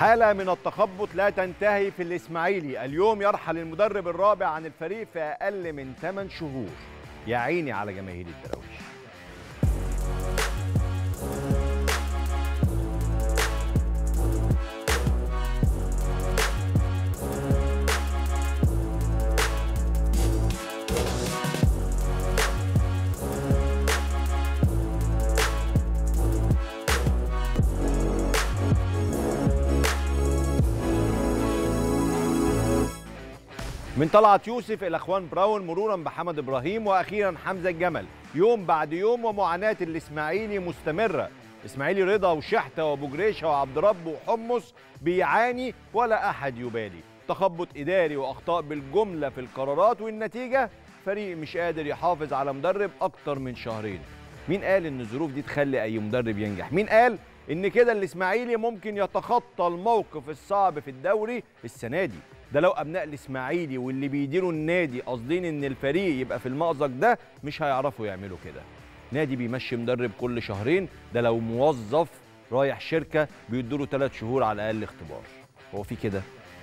حالة من التخبط لا تنتهي في الإسماعيلي. اليوم يرحل المدرب الرابع عن الفريق في أقل من 8 شهور. يا عيني على جماهير الدراويش. من طلعت يوسف إلى اخوان براون مرورا بحمد ابراهيم واخيرا حمزه الجمل، يوم بعد يوم ومعاناه الاسماعيلي مستمره. اسماعيلي رضا وشحته وابو جريشه وعبد رب وحمص بيعاني ولا احد يبالي. تخبط اداري واخطاء بالجمله في القرارات، والنتيجه فريق مش قادر يحافظ على مدرب اكتر من شهرين. مين قال ان الظروف دي تخلي اي مدرب ينجح؟ مين قال ان كده الاسماعيلي ممكن يتخطى الموقف الصعب في الدوري السنه دي؟ ده لو ابناء الاسماعيلي واللي بيديروا النادي قاصدين ان الفريق يبقى في المأزق ده مش هيعرفوا يعملوا كده. نادي بيمشي مدرب كل شهرين، ده لو موظف رايح شركه بيدوا 3 شهور على الاقل اختبار. هو في كده؟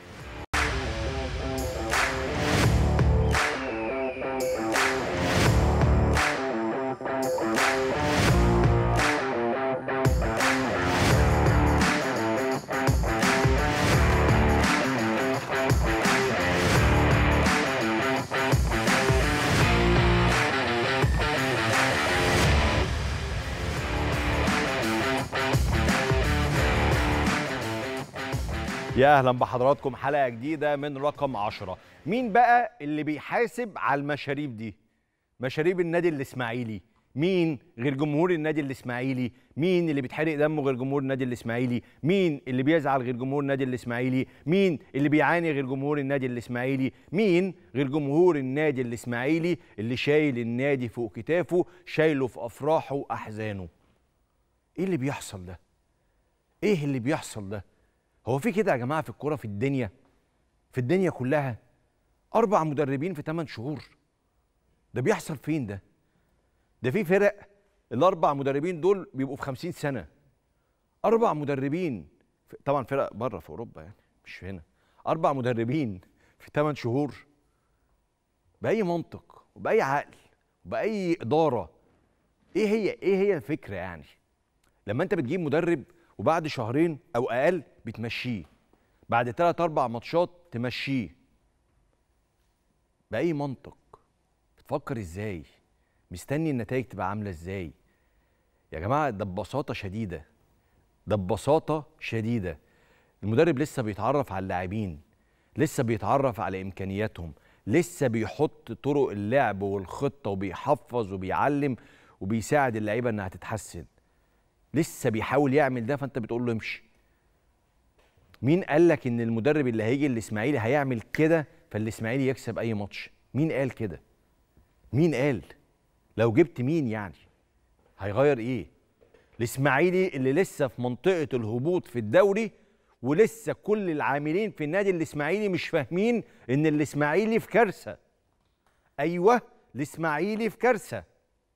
يا اهلا بحضراتكم حلقه جديده من رقم 10. مين بقى اللي بيحاسب على المشاريب دي؟ مشاريب النادي الاسماعيلي. مين غير جمهور النادي الاسماعيلي؟ مين اللي بيتحرق دمه غير جمهور النادي الاسماعيلي؟ مين اللي بيزعل غير جمهور النادي الاسماعيلي؟ مين اللي بيعاني غير جمهور النادي الاسماعيلي؟ مين غير جمهور النادي الاسماعيلي اللي شايل النادي فوق كتافه، شايله في افراحه واحزانه؟ ايه اللي بيحصل ده؟ ايه اللي بيحصل ده؟ هو في كده يا جماعه في الكوره في الدنيا كلها 4 مدربين في 8 شهور؟ ده بيحصل فين ده؟ ده في فرق ال4 مدربين دول بيبقوا في 50 سنه. 4 مدربين طبعا فرق بره في اوروبا يعني مش هنا. 4 مدربين في 8 شهور؟ باي منطق وباي عقل وباي اداره؟ ايه هي الفكره يعني؟ لما انت بتجيب مدرب وبعد شهرين او اقل بتمشيه، بعد 3 4 ماتشات تمشيه، باي منطق؟ بتفكر ازاي؟ مستني النتائج تبقى عامله ازاي؟ يا جماعه ده ببساطه شديده، ده ببساطه شديده المدرب لسه بيتعرف على اللاعبين، لسه بيتعرف على امكانياتهم، لسه بيحط طرق اللعب والخطه وبيحفظ وبيعلم وبيساعد اللعيبه انها تتحسن، لسه بيحاول يعمل ده، فانت بتقول له امشي. مين قال لك ان المدرب اللي هيجي الاسماعيلي هيعمل كده فالاسماعيلي يكسب اي ماتش؟ مين قال كده؟ مين قال؟ لو جبت مين يعني هيغير ايه؟ الاسماعيلي اللي لسه في منطقه الهبوط في الدوري، ولسه كل العاملين في النادي الاسماعيلي مش فاهمين ان الاسماعيلي في كارثه. ايوه الاسماعيلي في كارثه.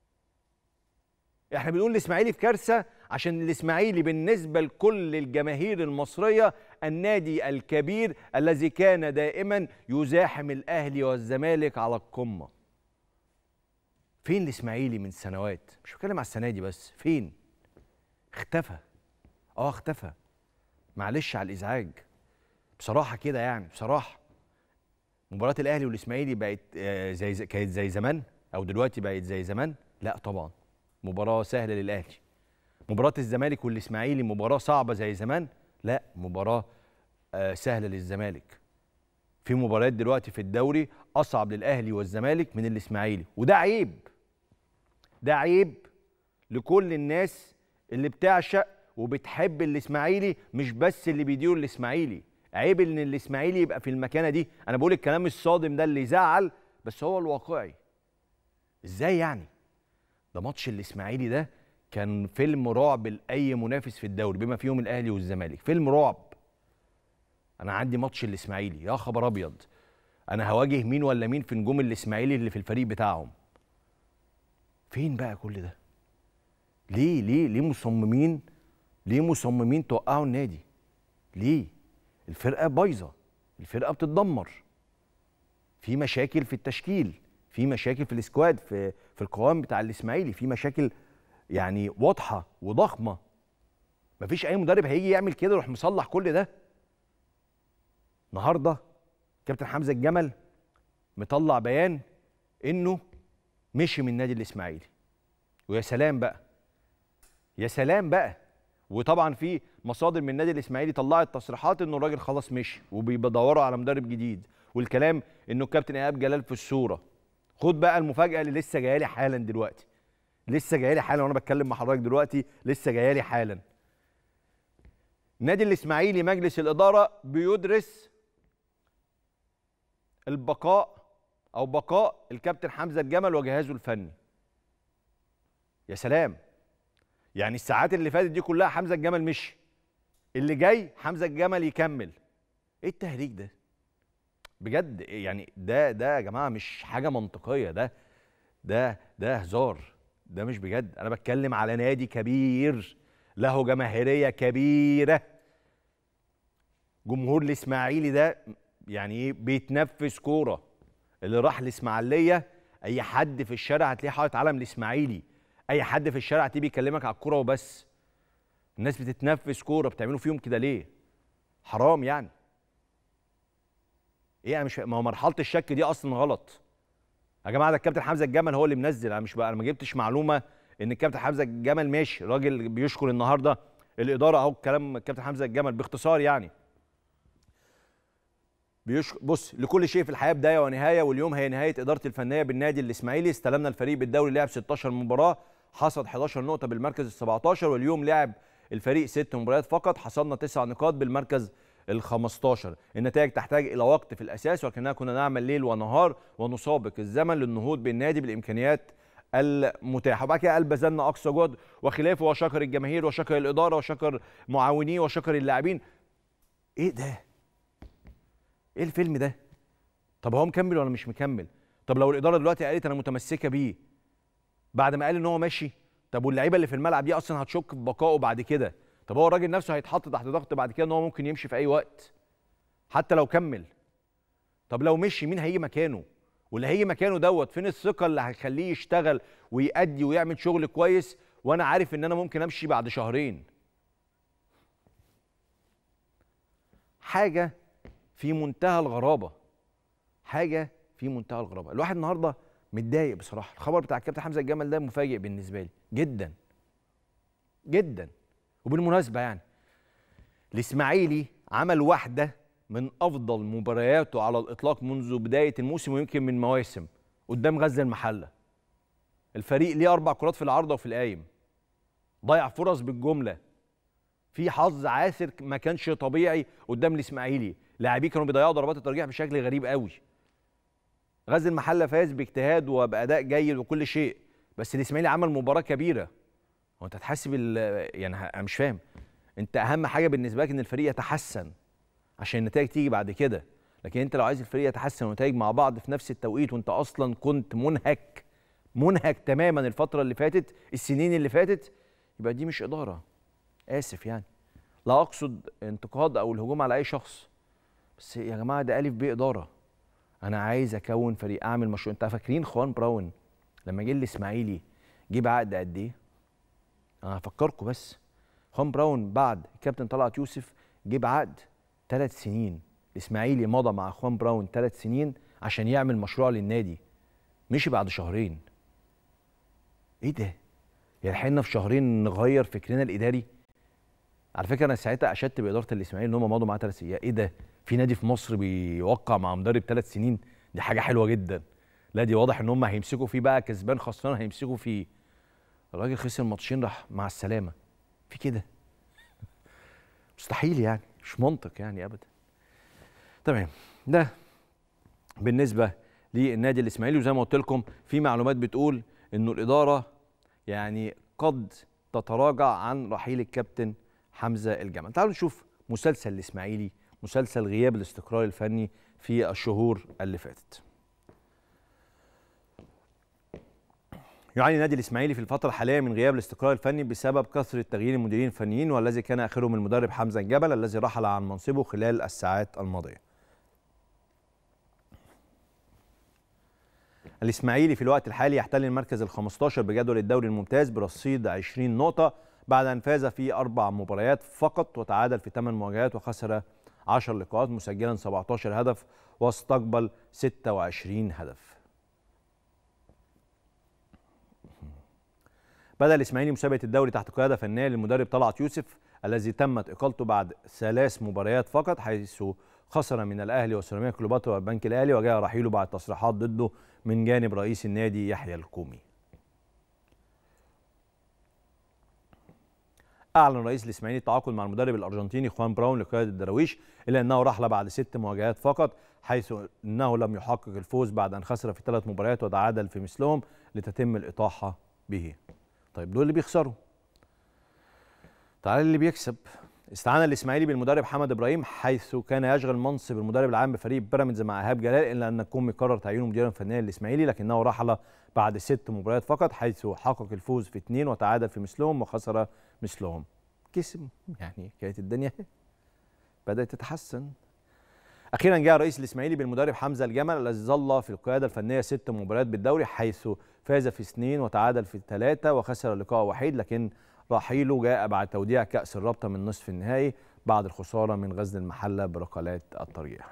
احنا بنقول الاسماعيلي في كارثه عشان الاسماعيلي بالنسبه لكل الجماهير المصريه النادي الكبير الذي كان دائما يزاحم الاهلي والزمالك على القمه. فين الاسماعيلي من سنوات؟ مش بتكلم على السنه دي بس، فين؟ اختفى. اختفى. معلش على الازعاج بصراحه كده يعني، بصراحه مباراه الاهلي والاسماعيلي بقت كانت زي زمان او دلوقتي بقت زي زمان؟ لا طبعا، مباراه سهله للاهلي. مباراه الزمالك والاسماعيلي مباراه صعبه زي زمان؟ لا، مباراه سهله للزمالك. في مباريات دلوقتي في الدوري اصعب للاهلي والزمالك من الاسماعيلي، وده عيب. ده عيب لكل الناس اللي بتعشق وبتحب الاسماعيلي، مش بس اللي بيديروا الاسماعيلي. عيب ان الاسماعيلي يبقى في المكانه دي. انا بقول الكلام الصادم ده اللي يزعل، بس هو الواقعي. ازاي يعني؟ ده ماتش الاسماعيلي ده كان فيلم رعب لاي منافس في الدوري بما فيهم الاهلي والزمالك، فيلم رعب. انا عندي ماتش الاسماعيلي، يا خبر ابيض، انا هواجه مين ولا مين في نجوم الاسماعيلي اللي في الفريق بتاعهم؟ فين بقى كل ده؟ ليه مصممين توقعوا النادي؟ ليه؟ الفرقه بايظه، الفرقه بتتدمر، في مشاكل في التشكيل، في مشاكل في السكواد، في القوام بتاع الاسماعيلي، في مشاكل يعني واضحه وضخمه. مفيش اي مدرب هيجي يعمل كده يروح مصلح كل ده. النهارده كابتن حمزه الجمل مطلع بيان انه مشي من النادي الاسماعيلي. ويا سلام بقى، يا سلام بقى. وطبعا في مصادر من النادي الاسماعيلي طلعت تصريحات انه الراجل خلاص مشي وبيدوروا على مدرب جديد، والكلام انه الكابتن ايهاب جلال في الصوره. خد بقى المفاجاه اللي لسه جايه لي حالا دلوقتي، لسه جايه لي حالا وانا بتكلم مع حضرتك دلوقتي، لسه جايه لي حالا. النادي الاسماعيلي مجلس الاداره بيدرس البقاء او بقاء الكابتن حمزه الجمل وجهازه الفني. يا سلام، يعني الساعات اللي فاتت دي كلها حمزه الجمل مشي، اللي جاي حمزه الجمل يكمل. ايه التهريج ده بجد؟ يعني ده يا جماعه مش حاجه منطقيه، ده هزار، ده مش بجد. انا بتكلم على نادي كبير له جماهيريه كبيره. جمهور الاسماعيلي ده يعني ايه؟ بيتنفس كوره. اللي راح الاسماعيليه اي حد في الشارع هتلاقيه حاطط علم الاسماعيلي، اي حد في الشارع هتلاقيه بيكلمك على الكوره وبس. الناس بتتنفس كوره، بتعملوا فيهم كده ليه؟ حرام يعني. ايه انا مش، ما هو مرحله الشك دي اصلا غلط يا جماعه. ده الكابتن حمزه الجمل هو اللي منزل، انا مش بقى، انا ما جبتش معلومه ان الكابتن حمزه الجمل ماشي. راجل بيشكر النهارده الاداره اهو، كلام الكابتن حمزه الجمل باختصار يعني. بص، لكل شيء في الحياه بدايه ونهايه، واليوم هي نهايه ادارتي الفنيه بالنادي الاسماعيلي. استلمنا الفريق بالدوري، لعب 16 مباراه، حصد 11 نقطه بالمركز ال 17، واليوم لعب الفريق 6 مباريات فقط، حصدنا 9 نقاط بالمركز ال 15. النتائج تحتاج الى وقت في الاساس، ولكننا كنا نعمل ليل ونهار ونسابق الزمن للنهوض بالنادي بالامكانيات المتاحه. وبعد كده قال بذلنا اقصى جهد وخلافه، وشكر الجماهير وشكر الاداره وشكر معاونيه وشكر اللاعبين. ايه ده؟ ايه الفيلم ده؟ طب هو مكمل ولا مش مكمل؟ طب لو الاداره دلوقتي قالت انا متمسكه بيه بعد ما قال ان هو ماشي، طب واللعيبه اللي في الملعب دي اصلا هتشك في بقائه بعد كده. طب هو الراجل نفسه هيتحط تحت ضغط بعد كده ان هو ممكن يمشي في اي وقت حتى لو كمل. طب لو مشي مين هيجي مكانه؟ واللي هيجي مكانه دوت فين الثقه اللي هتخليه يشتغل ويأدي ويعمل شغل كويس وانا عارف ان انا ممكن امشي بعد شهرين؟ حاجه في منتهى الغرابه، حاجه في منتهى الغرابه. الواحد النهارده متضايق بصراحه. الخبر بتاع الكابتن حمزه الجمل ده مفاجئ بالنسبه لي جدا جدا. وبالمناسبه يعني الاسماعيلي عمل واحده من افضل مبارياته على الاطلاق منذ بدايه الموسم ويمكن من مواسم قدام غزل المحله. الفريق ليه 4 كرات في العارضه وفي القايم، ضيع فرص بالجمله، في حظ عاثر ما كانش طبيعي قدام الاسماعيلي. لاعبيه كانوا بيضيعوا ضربات الترجيح بشكل غريب قوي. غزل المحله فاز باجتهاد وباداء جيد وكل شيء، بس الاسماعيلي عمل مباراه كبيره. هو انت هتحسب يعني انا مش فاهم. انت اهم حاجه بالنسبه لك ان الفريق يتحسن عشان النتائج تيجي بعد كده، لكن انت لو عايز الفريق يتحسن والنتائج مع بعض في نفس التوقيت وانت اصلا كنت منهك تماما الفتره اللي فاتت، السنين اللي فاتت، يبقى دي مش اداره. اسف يعني، لا اقصد انتقاد او الهجوم على اي شخص، بس يا جماعه ده الف ب اداره. انا عايز اكون فريق، اعمل مشروع. انت فاكرين خوان براون لما جه الاسماعيلي جيب عقد قد ايه؟ انا هفكركم بس. خوان براون بعد الكابتن طلعت يوسف جيب عقد 3 سنين. الاسماعيلي مضى مع خوان براون 3 سنين عشان يعمل مشروع للنادي، مشي بعد شهرين. ايه ده؟ يلحقنا في شهرين نغير فكرنا الاداري؟ على فكره انا ساعتها اشدت باداره الاسماعيلي ان هم مضوا معاه 3 سنين. ايه ده؟ في نادي في مصر بيوقع مع مدرب 3 سنين؟ دي حاجه حلوه جدا. لا دي واضح ان هم هيمسكوا فيه بقى، كسبان خسران هيمسكوا فيه. الراجل خسر ماتشين راح مع السلامه. في كده؟ مستحيل يعني، مش منطق يعني ابدا. تمام، ده بالنسبه للنادي الاسماعيلي. وزي ما قلت لكم في معلومات بتقول انه الاداره يعني قد تتراجع عن رحيل الكابتن حمزه الجمل. تعالوا نشوف مسلسل الاسماعيلي، مسلسل غياب الاستقرار الفني في الشهور اللي فاتت. يعاني النادي الاسماعيلي في الفتره الحاليه من غياب الاستقرار الفني بسبب كثره تغيير المديرين الفنيين، والذي كان اخرهم المدرب حمزه الجبل الذي رحل عن منصبه خلال الساعات الماضيه. الاسماعيلي في الوقت الحالي يحتل المركز ال15 بجدول الدوري الممتاز برصيد 20 نقطه بعد ان فاز في 4 مباريات فقط وتعادل في 8 مواجهات وخسر 10 لقاءات، مسجلا 17 هدف واستقبل 26 هدف. بدأ الإسماعيلي مسابقة الدوري تحت قيادة فنية للمدرب طلعت يوسف الذي تمت إقالته بعد 3 مباريات فقط، حيث خسر من الأهلي وسيراميكا كليوباترا والبنك الأهلي، وجاء رحيله بعد تصريحات ضده من جانب رئيس النادي يحيى الكومي. أعلن رئيس الإسماعيلي التعاقد مع المدرب الأرجنتيني خوان براون لقيادة الدراويش، إلا أنه رحل بعد 6 مواجهات فقط، حيث أنه لم يحقق الفوز بعد أن خسر في 3 مباريات وتعادل في مثلهم لتتم الإطاحة به. طيب دول اللي بيخسروا، تعال اللي بيكسب. استعان الاسماعيلي بالمدرب حمد ابراهيم حيث كان يشغل منصب المدرب العام بفريق بيراميدز مع ايهاب جلال، الا ان الكومي قرر تعيينه مديرا فنيا للاسماعيلي، لكنه رحل بعد 6 مباريات فقط، حيث حقق الفوز في 2 وتعادل في مثلهم وخسر مثلهم. كسب، يعني كانت الدنيا بدات تتحسن. اخيرا جاء رئيس الاسماعيلي بالمدرب حمزه الجمل الذي ظل في القياده الفنيه 6 مباريات بالدوري، حيث فاز في 2 وتعادل في 3 وخسر لقاء وحيد، لكن رحيله جاء بعد توديع كأس الرابطة من نصف النهائي بعد الخسارة من غزل المحلة بركلات الترجيح.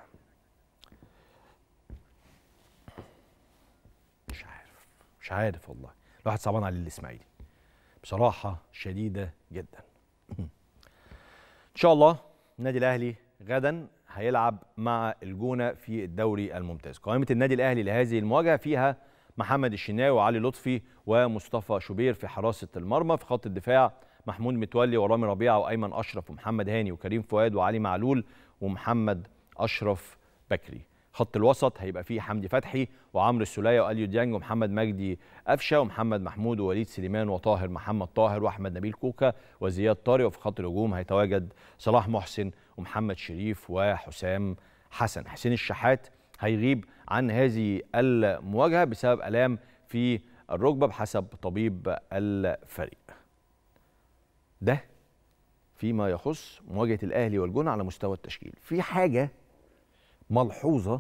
مش عارف والله، الواحد صعبان عليه الإسماعيلي بصراحة شديدة جدا. إن شاء الله النادي الأهلي غدا هيلعب مع الجونة في الدوري الممتاز. قائمة النادي الأهلي لهذه المواجهة فيها محمد الشناوي وعلي لطفي ومصطفى شوبير في حراسة المرمى، في خط الدفاع محمود متولي ورامي ربيعة وأيمن أشرف ومحمد هاني وكريم فؤاد وعلي معلول ومحمد أشرف بكري. خط الوسط هيبقى فيه حمدي فتحي وعمرو السولية وأليو ديانج ومحمد مجدي قفشة ومحمد محمود ووليد سليمان وطاهر محمد طاهر وأحمد نبيل كوكا وزياد طارق. وفي خط الهجوم هيتواجد صلاح محسن ومحمد شريف وحسام حسن. حسين الشحات هيغيب عن هذه المواجهة بسبب آلام في الركبة بحسب طبيب الفريق. ده فيما يخص مواجهة الأهلي والجونة على مستوى التشكيل. في حاجة ملحوظة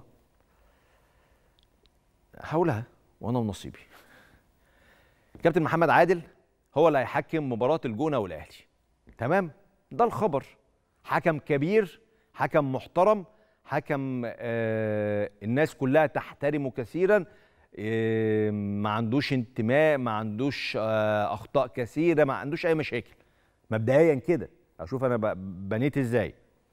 هقولها وأنا ونصيبي. كابتن محمد عادل هو اللي هيحكم مباراة الجونة والأهلي، تمام؟ ده الخبر. حكم كبير، حكم محترم، حكم الناس كلها تحترمه كثيرا، ما عندوش انتماء، ما عندوش اخطاء كثيره، ما عندوش اي مشاكل مبدئيا كده. اشوف انا بنيت ازاي.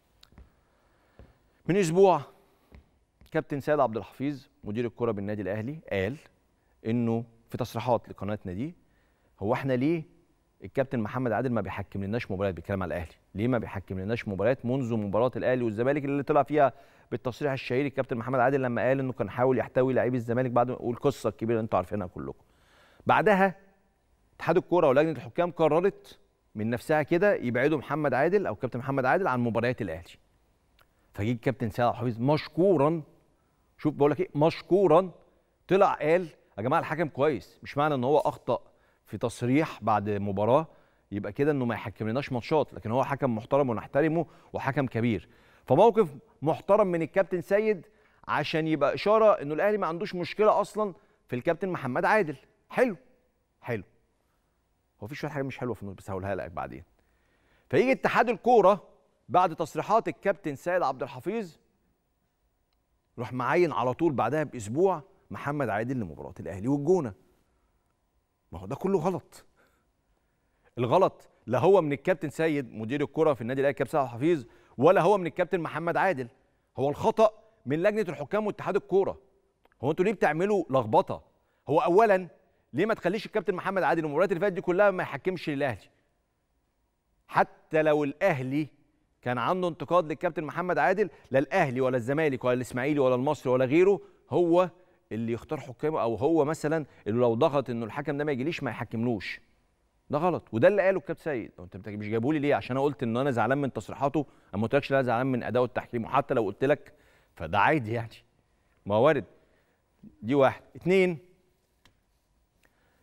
من اسبوع كابتن سيد عبد الحفيظ مدير الكره بالنادي الاهلي قال انه في تصريحات لقناتنا دي، هو احنا ليه الكابتن محمد عادل ما بيحكم لناش مباريات؟ بيتكلم على الاهلي، ليه ما بيحكم لناش مباريات منذ مباراه الاهلي والزمالك اللي طلع فيها بالتصريح الشهير الكابتن محمد عادل لما قال انه كان حاول يحتوي لاعبي الزمالك بعد، والقصه الكبيره اللي انتوا عارفينها كلكم. بعدها اتحاد الكوره ولجنه الحكام قررت من نفسها كده يبعدوا محمد عادل او كابتن محمد عادل عن مباريات الاهلي. فجي الكابتن سيد عبد الحفيظ مشكورا، شوف بقول لك ايه، مشكورا طلع قال يا جماعه الحكم كويس، مش معنى ان هو اخطا في تصريح بعد مباراه يبقى كده انه ما يحكم لناش ماتشات، لكن هو حكم محترم ونحترمه وحكم كبير. فموقف محترم من الكابتن سيد عشان يبقى اشاره انه الاهلي ما عندوش مشكله اصلا في الكابتن محمد عادل. حلو حلو. هو في شويه حاجه مش حلوه في النص بس هقولها لك بعدين. فيجي اتحاد الكوره بعد تصريحات الكابتن سيد عبد الحفيظ يروح معين على طول بعدها باسبوع محمد عادل لمباراه الاهلي والجونه. ما هو ده كله غلط. الغلط لا هو من الكابتن سيد مدير الكره في النادي الاهلي كابتن سيد عبد الحفيظ، ولا هو من الكابتن محمد عادل. هو الخطا من لجنه الحكام واتحاد الكوره. هو انتوا ليه بتعملوا لخبطه؟ هو اولا ليه ما تخليش الكابتن محمد عادل المباريات اللي فاتت دي كلها ما يحكمش للاهلي؟ حتى لو الاهلي كان عنده انتقاد للكابتن محمد عادل، لا الاهلي ولا الزمالك ولا الاسماعيلي ولا المصري ولا غيره هو اللي يختار حكامه، او هو مثلا اللي لو ضغط انه الحكم ده ما يجيليش ما يحكملوش. ده غلط، وده اللي قاله الكابتن سيد. انت مش جايبه لي ليه؟ عشان انا قلت ان انا زعلان من تصريحاته؟ انا ما قلتلكش انا زعلان من اداؤه التحكيم، وحتى لو قلت لك فده عادي يعني، ما وارد. دي واحد. اتنين،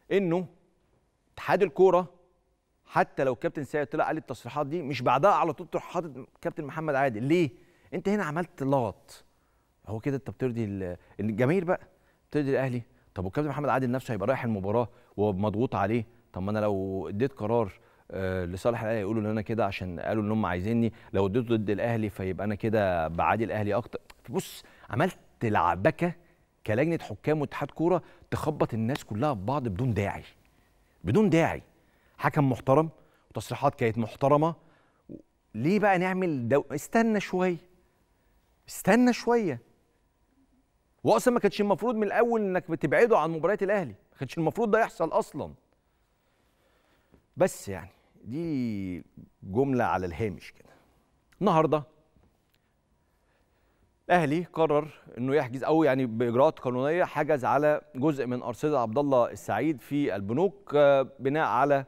انه اتحاد الكوره حتى لو كابتن سيد طلع قال التصريحات دي مش بعدها على طول تروح حاطط كابتن محمد عادل. ليه؟ انت هنا عملت لغط. هو كده انت بترضي الجماهير بقى، بترضي الاهلي. طب والكابتن محمد عادل نفسه هيبقى رايح المباراه وهو مضغوط عليه. طب ما انا لو اديت قرار لصالح الاهلي يقولوا ان انا كده عشان قالوا ان هم عايزيني، لو اديته ضد الاهلي فيبقى انا كده بعادي الاهلي اكتر. بص، عملت لعبكه كلجنه حكام واتحاد كوره تخبط الناس كلها في بعض بدون داعي، بدون داعي. حكم محترم وتصريحات كانت محترمه. ليه بقى نعمل استنى شويه، استنى شويه. واصلا ما كانش المفروض من الاول انك بتبعده عن مباريات الاهلي، ما كانش المفروض ده يحصل اصلا. بس يعني دي جمله على الهامش كده. النهارده الاهلي قرر انه يحجز، او يعني باجراءات قانونيه حجز على جزء من ارصده عبد الله السعيد في البنوك بناء على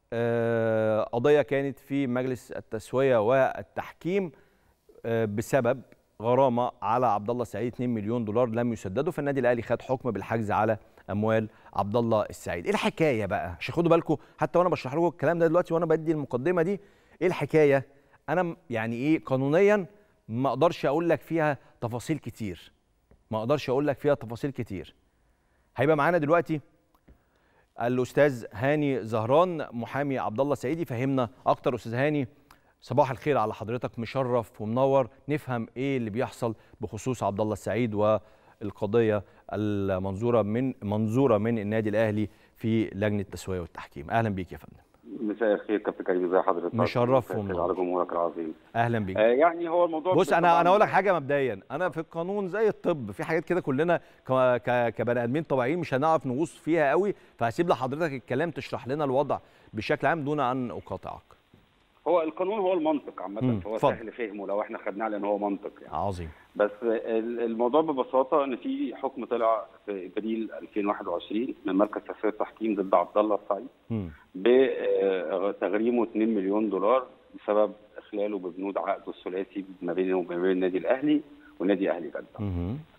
قضيه كانت في مجلس التسويه والتحكيم بسبب غرامه على عبد الله السعيد 2 مليون دولار لم يسددوا. فالنادي الاهلي خد حكم بالحجز على اموال عبد الله السعيد. ايه الحكايه بقى؟ عشان خدوا بالكم حتى وانا بشرح لكم الكلام ده دلوقتي وانا بدي المقدمه دي، ايه الحكايه؟ انا يعني ايه قانونيا ما اقدرش اقول لك فيها تفاصيل كتير، ما اقدرش اقول لك فيها تفاصيل كتير. هيبقى معانا دلوقتي الاستاذ هاني زهران محامي عبد الله السعيد يفهمنا اكتر. استاذ هاني، صباح الخير على حضرتك، مشرف ومنور. نفهم ايه اللي بيحصل بخصوص عبد الله السعيد والقضيه المنظوره من النادي الاهلي في لجنه التسويه والتحكيم. اهلا بيك يا فندم. مساء الخير كابتن كريم، ازي حضرتك؟ مشرف ومنور على جمهورك العظيم. اهلا بيك. يعني هو الموضوع بص، انا اقول لك حاجه مبدئيا. انا في القانون زي الطب، في حاجات كده كلنا كبني ادمين طبيعيين مش هنعرف نغوص فيها قوي، فهسيب لحضرتك الكلام تشرح لنا الوضع بشكل عام دون ان اقاطعك. هو القانون هو المنطق عامه، فهو سهل فهمه لو احنا خدناه لان هو منطق يعني. عظيم. بس الموضوع ببساطه ان في حكم طلع في ابريل 2021 من مركز تسويه التحكيم ضد عبد الله السعيد بتغريمه 2 مليون دولار بسبب اخلاله ببنود عقده الثلاثي ما بينه وما بين النادي الاهلي والنادي اهلي جده.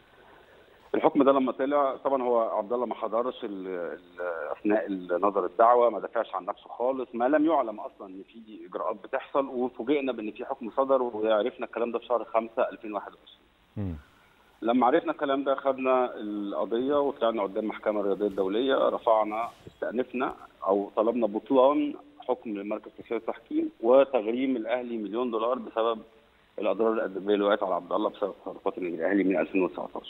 الحكم ده لما طلع طبعا هو عبد الله ما حضرش اثناء نظر الدعوه، ما دافعش عن نفسه خالص، ما لم يعلم اصلا ان في اجراءات بتحصل، وفوجئنا بان في حكم صدر، وعرفنا الكلام ده في شهر 5 2021. لما عرفنا الكلام ده خدنا القضيه وطلعنا قدام المحكمه الرياضيه الدوليه، رفعنا استأنفنا او طلبنا بطلان حكم لمركز تسويه التحكيم وتغريم الاهلي 1 مليون دولار بسبب الاضرار الادبيه اللي وقعت على عبد الله بسبب تصرفات النادي الاهلي من 2019.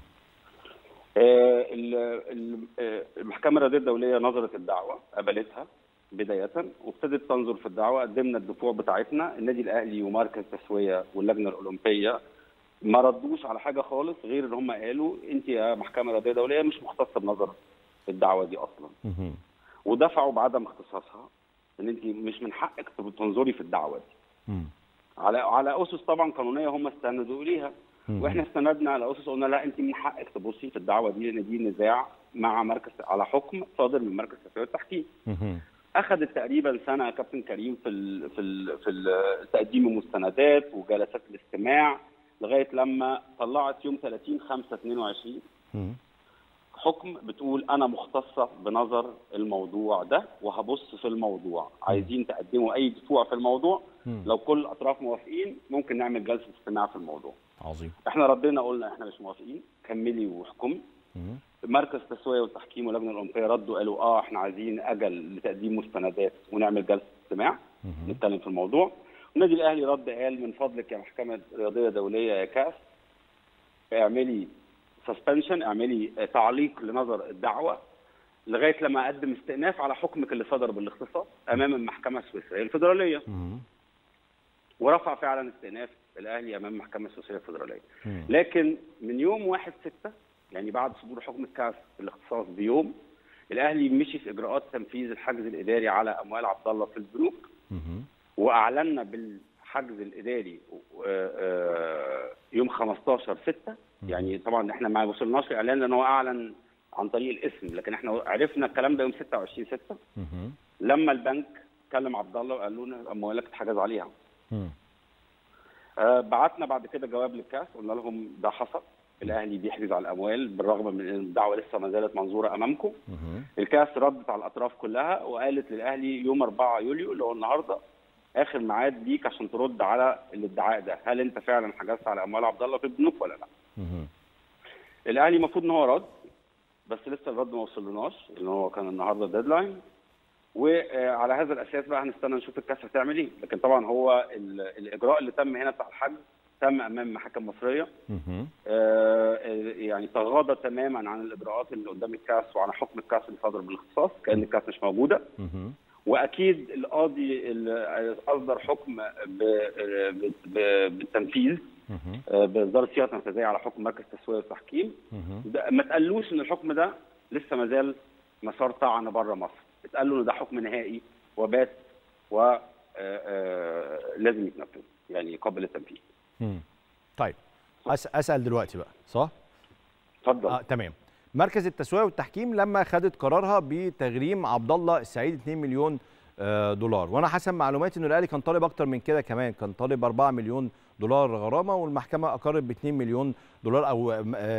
المحكمة الرياضية الدولية نظرت الدعوة، قبلتها بداية وابتدت تنظر في الدعوة. قدمنا الدفوع بتاعتنا، النادي الأهلي ومركز تسوية واللجنة الأولمبية ما ردوش على حاجة خالص غير ان هم قالوا انت يا محكمة رياضية دولية مش مختصة بنظر الدعوة دي أصلا. ودفعوا بعدم اختصاصها، ان انت مش من حقك تنظري في الدعوة دي. على أسس طبعا قانونية هم استندوا إليها. واحنا استندنا على اسس قلنا لا انت من حقك تبصي في الدعوه دي لان دي نزاع مع مركز على حكم صادر من مركز تسويه التحكيم. اخذت تقريبا سنه يا كابتن كريم في تقديم المستندات وجلسات الاستماع لغايه لما طلعت يوم 30/5/22 حكم بتقول انا مختصه بنظر الموضوع ده وهبص في الموضوع، عايزين تقدموا اي دفوع في الموضوع، لو كل الاطراف موافقين ممكن نعمل جلسه استماع في الموضوع. عظيم. احنا ردينا قلنا احنا مش موافقين، كملي واحكمي. مركز التسويه والتحكيم واللجنه الاولمبيه ردوا قالوا احنا عايزين اجل لتقديم مستندات ونعمل جلسه استماع نتكلم في الموضوع. النادي الاهلي رد قال من فضلك يا محكمه رياضيه دوليه يا كاس اعملي سسبنشن، اعملي تعليق لنظر الدعوه لغايه لما اقدم استئناف على حكمك اللي صدر بالاختصاص امام المحكمه السويسريه الفيدراليه. ورفع فعلا استئناف الاهلي امام المحكمه السويسريه الفيدراليه. لكن من يوم 1/6 يعني بعد صدور حكم الكاس بالاختصاص بيوم، الاهلي مشي في اجراءات تنفيذ الحجز الاداري على اموال عبد الله في البنوك. واعلنا بالحجز الاداري يوم 15/6. يعني طبعا احنا ما وصلناش اعلان لان هو اعلن عن طريق الاسم، لكن احنا عرفنا الكلام ده يوم 26/6 لما البنك كلم عبد الله وقال له اموالك اتحجز عليها. بعتنا بعد كده جواب للكاس قلنا لهم ده حصل، الاهلي بيحجز على الاموال بالرغم من ان الدعوه لسه ما زالت منظوره امامكم. الكاس ردت على الاطراف كلها وقالت للاهلي يوم 4 يوليو اللي هو النهارده اخر ميعاد ليك عشان ترد على الادعاء ده، هل انت فعلا حجزت على اموال عبد الله في البنوك ولا لا؟ الاهلي المفروض ان هو رد، بس لسه الرد ما وصلناش، لان هو كان النهارده ديدلاين، وعلى هذا الاساس بقى هنستنى نشوف الكاس هتعمل ايه. لكن طبعا هو الاجراء اللي تم هنا بتاع الحجز تم امام محاكم مصريه، يعني تغاضى تماما عن الاجراءات اللي قدام الكاس وعن حكم الكاس اللي صدر بالاختصاص كان الكاس مش موجوده. واكيد القاضي اللي اصدر حكم بالتنفيذ باصدار صيغه تنفيذيه على حكم مركز التسويه والتحكيم، ما تقالوش ان الحكم ده لسه ما زال مسار طعن بره مصر، اتقال له ان ده حكم نهائي وبات ولازم يتنفذ، يعني قابل للتنفيذ. طيب اسال دلوقتي بقى، صح؟ اتفضل. تمام. مركز التسويه والتحكيم لما خدت قرارها بتغريم عبد الله السعيد 2 مليون دولار، وانا حسب معلوماتي ان الاهلي كان طالب اكتر من كده كمان، كان طالب 4 مليون دولار غرامه والمحكمه اقرت ب 2 مليون دولار او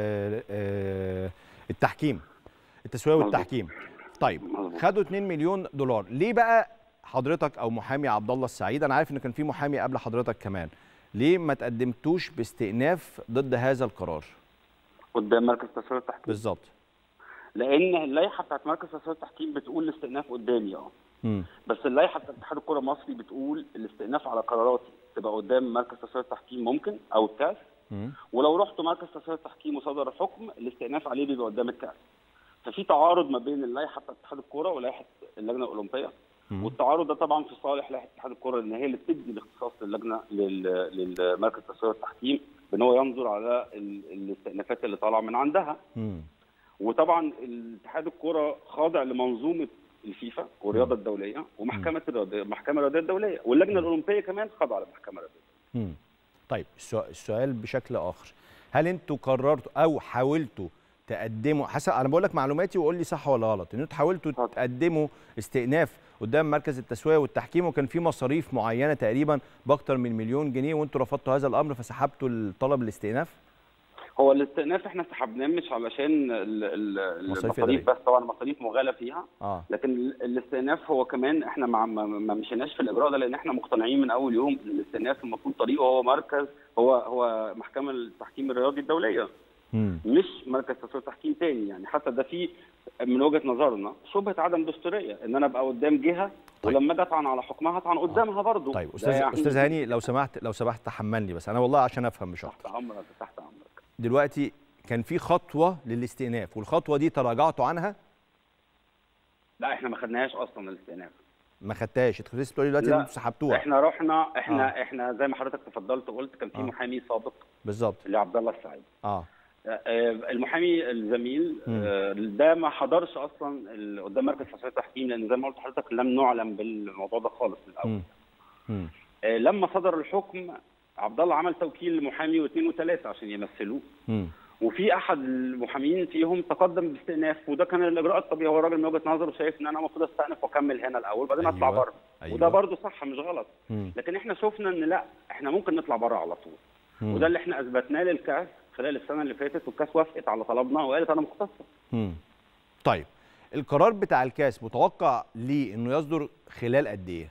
التحكيم التسويه والتحكيم. طيب خدوا 2 مليون دولار، ليه بقى حضرتك او محامي عبد الله السعيد، انا عارف ان كان في محامي قبل حضرتك كمان، ليه ما تقدمتوش باستئناف ضد هذا القرار؟ قدام مركز التسويه والتحكيم بالظبط. لان اللائحه بتاعت مركز التسويه والتحكيم بتقول الاستئناف قدامي بس اللائحه بتاعت اتحاد الكره المصري بتقول الاستئناف على قراراتي تبقى قدام مركز التسويه والتحكيم ممكن او الكاس، ولو رحت مركز التسويه والتحكيم وصدر الحكم الاستئناف عليه بيبقى قدام الكاس. ففي تعارض ما بين اللائحه بتاعت اتحاد الكره ولائحه اللجنه الاولمبيه، والتعارض ده طبعا في صالح لائحه اتحاد الكره ان هي اللي بتدي الاختصاص للجنه للمركز التسويه والتحكيم بان هو ينظر على الاستئنافات اللي طالعه من عندها. وطبعا اتحاد الكره خاضع لمنظومه الفيفا والرياضه الدوليه ومحكمه المحكمه الرياضيه الدوليه، واللجنه الاولمبيه كمان خاضعه للمحكمه الرياضيه. طيب السؤال بشكل اخر، هل انتوا قررتوا او حاولتوا تقدموا، حسب انا بقول لك معلوماتي وقول لي صح ولا غلط، ان انتوا حاولتوا تقدموا استئناف قدام مركز التسويه والتحكيم وكان في مصاريف معينه تقريبا باكتر من مليون جنيه وانتوا رفضتوا هذا الامر فسحبتوا الطلب الاستئناف؟ هو الاستئناف احنا سحبناه مش علشان المصاريف بس، طبعا المصاريف مغالى فيها، لكن الاستئناف هو كمان احنا ما مشيناش في الاجراء ده لان احنا مقتنعين من اول يوم ان الاستئناف المفروض طريقه هو مركز هو محكمه التحكيم الرياضي الدوليه، مش مركز تسويه تحكيم تاني. يعني حتى ده في من وجهه نظرنا شبهه عدم دستوريه ان انا ابقى قدام جهه ولما اجي اطعن على حكمها اطعن قدامها برضه. طيب استاذ هاني لو سمحت تحملني بس، انا والله عشان افهم مش اكتر. تحت امرك. دلوقتي كان في خطوه للاستئناف والخطوه دي تراجعتوا عنها؟ لا احنا ما خدناهاش اصلا الاستئناف. ما خدتاش؟ انت لسه بتقولي دلوقتي ان انتوا سحبتوها. احنا رحنا احنا زي ما حضرتك تفضلت وقلت كان في محامي سابق بالظبط لعبد الله السعيد. المحامي الزميل ده ما حضرش اصلا قدام مركز تسويه التحكيم لان زي ما قلت لحضرتك لم نعلم بالموضوع ده خالص من الاول. لما صدر الحكم عبد الله عمل توكيل لمحامي واثنين وثلاثه عشان يمثلوه، وفي احد المحامين فيهم تقدم باستئناف، وده كان الاجراء الطبيعي. هو الراجل من وجهه نظره شايف ان انا المفروض استأنف واكمل هنا الاول بعدين اطلع بره، وده برضه صح مش غلط. لكن احنا شفنا ان لا احنا ممكن نطلع بره على طول، وده اللي احنا اثبتناه للكاس خلال السنه اللي فاتت، والكاس وافقت على طلبنا وقالت انا مختصه. طيب القرار بتاع الكاس متوقع ليه انه يصدر خلال قد ايه؟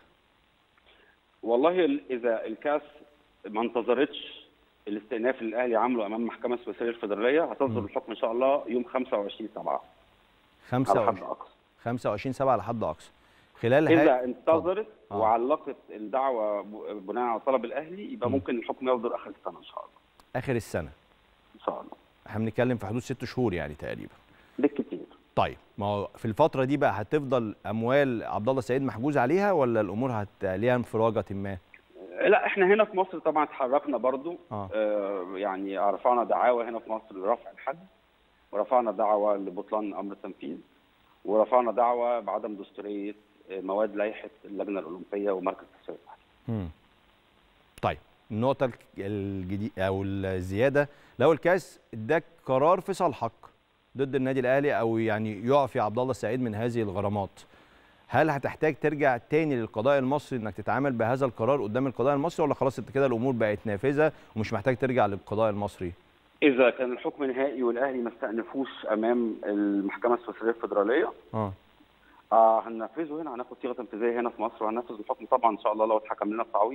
والله اذا الكاس ما انتظرتش الاستئناف اللي الاهلي عامله امام المحكمه السويسريه الفدراليه هتصدر الحكم ان شاء الله يوم 25/7 على حد اقصى. 25/7 على حد اقصى. خلال اذا انتظرت وعلقت الدعوه بناء على طلب الاهلي يبقى ممكن الحكم يصدر اخر السنه ان شاء الله. اخر السنه ان شاء الله. احنا بنتكلم في حدود 6 شهور يعني تقريبا. بالكتير. طيب ما هو في الفتره دي بقى هتفضل اموال عبد الله السعيد محجوز عليها ولا الامور ليها انفراجه ما؟ لا احنا هنا في مصر طبعا اتحركنا برضو يعني رفعنا دعاوى هنا في مصر لرفع الحد، ورفعنا دعوى لبطلان امر التنفيذ، ورفعنا دعوى بعدم دستوريه مواد لائحه اللجنه الاولمبيه ومركز التسويه التحكيم. طيب النقطه الجديده او الزياده، لو الكاس اداك قرار في صالحك ضد النادي الاهلي او يعني يعفي عبد الله السعيد من هذه الغرامات، هل هتحتاج ترجع تاني للقضاء المصري انك تتعامل بهذا القرار قدام القضاء المصري، ولا خلاص انت كده الامور بقت نافذه ومش محتاج ترجع للقضاء المصري؟ اذا كان الحكم نهائي والاهلي ما استأنفوش امام المحكمه السويسريه الفدراليه هننفذه هنا، هناخد صيغه تنفيذيه هنا في مصر وهننفذ الحكم طبعا ان شاء الله لو اتحكم لنا بتعويض.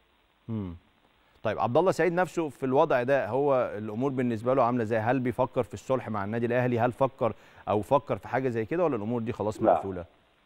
طيب عبد الله السعيد نفسه في الوضع ده هو الامور بالنسبه له عامله ازاي؟ هل بيفكر في الصلح مع النادي الاهلي؟ هل فكر في حاجه زي كده ولا الامور دي خلاص مقفوله؟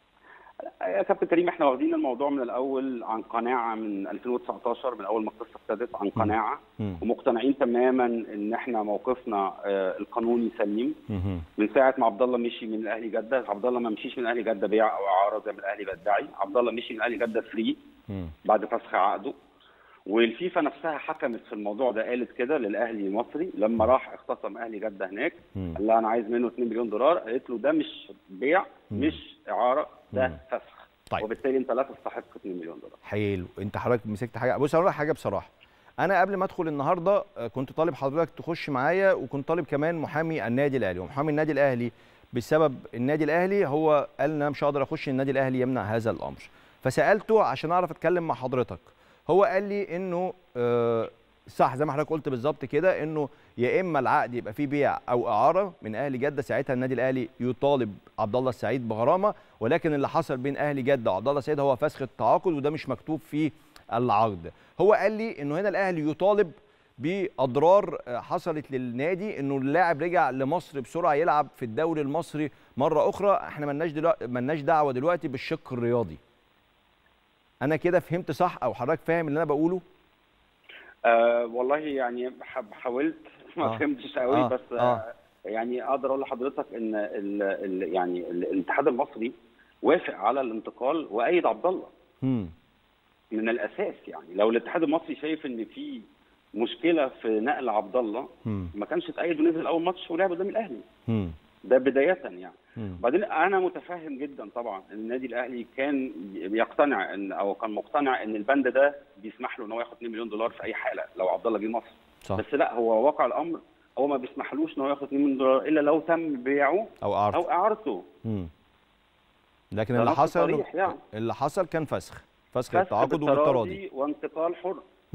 يا كابتن كريم، احنا واخدين الموضوع من الاول عن قناعه من 2019 من اول ما القصه ابتدت عن قناعه ومقتنعين تماما ان احنا موقفنا القانوني سليم. من ساعه ما عبد الله مشي من الاهلي جده، عبد الله ما مشيش من الاهلي جده بيع او اعاره زي ما الاهلي بيدعي، عبد الله مشي من الاهلي جده فري بعد فسخ عقده. والفيفا نفسها حكمت في الموضوع ده، قالت كده للاهلي المصري لما راح اختصم اهلي جده هناك، قال لها انا عايز منه 2 مليون دولار، قالت له ده مش بيع مش اعاره، ده فسخ. طيب. وبالتالي انت لا تستحق 2 مليون دولار. حلو، انت حضرتك مسكت حاجه. بص اقول لك حاجه بصراحه، انا قبل ما ادخل النهارده كنت طالب حضرتك تخش معايا، وكنت طالب كمان محامي النادي الاهلي، ومحامي النادي الاهلي بسبب النادي الاهلي هو قال ان انا مش هقدر اخش، النادي الاهلي يمنع هذا الامر. فسالته عشان اعرف اتكلم مع حضرتك، هو قال لي انه صح زي ما حضرتك قلت بالظبط كده، انه يا اما العقد يبقى فيه بيع او اعاره من اهلي جده، ساعتها النادي الاهلي يطالب عبد الله السعيد بغرامه، ولكن اللي حصل بين اهلي جده وعبد الله السعيد هو فسخ التعاقد وده مش مكتوب في العقد. هو قال لي انه هنا الاهلي يطالب باضرار حصلت للنادي، انه اللاعب رجع لمصر بسرعه يلعب في الدوري المصري مره اخرى، احنا مالناش دعوه دلوقتي بالشق الرياضي. انا كده فهمت صح او حضرتك فاهم اللي انا بقوله؟ والله يعني حاولت ما فهمتش قوي بس يعني اقدر اقول لحضرتك ان يعني الاتحاد المصري وافق على الانتقال وايد عبد الله من الاساس. يعني لو الاتحاد المصري شايف ان في مشكله في نقل عبد الله ما كانش اتأيد ونزل اول ماتش ولعب قدام الاهلي. ده بدايه يعني. بعدين انا متفهم جدا طبعا ان النادي الاهلي كان بيقتنع ان او كان مقتنع ان البند ده بيسمح له ان هو ياخد 2 مليون دولار في اي حاله لو عبد الله جه مصر. صح. بس لا، هو واقع الامر هو ما بيسمحلوش ان هو ياخد 2 مليون دولار الا لو تم بيعه او اعارته. لكن اللي حصل كان فسخ التعاقد وبالتراضي وانتقال حر.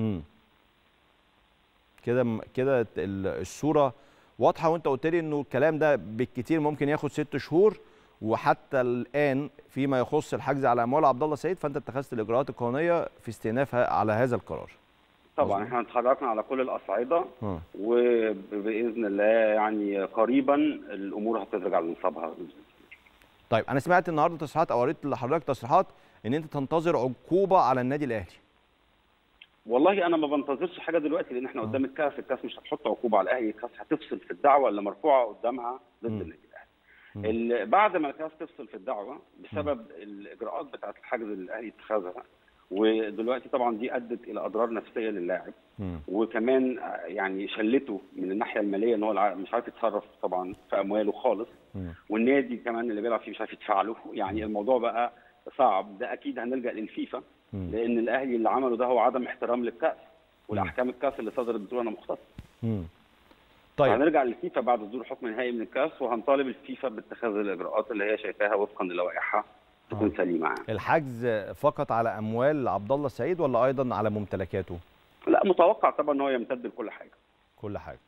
كده الصوره واضحه، وانت قلت لي انه الكلام ده بالكثير ممكن ياخد 6 شهور، وحتى الان فيما يخص الحجز على اموال عبد الله السعيد فانت اتخذت الاجراءات القانونيه في استئنافها على هذا القرار. طبعا احنا اتحركنا على كل الاصعده وباذن الله يعني قريبا الامور هترجع لنصابها. طيب انا سمعت النهارده تصريحات او قريت لحضرتك تصريحات ان انت تنتظر عقوبه على النادي الاهلي. والله انا ما بنتظرش حاجه دلوقتي لان احنا قدام الكاس مش هتحط عقوبه على الاهلي، الكاس هتفصل في الدعوه اللي مرفوعه قدامها ضد النادي الاهلي. بعد ما الكاس تفصل في الدعوه بسبب الاجراءات بتاعه الحجز اللي الاهلي اتخذها، ودلوقتي طبعا دي ادت الى اضرار نفسيه للاعب وكمان يعني شلته من الناحيه الماليه ان هو مش عارف يتصرف طبعا في امواله خالص، والنادي كمان اللي بيلعب فيه مش عارف يدفع له، يعني الموضوع بقى صعب. ده اكيد هنلجا للفيفا لان الاهلي اللي عمله ده هو عدم احترام للكاس والاحكام الكاس اللي صدرت بتقول انا مختص. طيب هنرجع للفيفا بعد صدور حكم نهائي من الكاس وهنطالب الفيفا باتخاذ الاجراءات اللي هي شايفاها وفقا للوائحها تكون سليمه. الحجز فقط على اموال عبد الله السعيد ولا ايضا على ممتلكاته؟ لا متوقع طبعا ان هو يمتد لكل حاجه. كل حاجه.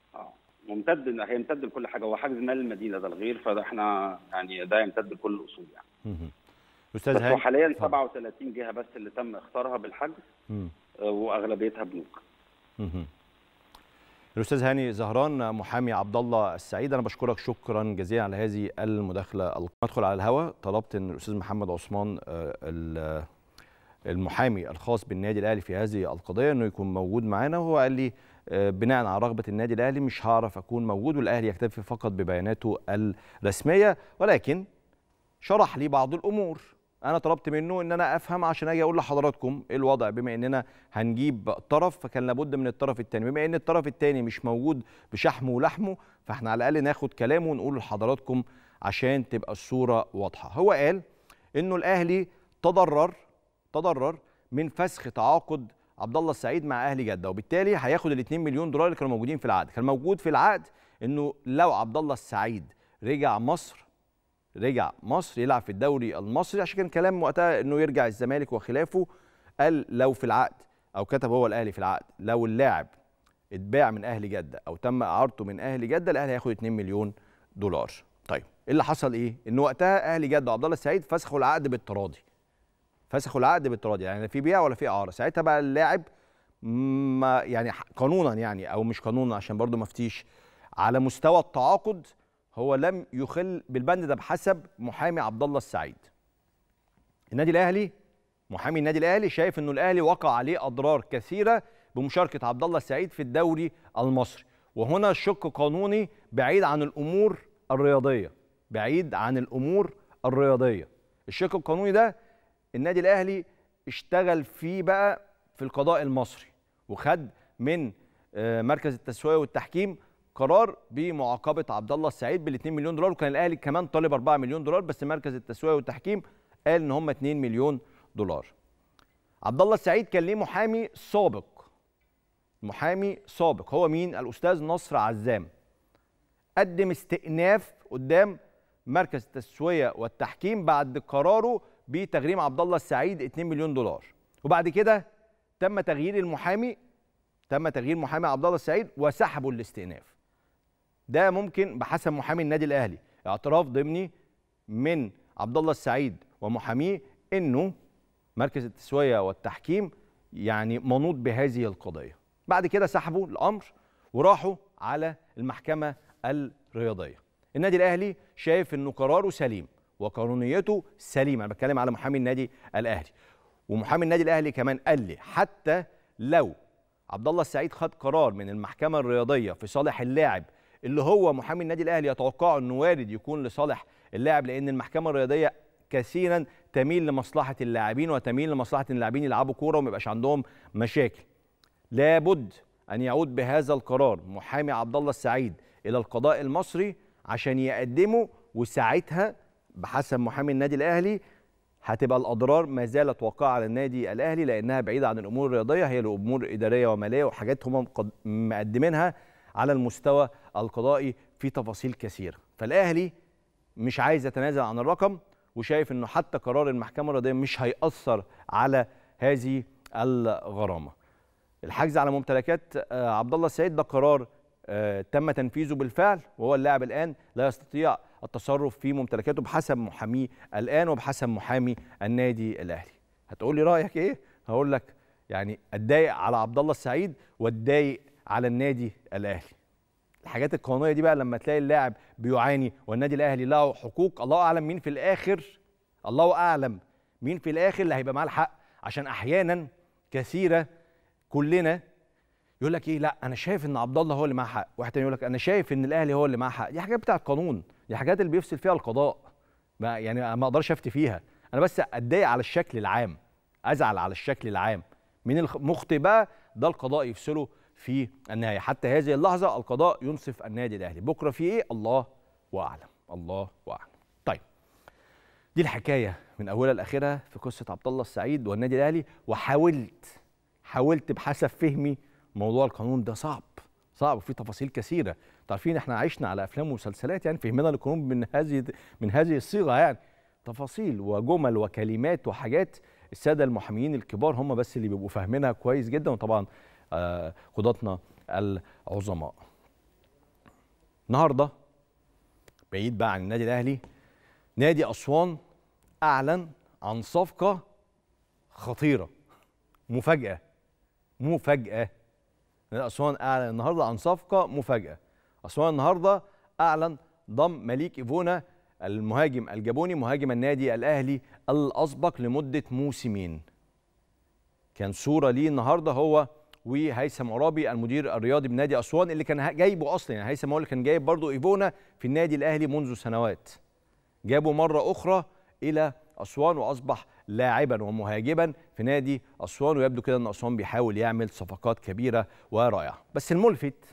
هيمتد لكل حاجه، هو حجز مال المدينه ده الغير، فده احنا يعني ده يمتد لكل الاصول يعني. استاذ هاني، بس حاليا 37 جهه بس اللي تم اختارها بالحجز واغلبيتها بنوك. الاستاذ هاني زهران محامي عبد الله السعيد، انا بشكرك شكرا جزيلا على هذه المداخله. ادخل على الهواء طلبت ان الاستاذ محمد عثمان المحامي الخاص بالنادي الاهلي في هذه القضيه انه يكون موجود معانا، وهو قال لي بناء على رغبه النادي الاهلي مش هعرف اكون موجود والاهلي يكتفي فقط ببياناته الرسميه، ولكن شرح لي بعض الامور. انا طلبت منه ان انا افهم عشان اجي اقول لحضراتكم ايه الوضع، بما اننا هنجيب طرف فكان لابد من الطرف الثاني، بما ان الطرف الثاني مش موجود بشحمه ولحمه فاحنا على الاقل ناخد كلامه ونقوله لحضراتكم عشان تبقى الصوره واضحه. هو قال انه الاهلي تضرر من فسخ تعاقد عبد الله السعيد مع اهلي جده، وبالتالي هياخد ال 2 مليون دولار اللي كانوا موجودين في العقد. كان موجود في العقد انه لو عبد الله السعيد رجع مصر يلعب في الدوري المصري، عشان كان كلام وقتها انه يرجع الزمالك وخلافه. قال لو في العقد او كتب هو الاهلي في العقد لو اللاعب اتباع من اهلي جده او تم اعارته من اهلي جده، الاهلي هياخد 2 مليون دولار. طيب ايه اللي حصل؟ ايه ان وقتها اهلي جده وعبد الله السعيد فسخوا العقد بالتراضي. فسخوا العقد بالتراضي، يعني لا في بيع ولا في اعاره. ساعتها بقى اللاعب ما يعني قانونا، يعني او مش قانونا عشان برضو ما افتيش، على مستوى التعاقد هو لم يخل بالبند ده بحسب محامي عبد الله السعيد. النادي الاهلي، محامي النادي الاهلي شايف انه الاهلي وقع عليه اضرار كثيره بمشاركه عبد الله السعيد في الدوري المصري، وهنا شق قانوني بعيد عن الامور الرياضيه، بعيد عن الامور الرياضيه. الشق القانوني ده النادي الاهلي اشتغل فيه بقى في القضاء المصري، وخد من مركز التسويه والتحكيم قرار بمعاقبه عبد الله السعيد بال 2 مليون دولار، وكان الاهلي كمان طالب 4 مليون دولار، بس مركز التسويه والتحكيم قال ان هم 2 مليون دولار. عبد الله السعيد كان ليه محامي سابق، محامي سابق هو مين؟ الاستاذ نصر عزام. قدم استئناف قدام مركز التسويه والتحكيم بعد قراره بتغريم عبد الله السعيد 2 مليون دولار، وبعد كده تم تغيير المحامي، تم تغيير محامي عبد الله السعيد وسحبوا الاستئناف. ده ممكن بحسب محامي النادي الاهلي اعتراف ضمني من عبد الله السعيد ومحاميه انه مركز التسويه والتحكيم يعني منوط بهذه القضيه. بعد كده سحبوا الامر وراحوا على المحكمه الرياضيه. النادي الاهلي شايف انه قراره سليم وقانونيته سليمه، انا بتكلم على محامي النادي الاهلي. ومحامي النادي الاهلي كمان قال لي حتى لو عبد الله السعيد خد قرار من المحكمه الرياضيه في صالح اللاعب اللي هو محامي النادي الاهلي يتوقعه انه وارد يكون لصالح اللاعب، لان المحكمه الرياضيه كثيرا تميل لمصلحه اللاعبين وتميل لمصلحه اللاعبين يلعبوا كوره وما يبقاش عندهم مشاكل. لابد ان يعود بهذا القرار محامي عبد الله السعيد الى القضاء المصري عشان يقدمه، وساعتها بحسب محامي النادي الاهلي هتبقى الاضرار ما زالت واقعه على النادي الاهلي، لانها بعيده عن الامور الرياضيه، هي الامور اداريه وماليه وحاجات هم مقدمينها على المستوى القضائي في تفاصيل كثيره. فالاهلي مش عايز يتنازل عن الرقم، وشايف انه حتى قرار المحكمه الرياضيه مش هيأثر على هذه الغرامه. الحجز على ممتلكات عبد الله السعيد ده قرار تم تنفيذه بالفعل، وهو اللاعب الان لا يستطيع التصرف في ممتلكاته بحسب محاميه الان وبحسب محامي النادي الاهلي. هتقول لي رايك ايه؟ هقول لك يعني اتضايق على عبد الله السعيد واتضايق على النادي الاهلي. الحاجات القانونيه دي بقى لما تلاقي اللاعب بيعاني والنادي الاهلي له حقوق، الله اعلم مين في الاخر، الله اعلم مين في الاخر اللي هيبقى معاه الحق. عشان احيانا كثيره كلنا يقول لك ايه، لا انا شايف ان عبد الله هو اللي معاه حق، واحد تاني يقول لك انا شايف ان الاهلي هو اللي معاه حق. دي حاجات بتاعه القانون، دي حاجات اللي بيفصل فيها القضاء، يعني ما اقدرش افتي فيها. انا بس اتضايق على الشكل العام، ازعل على الشكل العام. مين المخطئ بقى؟ ده القضاء يفصله في النهايه. حتى هذه اللحظه القضاء ينصف النادي الاهلي، بكره في ايه الله واعلم، الله واعلم. طيب دي الحكايه من اولها لاخرها في قصه عبد الله السعيد والنادي الاهلي، وحاولت بحسب فهمي موضوع القانون ده صعب وفيه تفاصيل كثيره. عارفين احنا عشنا على افلام ومسلسلات يعني فهمنا القانون من هذه الصيغه، يعني تفاصيل وجمل وكلمات وحاجات الساده المحاميين الكبار هم بس اللي بيبقوا فاهمينها كويس جدا، وطبعا قضاتنا العظماء. النهارده بعيد بقى عن النادي الاهلي، نادي اسوان اعلن عن صفقه خطيره، مفاجاه. نادي اسوان اعلن النهارده عن صفقه مفاجاه. اسوان النهارده اعلن ضم مليك ايفونا المهاجم الجابوني مهاجم النادي الاهلي الاسبق لمده موسمين. كان صوره ليه النهارده هو وهيثم عرابي المدير الرياضي بنادي اسوان اللي كان جايبه اصلا، يعني هيثم هو اللي كان جايب برضه ايفونا في النادي الاهلي منذ سنوات. جابه مره اخرى الى اسوان واصبح لاعبا ومهاجما في نادي اسوان، ويبدو كده ان اسوان بيحاول يعمل صفقات كبيره ورائعه. بس الملفت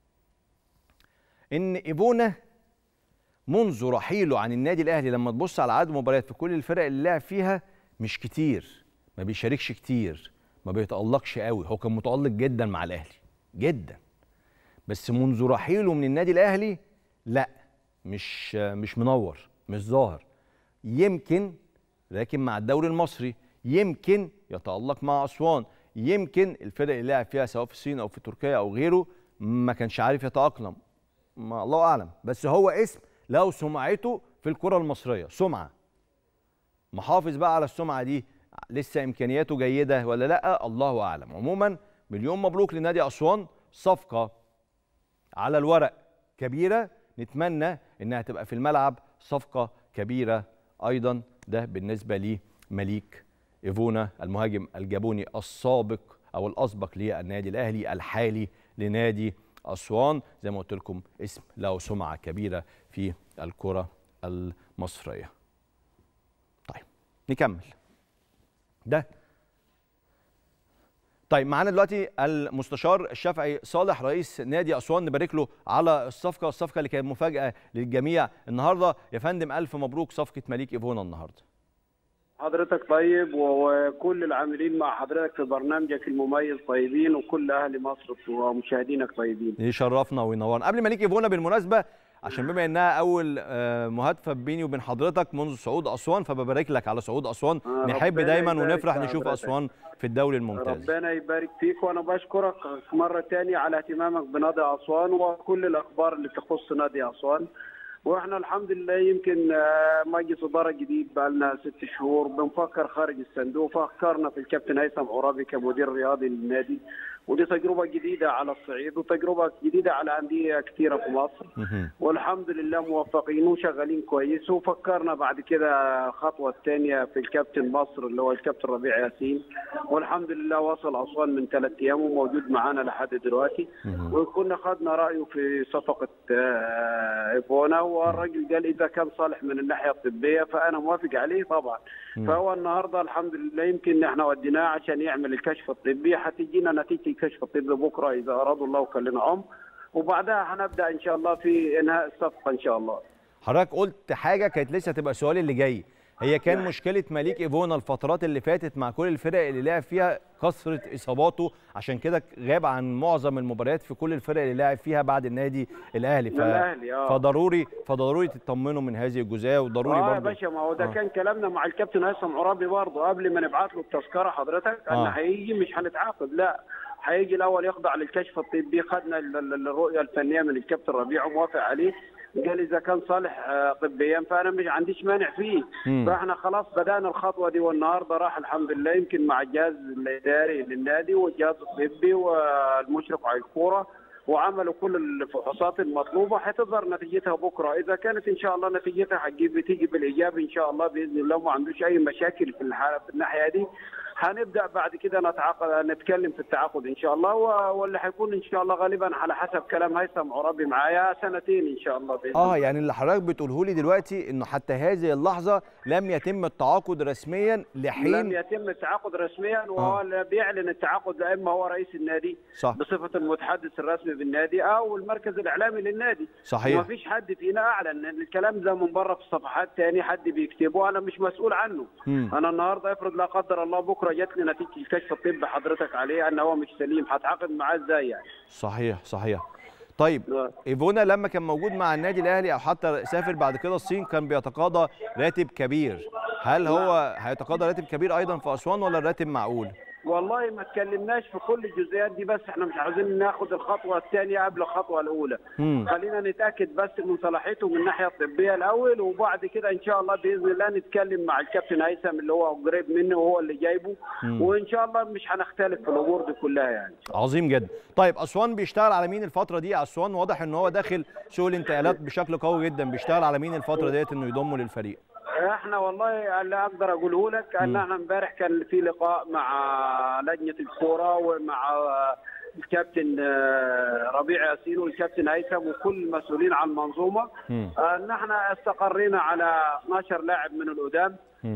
ان ايفونا منذ رحيله عن النادي الاهلي لما تبص على عدد المباريات في كل الفرق اللي لعب فيها مش كتير، ما بيشاركش كتير، ما بيتألقش قوي. هو كان متألق جدا مع الاهلي جدا، بس منذ رحيله من النادي الاهلي لا مش منور، مش ظاهر. يمكن لكن مع الدوري المصري يمكن يتألق مع اسوان، يمكن الفرق اللي لعب فيها سواء في الصين او في تركيا او غيره ما كانش عارف يتاقلم، ما الله اعلم، بس هو اسم له سمعته في الكره المصريه، سمعه محافظ بقى على السمعه دي. لسه امكانياته جيده ولا لا الله اعلم. عموما مليون مبروك لنادي اسوان، صفقه على الورق كبيره، نتمنى انها تبقى في الملعب صفقه كبيره ايضا. ده بالنسبه لمليك ايفونا المهاجم الجابوني السابق او الاسبق للنادي الاهلي، الحالي لنادي اسوان، زي ما قلت لكم اسم له سمعه كبيره في الكره المصريه. طيب نكمل ده. طيب معانا دلوقتي المستشار الشافعي صالح رئيس نادي اسوان، نبارك له على الصفقه اللي كانت مفاجاه للجميع النهارده. يا فندم الف مبروك صفقه مليك ايفونا النهارده. حضرتك طيب وكل العاملين مع حضرتك في برنامجك المميز طيبين، وكل اهل مصر ومشاهدينك طيبين. يشرفنا وينورنا. قبل مليك ايفونا بالمناسبه، عشان بما انها اول مهاتفه بيني وبين حضرتك منذ صعود اسوان، فببارك لك على صعود اسوان. نحب دايما ونفرح نشوف اسوان في الدوري الممتاز. ربنا يبارك فيك، وانا بشكرك مره ثانيه على اهتمامك بنادي اسوان وكل الاخبار اللي تخص نادي اسوان. واحنا الحمد لله يمكن مجلس اداره جديد بقى لنا 6 شهور بنفكر خارج الصندوق، فكرنا في الكابتن هيثم عرابي كمدير رياضي للنادي، ودي تجربه جديده على الصعيد وتجربه جديده على انديه كثيره في مصر، والحمد لله موفقين وشغالين كويس. وفكرنا بعد كده الخطوه الثانيه في الكابتن مصر اللي هو الكابتن ربيع ياسين، والحمد لله وصل اسوان من 3 ايام وموجود معانا لحد دلوقتي. وكنا خدنا رايه في صفقه ايفونا، والراجل قال اذا كان صالح من الناحيه الطبيه فانا موافق عليه طبعا. فهو النهارده الحمد لله يمكن احنا وديناه عشان يعمل الكشف الطبي، حتجينا نتيجه الكشف الطبي بكره اذا اراد الله وكلنا عمر، وبعدها هنبدا ان شاء الله في انهاء الصفقه ان شاء الله. حضرتك قلت حاجه كانت لسه تبقى السؤال اللي جاي، هي كان مشكله مليك ايفونا الفترات اللي فاتت مع كل الفرق اللي لعب فيها كثره اصاباته، عشان كده غاب عن معظم المباريات في كل الفرق اللي لعب فيها بعد النادي الاهلي. فضروري تطمنوا من هذه الجزئيه، وضروري برضه يا باشا. ما هو ده كان كلامنا مع الكابتن هيثم عرابي برضه قبل ما نبعت له التذكره حضرتك ان هيجي مش هنتعاقد، لا هيجي الاول يخضع للكشف الطبي. خدنا الرؤيه الفنيه من الكابتن ربيع وموافق عليه، قال اذا كان صالح طبيا فانا مش عنديش مانع فيه. فاحنا خلاص بدانا الخطوه دي، والنهارده راح الحمد لله يمكن مع الجهاز الاداري للنادي والجهاز الطبي والمشرف على الكوره، وعملوا كل الفحوصات المطلوبه. هتظهر نتيجتها بكره، اذا كانت ان شاء الله نتيجتها بتيجي بالايجاب ان شاء الله باذن الله، ما عندوش اي مشاكل في الناحيه دي، هنبدا بعد كده نتكلم في التعاقد ان شاء الله، واللي هيكون ان شاء الله غالبا على حسب كلام هيثم عرابي معايا 2 ان شاء الله باذن الله. يعني اللي حضرتك بتقوله لي دلوقتي انه حتى هذه اللحظه لم يتم التعاقد رسميا لحين لم يتم التعاقد رسميا، وهو اللي بيعلن التعاقد لا اما هو رئيس النادي صح بصفه المتحدث الرسمي بالنادي او المركز الاعلامي للنادي. صحيح. وما فيش حد فينا اعلن الكلام ده من بره في صفحات ثاني حد بيكتبه، انا مش مسؤول عنه. انا النهارده افرض لا قدر الله بكره جات لي نتيجه الكشف الطبي حضرتك عليه ان هو مش سليم، هتعاقد معاه ازاي يعني؟ صحيح. طيب ايفونا لما كان موجود مع النادي الاهلي او حتى سافر بعد كده الصين كان بيتقاضى راتب كبير، هل هو هيتقاضى راتب كبير ايضا في اسوان ولا الراتب معقول؟ والله ما اتكلمناش في كل الجزئيات دي، بس احنا مش عاوزين ناخد الخطوه الثانيه قبل الخطوه الاولى. خلينا نتاكد بس من صلاحيته من الناحيه الطبيه الاول، وبعد كده ان شاء الله باذن الله نتكلم مع الكابتن هيثم اللي هو قريب منه وهو اللي جايبه، وان شاء الله مش هنختلف في الامور دي كلها يعني. عظيم جدا. طيب اسوان بيشتغل على مين الفتره دي؟ اسوان واضح ان هو داخل سوق الانتقالات بشكل قوي جدا، بيشتغل على مين الفتره ديت انه يضمه للفريق؟ احنا والله اللي اقدر اقوله لك ان احنا امبارح كان في لقاء مع لجنه الكوره ومع الكابتن ربيع ياسين والكابتن هيثم وكل المسؤولين عن المنظومه، ان احنا استقرينا على 12 لاعب من القدام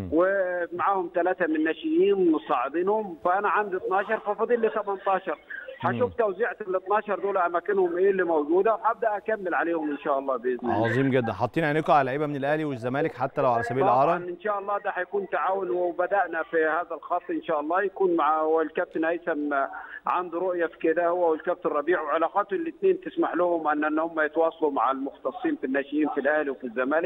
ومعاهم 3 من الناشئين مصعدينهم، فانا عندي 12 ففاضل لي 18. هشوف توزيعة ال 12 دول اماكنهم ايه اللي موجوده، وهبدا اكمل عليهم ان شاء الله باذن الله. عظيم جدا. حاطين عينيكم على لعيبه من الاهلي والزمالك حتى لو على سبيل الاعاره؟ ان شاء الله ده هيكون تعاون، وبدانا في هذا الخط ان شاء الله يكون مع والكابتن هيثم عنده رؤيه في كده هو والكابتن ربيع، وعلاقاته الاثنين تسمح لهم ان هم يتواصلوا مع المختصين في الناشئين في الاهلي وفي الزمالك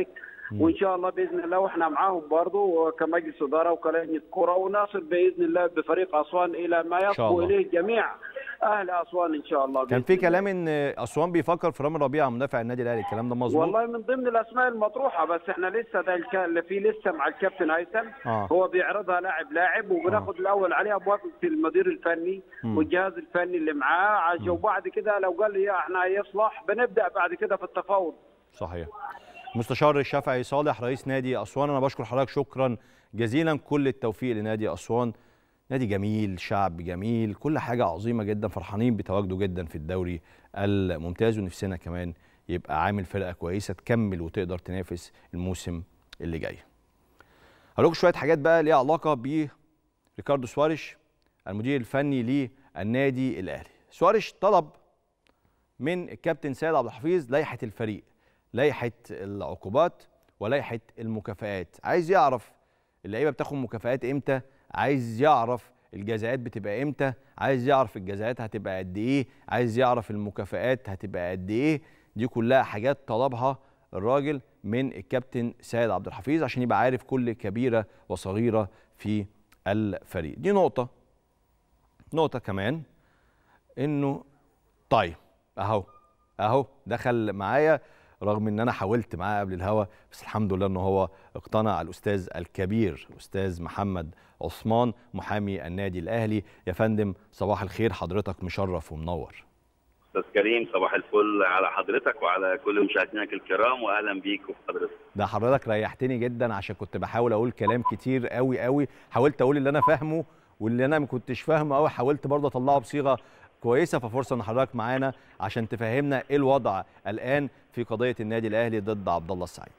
وان شاء الله باذن الله واحنا معاهم برضه كمجلس اداره وكلجنه كره، ونصل باذن الله بفريق اسوان الى ما يصبو اليه جميع اهل اسوان ان شاء الله. كان في كلام ان اسوان بيفكر في رامي ربيعه مدافع النادي الاهلي، الكلام ده مظبوط؟ والله من ضمن الاسماء المطروحه، بس احنا لسه لسه مع الكابتن هيثم هو بيعرضها لاعب وبناخد الاول عليها موافقه المدير الفني والجهاز الفني اللي معاه، وبعد كده لو قال لي احنا يصلح بنبدا بعد كده في التفاوض. صحيح. مستشار الشافعي صالح رئيس نادي اسوان، انا بشكر حضرتك شكرا جزيلا، كل التوفيق لنادي اسوان، نادي جميل، شعب جميل، كل حاجه عظيمه جدا، فرحانين بتواجده جدا في الدوري الممتاز، ونفسنا كمان يبقى عامل فرقه كويسه تكمل وتقدر تنافس الموسم اللي جاي. هقول لكم شويه حاجات بقى ليها علاقه بريكاردو سواريش المدير الفني للنادي الاهلي. سواريش طلب من الكابتن سيد عبد الحفيظ لائحه الفريق، لائحه العقوبات ولائحه المكافآت، عايز يعرف اللعيبه بتاخد مكافآت امتى، عايز يعرف الجزاءات بتبقى امتى، عايز يعرف الجزاءات هتبقى قد ايه، عايز يعرف المكافآت هتبقى قد ايه. دي كلها حاجات طلبها الراجل من الكابتن سيد عبد الحفيظ عشان يبقى عارف كل كبيره وصغيره في الفريق. دي نقطه كمان انه طيب اهو دخل معايا رغم ان انا حاولت معاه قبل الهوا، بس الحمد لله ان هو اقتنع، الاستاذ الكبير استاذ محمد عثمان محامي النادي الاهلي. يا فندم صباح الخير، حضرتك مشرف ومنور. استاذ كريم صباح الفل على حضرتك وعلى كل مشاهدينك الكرام، واهلا بيك وحضرتك. ده حضرتك ريحتني جدا عشان كنت بحاول اقول كلام كتير قوي، حاولت اقول اللي انا فاهمه واللي انا ما كنتش فاهمه قوي، حاولت برضه اطلعه بصيغه كويسه، ففرصه ان حضرتك معانا عشان تفهمنا ايه الوضع الان في قضيه النادي الاهلي ضد عبد الله السعيد.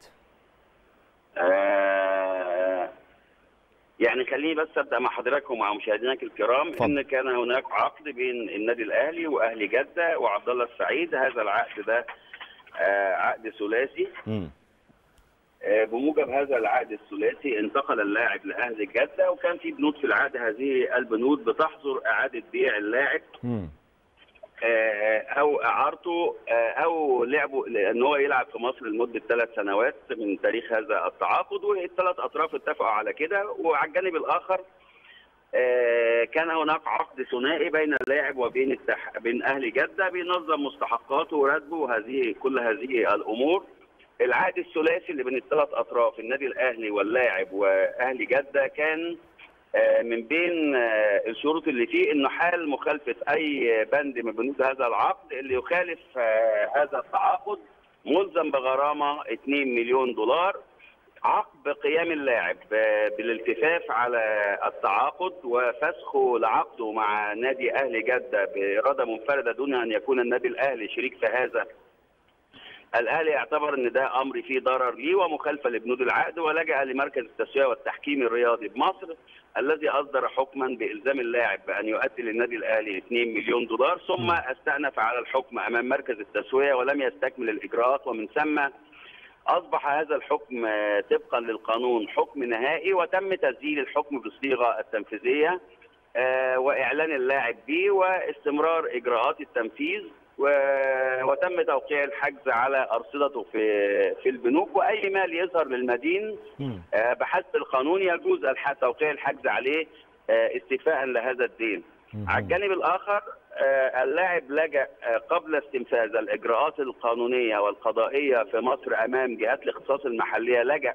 يعني خليني بس ابدا مع حضرتك ومع مشاهدينك الكرام ان كان هناك عقد بين النادي الاهلي واهلي جده وعبد الله السعيد. هذا العقد ده عقد ثلاثي. بموجب هذا العقد الثلاثي انتقل اللاعب لاهلي جده، وكان في بنود في العقد، هذه البنود بتحظر اعاده بيع اللاعب او اعارته او لعبه ان هو يلعب في مصر لمده 3 سنوات من تاريخ هذا التعاقد، والثلاث اطراف اتفقوا على كده. وعلى الجانب الاخر كان هناك عقد ثنائي بين اللاعب وبين بين اهلي جده بينظم مستحقاته وراتبه وهذه كل هذه الامور. العقد الثلاثي اللي بين الثلاث اطراف النادي الاهلي واللاعب واهلي جده كان من بين الشروط اللي فيه انه حال مخالفه اي بند من بنود هذا العقد اللي يخالف هذا التعاقد ملزم بغرامه 2 مليون دولار عقب قيام اللاعب بالالتفاف على التعاقد وفسخه لعقده مع نادي اهلي جده باراده منفرده دون ان يكون النادي الاهلي شريك في هذا. الاهلي اعتبر ان ده امر فيه ضرر ليه ومخالفه لبنود العقد، ولجأ لمركز التسويه والتحكيم الرياضي بمصر الذي اصدر حكما بالزام اللاعب بان يؤدي للنادي الاهلي 2 مليون دولار، ثم استأنف على الحكم امام مركز التسويه ولم يستكمل الاجراءات، ومن ثم اصبح هذا الحكم طبقا للقانون حكم نهائي، وتم تسجيل الحكم بالصيغه التنفيذيه واعلان اللاعب به واستمرار اجراءات التنفيذ، وتم توقيع الحجز على ارصدته في البنوك، واي مال يظهر للمدين بحسب القانون يجوز توقيع الحجز عليه استيفاء لهذا الدين. على الجانب الاخر اللاعب لجأ قبل استنفاذ الاجراءات القانونيه والقضائيه في مصر امام جهات الاختصاص المحليه، لجأ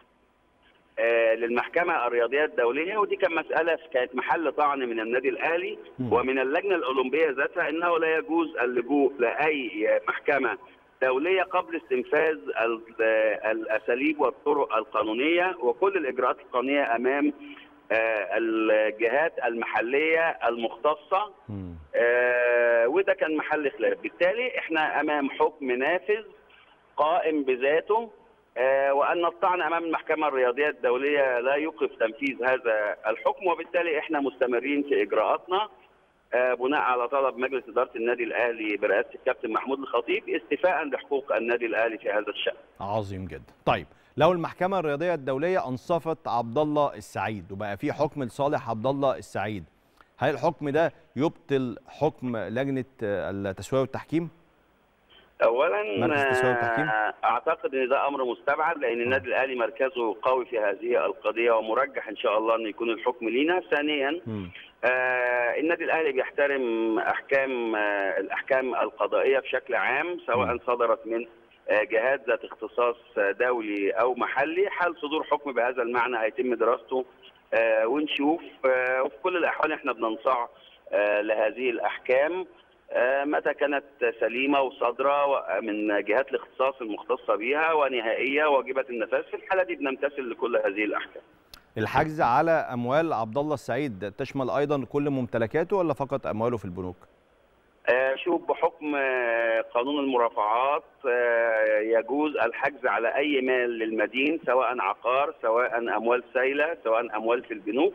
للمحكمة الرياضية الدولية، ودي كانت محل طعن من النادي الأهلي ومن اللجنة الأولمبية ذاتها أنه لا يجوز اللجوء لأي محكمة دولية قبل استنفاذ الأساليب والطرق القانونية وكل الإجراءات القانونية أمام الجهات المحلية المختصة، وده كان محل خلاف. بالتالي احنا أمام حكم نافذ قائم بذاته، وأن الطعن أمام المحكمة الرياضية الدولية لا يوقف تنفيذ هذا الحكم، وبالتالي احنا مستمرين في إجراءاتنا بناء على طلب مجلس إدارة النادي الأهلي برئاسة الكابتن محمود الخطيب استيفاء لحقوق النادي الأهلي في هذا الشأن. عظيم جدا. طيب لو المحكمة الرياضية الدولية أنصفت عبد الله السعيد وبقى في حكم لصالح عبد الله السعيد، هل الحكم ده يبطل حكم لجنة التسوية والتحكيم؟ اولا مركز التسوية والتحكيم؟ اعتقد ان ده امر مستبعد، لان النادي الاهلي مركزه قوي في هذه القضيه ومرجح ان شاء الله ان يكون الحكم لينا. ثانيا النادي الاهلي بيحترم الاحكام القضائيه بشكل عام، سواء صدرت من جهات ذات اختصاص دولي او محلي. حال صدور حكم بهذا المعنى هيتم دراسته ونشوف. وفي كل الاحوال احنا بننصاع لهذه الاحكام متى كانت سليمه وصادره من جهات الاختصاص المختصه بها ونهائيه واجبه النفاذ. في الحاله دي بنمتثل لكل هذه الاحكام. الحجز على اموال عبد الله السعيد تشمل ايضا كل ممتلكاته ولا فقط امواله في البنوك؟ شوف، بحكم قانون المرافعات يجوز الحجز على اي مال للمدين، سواء عقار، سواء اموال سائله، سواء اموال في البنوك.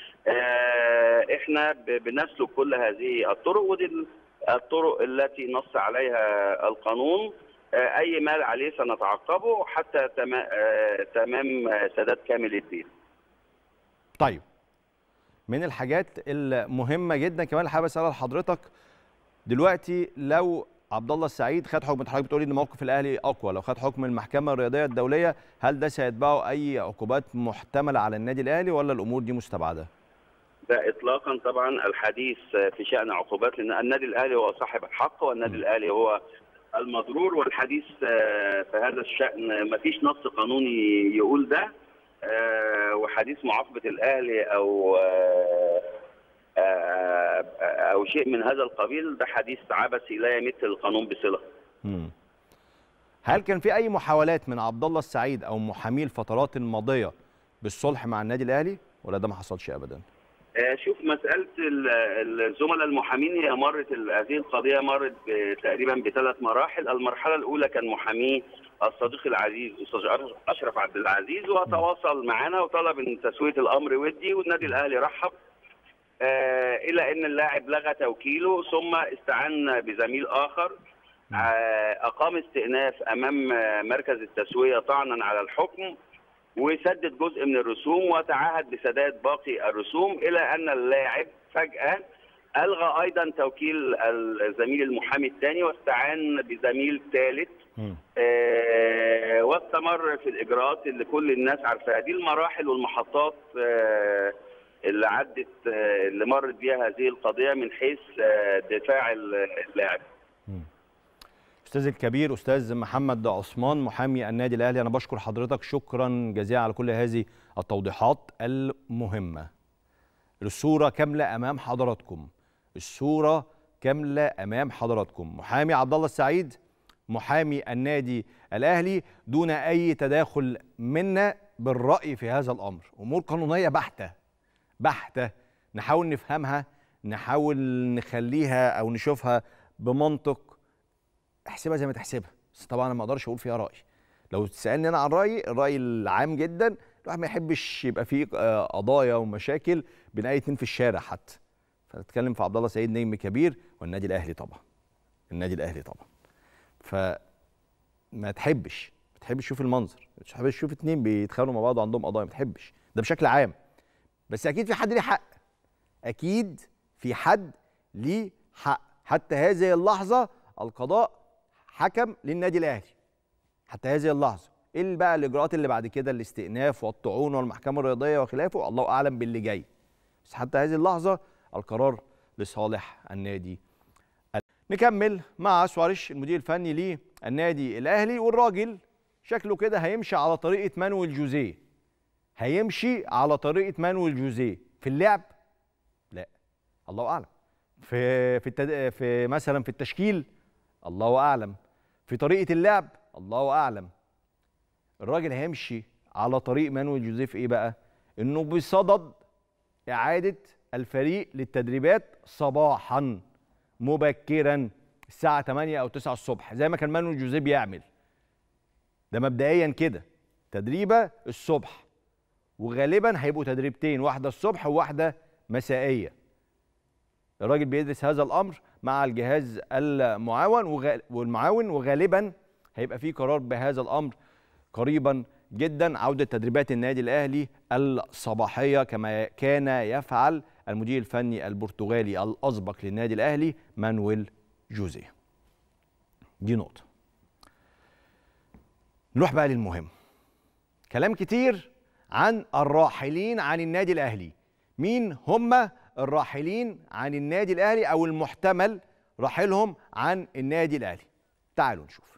احنا بنسلك كل هذه الطرق، ودي الطرق التي نص عليها القانون. اي مال عليه سنتعقبه حتى تمام سداد كامل الدين. طيب، من الحاجات المهمه جدا كمان اللي حابب اسالها لحضرتك دلوقتي، لو عبد الله السعيد خد حكم، حضرتك بتقولي ان موقف الاهلي اقوى، لو خد حكم المحكمه الرياضيه الدوليه هل ده سيتبعه اي عقوبات محتمله على النادي الاهلي ولا الامور دي مستبعده؟ لا اطلاقا. طبعا الحديث في شان عقوبات، لان النادي الاهلي هو صاحب الحق والنادي الاهلي هو المضرور، والحديث في هذا الشان ما فيش نص قانوني يقول ده. وحديث معاقبه الاهلي او شيء من هذا القبيل ده حديث عبثي لا يمت القانون بصله. هل كان في اي محاولات من عبد الله السعيد او محاميه الفترات الماضيه بالصلح مع النادي الاهلي ولا ده ما حصلش ابدا؟ شوف، مساله الزملاء المحامين هي هذه القضيه مرت تقريبا بثلاث مراحل. المرحله الاولى كان محاميه الصديق العزيز استاذ اشرف عبد العزيز، وتواصل معنا وطلب ان تسويه الامر ودي، والنادي الاهلي رحب الى ان اللاعب لغى توكيله، ثم استعان بزميل اخر اقام استئناف امام مركز التسويه طعنا على الحكم، وسدد جزء من الرسوم وتعهد بسداد باقي الرسوم، الى ان اللاعب فجاه الغى ايضا توكيل الزميل المحامي الثاني واستعان بزميل ثالث واستمر في الاجراءات اللي كل الناس عارفاها. دي المراحل والمحطات اللي عدت اللي مرت بيها هذه القضيه من حيث دفاع اللاعب. استاذ الكبير استاذ محمد عثمان محامي النادي الاهلي، انا بشكر حضرتك شكرا جزيلا على كل هذه التوضيحات المهمه. الصوره كامله امام حضراتكم، الصوره كامله امام حضراتكم. محامي عبد الله السعيد محامي النادي الاهلي دون اي تداخل منا بالراي في هذا الامر، امور قانونيه بحته نحاول نفهمها، نحاول نخليها او نشوفها بمنطق، احسبها زي ما تحسبها، بس طبعا انا ما اقدرش اقول فيها راي. لو تسالني انا عن الراي العام جدا، الواحد ما يحبش يبقى فيه قضايا ومشاكل بين اي اتنين في الشارع حتى. فنتكلم في عبد الله سعيد نجم كبير والنادي الاهلي طبعا، النادي الاهلي طبعا. فما تحبش تشوف المنظر، ما تحبش تشوف اتنين بيتخانقوا مع بعض وعندهم قضايا، ما تحبش ده بشكل عام. بس اكيد في حد ليه حق، اكيد في حد ليه حق. حتى هذه اللحظه القضاء حكم للنادي الاهلي حتى هذه اللحظه. ايه بقى الاجراءات اللي بعد كده، الاستئناف والطعون والمحكمه الرياضيه وخلافه، الله اعلم باللي جاي. بس حتى هذه اللحظه القرار لصالح النادي. نكمل مع سواريش المدير الفني للنادي الاهلي، والراجل شكله كده هيمشي على طريقه مانويل جوزيه. هيمشي على طريقه مانويل جوزيه في اللعب؟ لا، الله اعلم. في مثلا في التشكيل؟ الله اعلم. في طريقه اللعب؟ الله اعلم. الراجل هيمشي على طريق مانويل جوزيه في ايه بقى؟ انه بصدد اعاده الفريق للتدريبات صباحا مبكرا الساعه 8 او 9 الصبح زي ما كان مانويل جوزيه بيعمل. ده مبدئيا كده تدريبه الصبح، وغالبا هيبقوا تدريبتين، واحده الصبح وواحده مسائيه. الراجل بيدرس هذا الامر مع الجهاز المعاون وغالبا هيبقى فيه قرار بهذا الامر قريبا جدا، عوده تدريبات النادي الاهلي الصباحيه كما كان يفعل المدير الفني البرتغالي الاسبق للنادي الاهلي مانويل جوزيه. دي نقطه. نروح بقى للمهم. كلام كتير عن الراحلين عن النادي الأهلي. مين هم الراحلين عن النادي الأهلي أو المحتمل رحيلهم عن النادي الأهلي؟ تعالوا نشوف.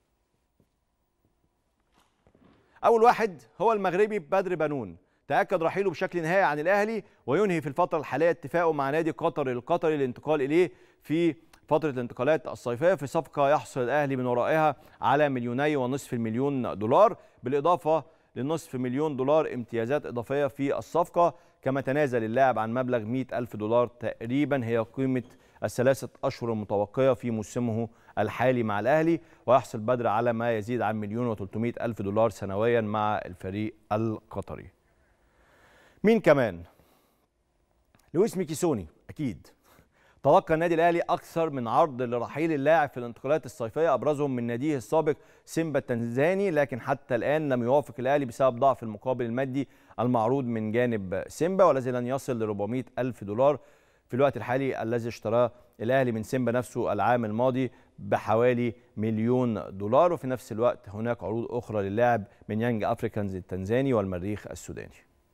أول واحد هو المغربي بدر بنون، تأكد رحيله بشكل نهائي عن الأهلي وينهي في الفترة الحالية اتفاقه مع نادي قطر القطري للانتقال إليه في فترة الانتقالات الصيفية في صفقة يحصل الأهلي من ورائها على $2.5 مليون، بالإضافة لنصف مليون دولار امتيازات إضافية في الصفقة. كما تنازل اللاعب عن مبلغ $100,000 تقريبا هي قيمة ال3 أشهر المتبقية في موسمه الحالي مع الأهلي، ويحصل بدر على ما يزيد عن $1,300,000 سنويا مع الفريق القطري. مين كمان؟ لويس ميكيسوني. أكيد تلقى النادي الأهلي أكثر من عرض لرحيل اللاعب في الانتقالات الصيفية، أبرزهم من ناديه السابق سيمبا التنزاني، لكن حتى الآن لم يوافق الأهلي بسبب ضعف المقابل المادي المعروض من جانب سيمبا، والذي لن يصل ل$400,000 في الوقت الحالي، الذي اشتراه الأهلي من سيمبا نفسه العام الماضي بحوالي $1,000,000. وفي نفس الوقت هناك عروض أخرى للاعب من يانج أفريكانز التنزاني والمريخ السوداني.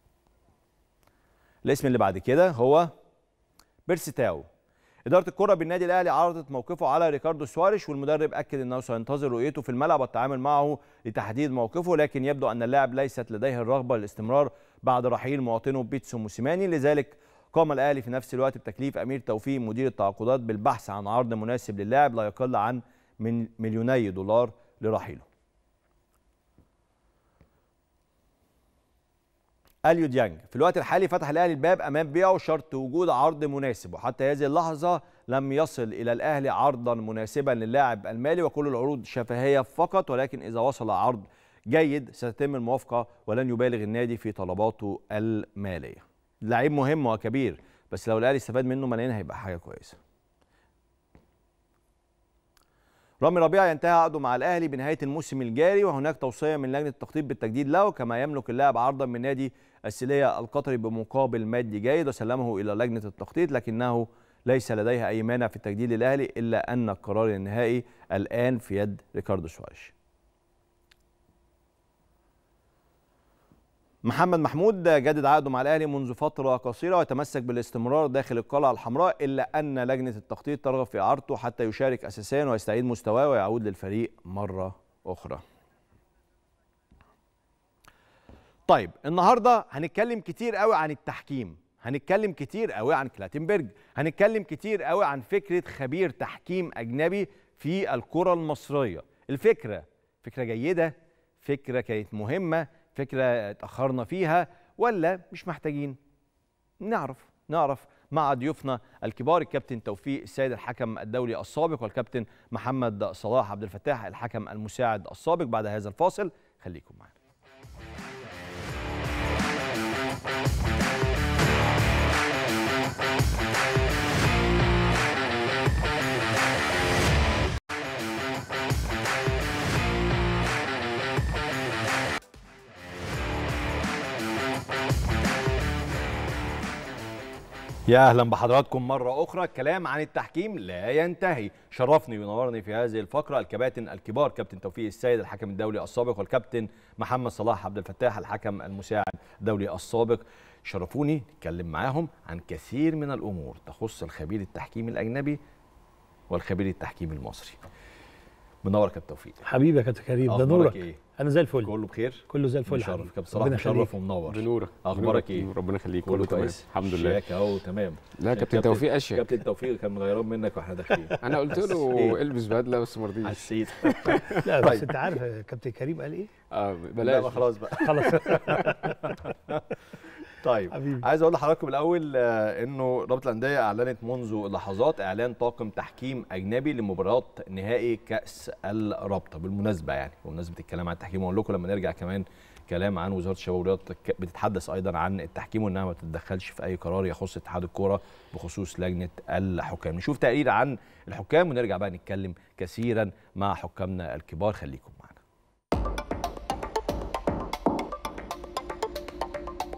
الاسم اللي بعد كده هو بيرسي تاو. إدارة الكرة بالنادي الأهلي عرضت موقفه على ريكاردو سواريش، والمدرب أكد أنه سينتظر رؤيته في الملعب والتعامل معه لتحديد موقفه، لكن يبدو أن اللاعب ليست لديه الرغبة للاستمرار بعد رحيل مواطنه بيتسو موسيماني. لذلك قام الأهلي في نفس الوقت بتكليف أمير توفيق مدير التعاقدات بالبحث عن عرض مناسب للاعب لا يقل عن $2,000,000 لرحيله. أليو ديانج. في الوقت الحالي فتح الأهلي الباب أمام بيعه شرط وجود عرض مناسب، وحتى هذه اللحظة لم يصل إلى الأهلي عرضا مناسبا للاعب المالي، وكل العروض شفهية فقط، ولكن إذا وصل عرض جيد ستتم الموافقة ولن يبالغ النادي في طلباته المالية. لعيب مهم وكبير، بس لو الأهلي استفاد منه ماليا هيبقى حاجة كويسة. رامي ربيعة ينتهي عقده مع الأهلي بنهاية الموسم الجاري، وهناك توصية من لجنة التخطيط بالتجديد له، كما يملك اللاعب عرضا من نادي السيلية القطري بمقابل مادي جيد وسلمه إلى لجنة التخطيط، لكنه ليس لديها أي مانع في التجديد للأهلي، إلا أن القرار النهائي الآن في يد ريكاردو سواريش. محمد محمود جدد عقده مع الأهلي منذ فترة قصيرة ويتمسك بالاستمرار داخل القلعة الحمراء، إلا أن لجنة التخطيط ترغب في إعارته حتى يشارك أساسيا ويستعيد مستواه ويعود للفريق مرة أخرى. طيب النهارده هنتكلم كتير قوي عن التحكيم، هنتكلم كتير قوي عن كلاتنبرج، هنتكلم كتير قوي عن فكرة خبير تحكيم أجنبي في الكرة المصرية. الفكرة فكرة جيدة، فكرة كانت مهمة، فكرة اتأخرنا فيها، ولا مش محتاجين؟ نعرف مع ضيوفنا الكبار، الكابتن توفيق السيد الحكم الدولي السابق، والكابتن محمد صلاح عبد الفتاح الحكم المساعد السابق، بعد هذا الفاصل. خليكم معنا. يا اهلا بحضراتكم مره اخرى. الكلام عن التحكيم لا ينتهي. شرفني وينورني في هذه الفقره الكباتن الكبار، كابتن توفيق السيد الحكم الدولي السابق، والكابتن محمد صلاح عبد الفتاح الحكم المساعد الدولي السابق. شرفوني نتكلم معاهم عن كثير من الامور تخص الخبير التحكيم الاجنبي والخبير التحكيم المصري. منور كابتن توفيق. حبيبي يا كابتن كريم، ده نورك. إيه؟ انا زي الفل. كله بخير؟ كله زي الفل. مشرف كابتن صلاح، مشرف ومنور. بنورك. اخبارك ايه؟ ربنا يخليك. كله كويس الحمد لله. شياكه اهو تمام. لا كابتن توفيق اشيك. كابتن توفيق كان مغيران منك واحنا داخلين. انا قلت له البس بدله بس ما رضيش. حسيت. لا بس انت عارف كابتن كريم قال ايه؟ بلاش. لا خلاص بقى. خلاص. طيب حبيبي. عايز اقول لحضراتكم الاول انه رابطه الانديه اعلنت منذ لحظات اعلان طاقم تحكيم اجنبي لمباراه نهائي كاس الرابطه. بالمناسبه يعني بمناسبه الكلام عن التحكيم، اقول لكم لما نرجع كمان كلام عن وزاره الشباب والرياضه بتتحدث ايضا عن التحكيم وانها ما تتدخلش في اي قرار يخص اتحاد الكوره بخصوص لجنه الحكام. نشوف تقرير عن الحكام ونرجع بقى نتكلم كثيرا مع حكامنا الكبار. خليكم معنا.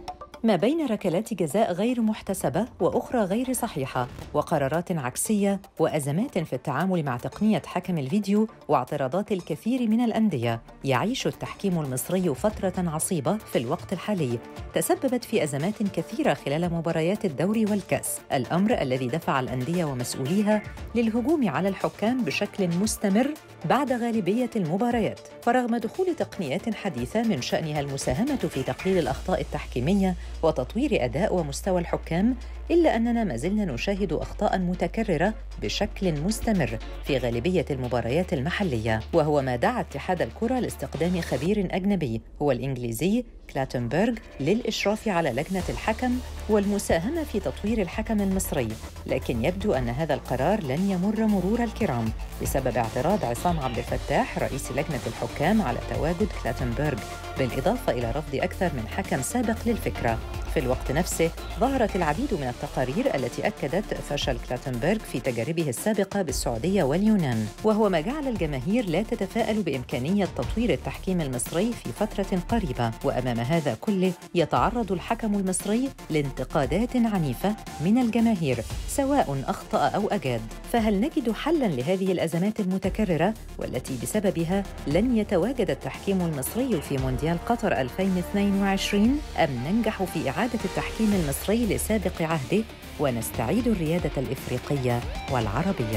ما بين ركلات جزاء غير محتسبة وأخرى غير صحيحة وقرارات عكسية وأزمات في التعامل مع تقنية حكم الفيديو واعتراضات الكثير من الأندية، يعيش التحكيم المصري فترة عصيبة في الوقت الحالي تسببت في أزمات كثيرة خلال مباريات الدوري والكأس، الأمر الذي دفع الأندية ومسؤوليها للهجوم على الحكام بشكل مستمر بعد غالبية المباريات. فرغم دخول تقنيات حديثة من شأنها المساهمة في تقليل الأخطاء التحكيمية وتطوير أداء ومستوى الحكام، إلا أننا ما زلنا نشاهد أخطاء متكررة بشكل مستمر في غالبية المباريات المحلية، وهو ما دعا اتحاد الكرة لاستقدام خبير أجنبي هو الإنجليزي كلاتنبرغ للإشراف على لجنة الحكم والمساهمة في تطوير الحكم المصري. لكن يبدو أن هذا القرار لن يمر مرور الكرام بسبب اعتراض عصام عبد الفتاح رئيس لجنة الحكام على تواجد كلاتنبرغ، بالإضافة إلى رفض أكثر من حكم سابق للفكرة. في الوقت نفسه ظهرت العديد من التقارير التي أكدت فشل كلاتنبرغ في تجاربه السابقة بالسعودية واليونان، وهو ما جعل الجماهير لا تتفائل بإمكانية تطوير التحكيم المصري في فترة قريبة. وأمام هذا كله يتعرض الحكم المصري لانتقادات عنيفة من الجماهير سواء أخطأ أو أجاد. فهل نجد حلاً لهذه الأزمات المتكررة والتي بسببها لن يتواجد التحكيم المصري في مونديال قطر 2022 أم ننجح في إعادة التحكيم المصري لسابق عهده ونستعيد الريادة الإفريقية والعربية؟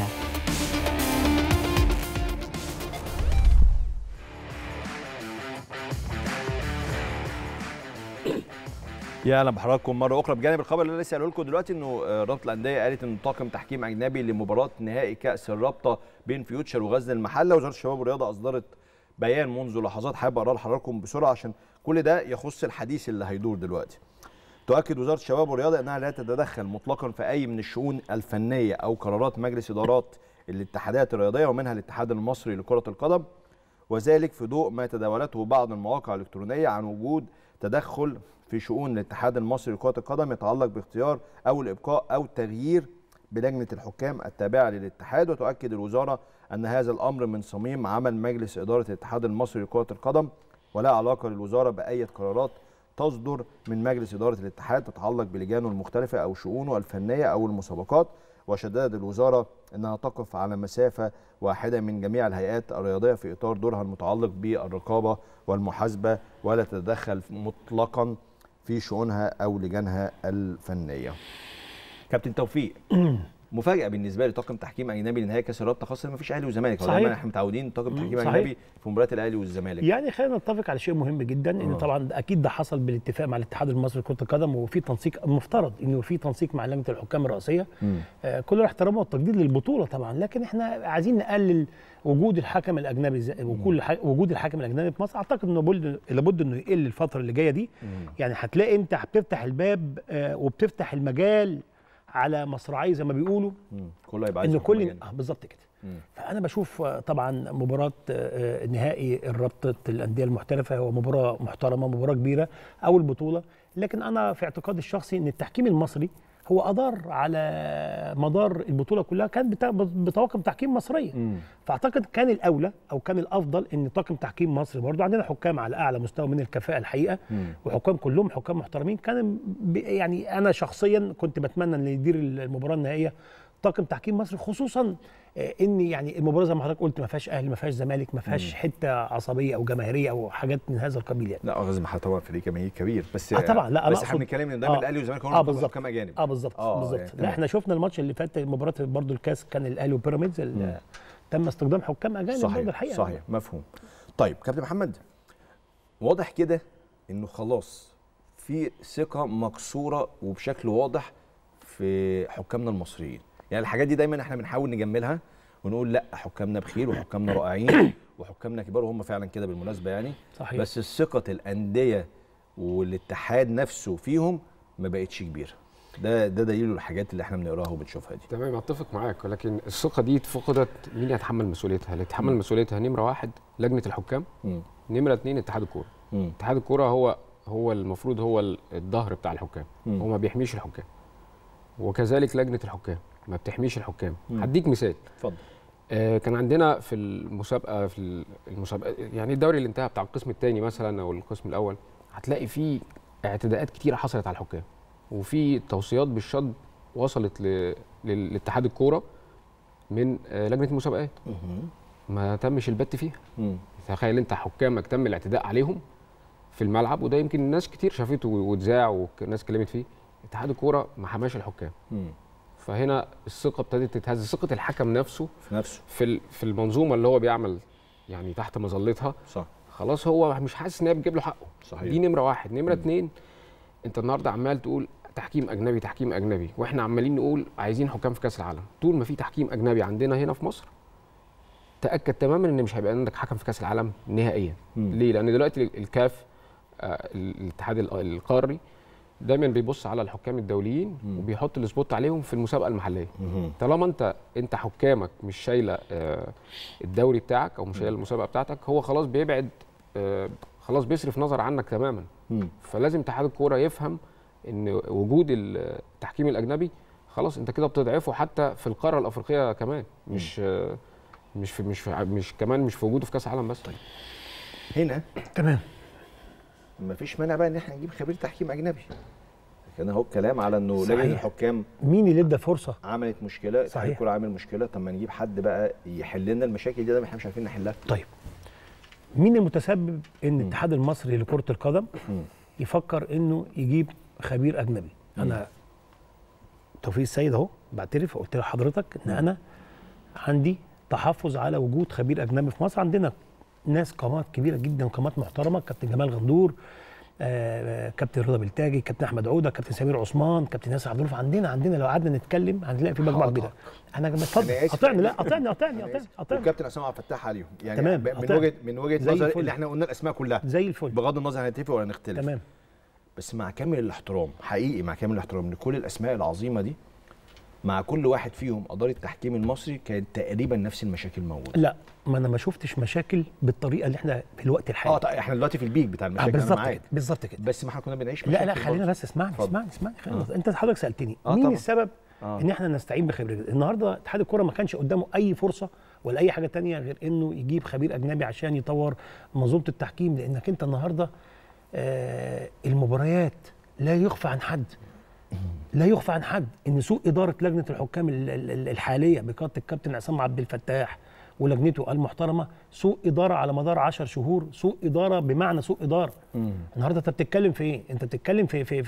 يا اهلا بحضراتكم مره اخرى. بجانب الخبر اللي لسه قاله لكم دلوقتي انه رابطه الانديه قالت ان طاقم تحكيم اجنبي لمباراه نهائي كاس الرابطه بين فيوتشر وغزل المحله. وزاره الشباب والرياضه اصدرت بيان منذ لحظات، حابب اقراه لحضراتكم بسرعه عشان كل ده يخص الحديث اللي هيدور دلوقتي. تؤكد وزاره الشباب والرياضه انها لا تتدخل مطلقا في اي من الشؤون الفنيه او قرارات مجلس ادارات الاتحادات الرياضيه ومنها الاتحاد المصري لكره القدم، وذلك في ضوء ما تداولته بعض المواقع الالكترونيه عن وجود تدخل في شؤون الاتحاد المصري لكرة القدم يتعلق باختيار أو الإبقاء أو التغيير بلجنة الحكام التابعة للاتحاد. وتؤكد الوزارة أن هذا الأمر من صميم عمل مجلس إدارة الاتحاد المصري لكرة القدم ولا علاقة للوزارة بأي قرارات تصدر من مجلس إدارة الاتحاد تتعلق بلجانه المختلفة أو شؤونه الفنية أو المسابقات. وشددت الوزارة أنها تقف على مسافة واحدة من جميع الهيئات الرياضية في إطار دورها المتعلق بالرقابة والمحاسبة ولا تتدخل مطلقا في شؤونها او لجانها الفنيه. كابتن توفيق، مفاجاه بالنسبه لي طاقم تحكيم اجنبي لنهائي كاس الرابطه، خاصه ما فيش اهلي وزمالك. دايما احنا متعودين طاقم تحكيم اجنبي في مباريات الاهلي والزمالك. يعني خلينا نتفق على شيء مهم جدا، ان طبعا اكيد ده حصل بالاتفاق مع الاتحاد المصري لكره القدم، وفي تنسيق، المفترض انه في تنسيق مع لجنه الحكام الرئاسيه. كل الاحترام والتقدير للبطوله طبعا، لكن احنا عايزين نقلل وجود الحكم الاجنبي وجود الحكم الاجنبي في مصر. اعتقد انه لابد انه يقل الفتره اللي جايه دي. يعني هتلاقي انت بتفتح الباب وبتفتح المجال على مصراعيه زي ما بيقولوا، كله هيبقى عايز انه كل بالظبط كده. فانا بشوف طبعا مباراه نهائي رابطه الانديه المحترفه هو مباراه محترمه، مباراه كبيره او البطوله، لكن انا في اعتقادي الشخصي ان التحكيم المصري هو ادار على مدار البطوله كلها كان بطواقم تحكيم مصريه. فاعتقد كان الاولى او كان الافضل ان طاقم تحكيم مصري، برضو عندنا حكام على اعلى مستوى من الكفاءه الحقيقه، وحكام كلهم حكام محترمين. كان يعني انا شخصيا كنت بتمنى ان يدير المباراه النهائيه طاقم تحكيم مصري، خصوصا ان يعني المباراه زي ما حضرتك قلت ما فيهاش اهلي، ما فيهاش زمالك، ما فيهاش حته عصبيه او جماهيريه او حاجات من هذا القبيل يعني. لا غازي محل طبعا فريق جماهير كبير، بس طبعا لا بس احنا بنتكلم ان دايما الاهلي والزمالك هم بالظبط حكام اجانب. بالظبط بالظبط. يعني لا احنا شفنا الماتش اللي فات مباراه برضو الكاس كان الاهلي وبيراميدز تم استخدام حكام اجانب برضو الحقيقه. صحيح مفهوم. طيب كابتن محمد، واضح كده انه خلاص في ثقه مكسوره وبشكل واضح في حكامنا المصريين. يعني الحاجات دي دايما احنا بنحاول نجملها ونقول لا حكامنا بخير وحكامنا رائعين وحكامنا كبار، وهم فعلا كده بالمناسبه يعني. صحيح. بس ثقه الانديه والاتحاد نفسه فيهم ما بقتش كبيره. ده دليل الحاجات اللي احنا بنقراها وبنشوفها دي. تمام، اتفق معاك، ولكن الثقه دي فقدت. مين يتحمل مسؤوليتها؟ اللي يتحمل مسؤوليتها نمره واحد لجنه الحكام، نمره اثنين اتحاد الكوره. اتحاد الكوره هو المفروض هو الظهر بتاع الحكام، هو ما بيحميش الحكام، وكذلك لجنه الحكام ما بتحميش الحكام. هديك مثال. اتفضل. كان عندنا في المسابقه يعني الدوري اللي انتهى بتاع القسم الثاني مثلا او القسم الاول، هتلاقي فيه اعتداءات كتيره حصلت على الحكام، وفي توصيات بالشطب وصلت لاتحاد الكوره من لجنه المسابقات ما تمش البت فيها. تخيل انت حكامك تم الاعتداء عليهم في الملعب، وده يمكن ناس كتير شافته واتذاع وناس اتكلمت فيه. اتحاد الكوره ما حماش الحكام. فهنا الثقه ابتدت تتهز، ثقه الحكم نفسه في المنظومه اللي هو بيعمل يعني تحت مظلتها. صح. خلاص هو مش حاسس ان هي بتجيب له حقه. صحيح. دي نمره واحد. نمره اتنين، انت النهارده عمال تقول تحكيم اجنبي تحكيم اجنبي، واحنا عمالين نقول عايزين حكام في كاس العالم. طول ما في تحكيم اجنبي عندنا هنا في مصر تاكد تماما ان مش هيبقى عندك حكم في كاس العالم نهائيا. ليه؟ لان دلوقتي الكاف الاتحاد القاري دايما بيبص على الحكام الدوليين وبيحط السبوت عليهم في المسابقه المحليه. طالما انت حكامك مش شايله الدوري بتاعك او مش شايله المسابقه بتاعتك، هو خلاص بيبعد، خلاص بيصرف نظر عنك تماما. فلازم اتحاد الكوره يفهم ان وجود التحكيم الاجنبي خلاص انت كده بتضعفه حتى في القاره الافريقيه كمان، مش كمان مش في وجوده في كاس العالم بس. طيب هنا تمام مفيش مانع بقى ان احنا نجيب خبير تحكيم اجنبي. كان اهو الكلام على انه لجنه الحكام مين اللي ادى فرصه عملت مشكله، اتحاد الكوره عامل مشكله، طب ما نجيب حد بقى يحل لنا المشاكل دي، احنا مش عارفين نحلها. طيب مين المتسبب ان الاتحاد المصري لكره القدم يفكر انه يجيب خبير اجنبي؟ انا توفيق السيد اهو بعترف وقلت لحضرتك ان انا عندي تحفظ على وجود خبير اجنبي في مصر. عندنا ناس قامات كبيره جدا، قامات محترمه، كابتن جمال غندور، كابتن رضا بلتاجي، كابتن احمد عوده، كابتن سمير عثمان، كابتن ياسر عبد الرؤوف. عندنا لو قعدنا نتكلم هنلاقي في مجموعه كبيره. انا بتفضل قاطعني، لا قاطعني وكابتن عصام عبد الفتاح عليهم يعني تمام. من وجهه نظري اللي احنا قلنا الاسماء كلها زي الفل، بغض النظر هنتفق ولا نختلف. تمام. بس مع كامل الاحترام، حقيقي مع كامل الاحترام لكل الاسماء العظيمه دي، مع كل واحد فيهم اداره التحكيم المصري كانت تقريبا نفس المشاكل موجوده. لا ما انا ما شفتش مشاكل بالطريقه اللي احنا في الوقت الحالي. طيب احنا دلوقتي في البيك بتاع المشاكل. بالظبط كده. بس ما احنا كنا بنعيش مشاكل. لا خلينا بس اسمعني. انت حضرتك سالتني مين طبعا السبب ان احنا نستعين بخبير. النهارده اتحاد الكوره ما كانش قدامه اي فرصه ولا اي حاجه تانية غير انه يجيب خبير اجنبي عشان يطور منظومه التحكيم. لانك انت النهارده المباريات لا يخفى عن حد ان سوء اداره لجنه الحكام الحاليه بقياده الكابتن عصام عبد الفتاح ولجنته المحترمه، سوء اداره على مدار 10 شهور، سوء اداره بمعنى سوء اداره. النهارده انت بتتكلم في ايه؟ انت بتتكلم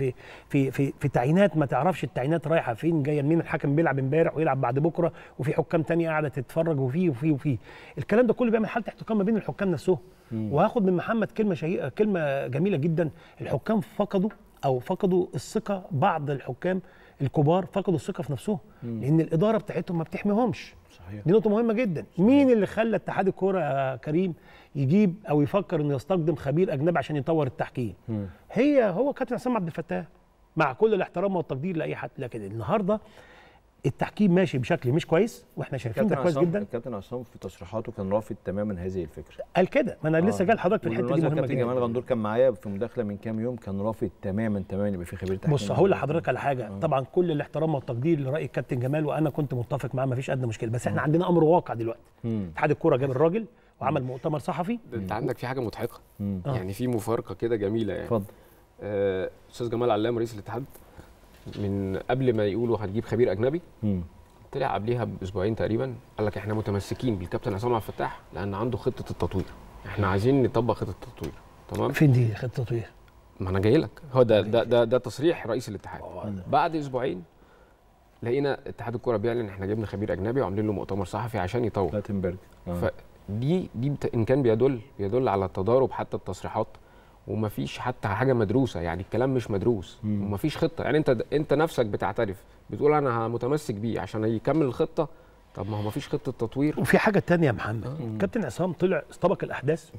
في تعيينات ما تعرفش التعيينات رايحه فين جايه منين. الحكم بيلعب امبارح ويلعب بعد بكره، وفي حكام تانية قاعده تتفرج، وفي الكلام ده كله بيعمل حاله احتكام ما بين الحكام نفسهم. وهاخد من محمد كلمه جميله جدا. الحكام فقدوا الثقه، بعض الحكام الكبار فقدوا الثقه في نفسهم لان الاداره بتاعتهم ما بتحميهمش. صحيح. دي نقطه مهمه جدا. صحيح. مين اللي خلى اتحاد الكوره يا كريم يجيب او يفكر انه يستخدم خبير اجنبي عشان يطور التحكيم؟ هو كابتن عصام عبد الفتاح، مع كل الاحترام والتقدير لاي حد. لكن النهارده التحكيم ماشي بشكل مش كويس، واحنا شايفين ده كويس جدا. الكابتن عصام في تصريحاته كان رافض تماما هذه الفكره، قال كده. ما انا لسه جاي لحضرتك في الحته دي مهمه جدا. كابتن جمال غندور كان معايا في مداخله من كام يوم، كان رافض تماما يبقى في خبير تحكيم. بص هقول لحضرتك على حاجه. طبعا كل الاحترام والتقدير لراي الكابتن جمال، وانا كنت متفق معاه، ما فيش ادنى مشكله. بس احنا عندنا امر واقع دلوقتي. اتحاد الكوره جاب الراجل وعمل مؤتمر صحفي. انت عندك في حاجه مضحكه يعني، في مفارقه كده جميله يعني. اتفضل. استاذ جمال علام رئيس الاتحاد من قبل ما يقولوا هتجيب خبير اجنبي طلع قبليها باسبوعين تقريبا قال لك احنا متمسكين بالكابتن عصام عبد الفتاح لان عنده خطه التطوير، احنا عايزين نطبق خطه التطوير. تمام. فين دي خطه التطوير؟ ما انا جاي لك، هو ده تصريح رئيس الاتحاد. بعد اسبوعين لقينا اتحاد الكوره بيعلن احنا جبنا خبير اجنبي وعاملين له مؤتمر صحفي عشان يطور لاتنبرج. فدي ان كان بيدل على التضارب حتى التصريحات، ومفيش حتى حاجه مدروسه، يعني الكلام مش مدروس ومفيش خطه. يعني انت نفسك بتعترف بتقول انا متمسك بيه عشان يكمل الخطه. طب ما هو مفيش خطه تطوير. وفي حاجه تانية يا محمد. كابتن عصام طلع استبق الاحداث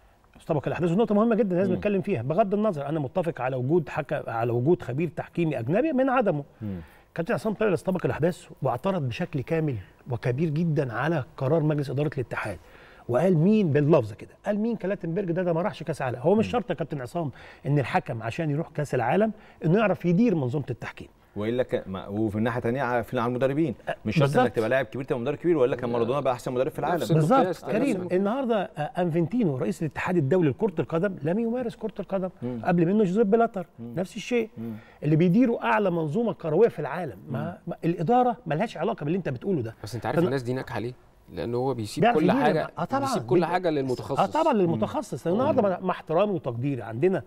ونقطه مهمه جدا لازم نتكلم فيها. بغض النظر انا متفق على وجود خبير تحكيمي اجنبي من عدمه. كابتن عصام طلع استبق الاحداث واعترض بشكل كامل وكبير جدا على قرار مجلس اداره الاتحاد، وقال مين باللفظ كده، قال مين كلاتنبرج ده ما راحش كاس عالم. هو مش شرط يا كابتن عصام ان الحكم عشان يروح كاس العالم انه يعرف يدير منظومه التحكيم. والا وفي الناحيه الثانيه في على المدربين، مش شرط انك تبقى لاعب كبير تبقى مدرب كبير، والا كان مارادونا بقى احسن مدرب في العالم. بالظبط. كريم النهارده انفنتينو رئيس الاتحاد الدولي لكره القدم لم يمارس كره القدم. قبل منه جوزيف بلاتر نفس الشيء. اللي بيديروا اعلى منظومه كرويه في العالم. الاداره مالهاش علاقه باللي انت بتقوله ده. بس انت عارف الناس دي ناجحه ليه؟ لانه هو بيسيب كل حاجه. بيسيب كل حاجه للمتخصص. طبعا للمتخصص. النهارده مع احترامي وتقديري عندنا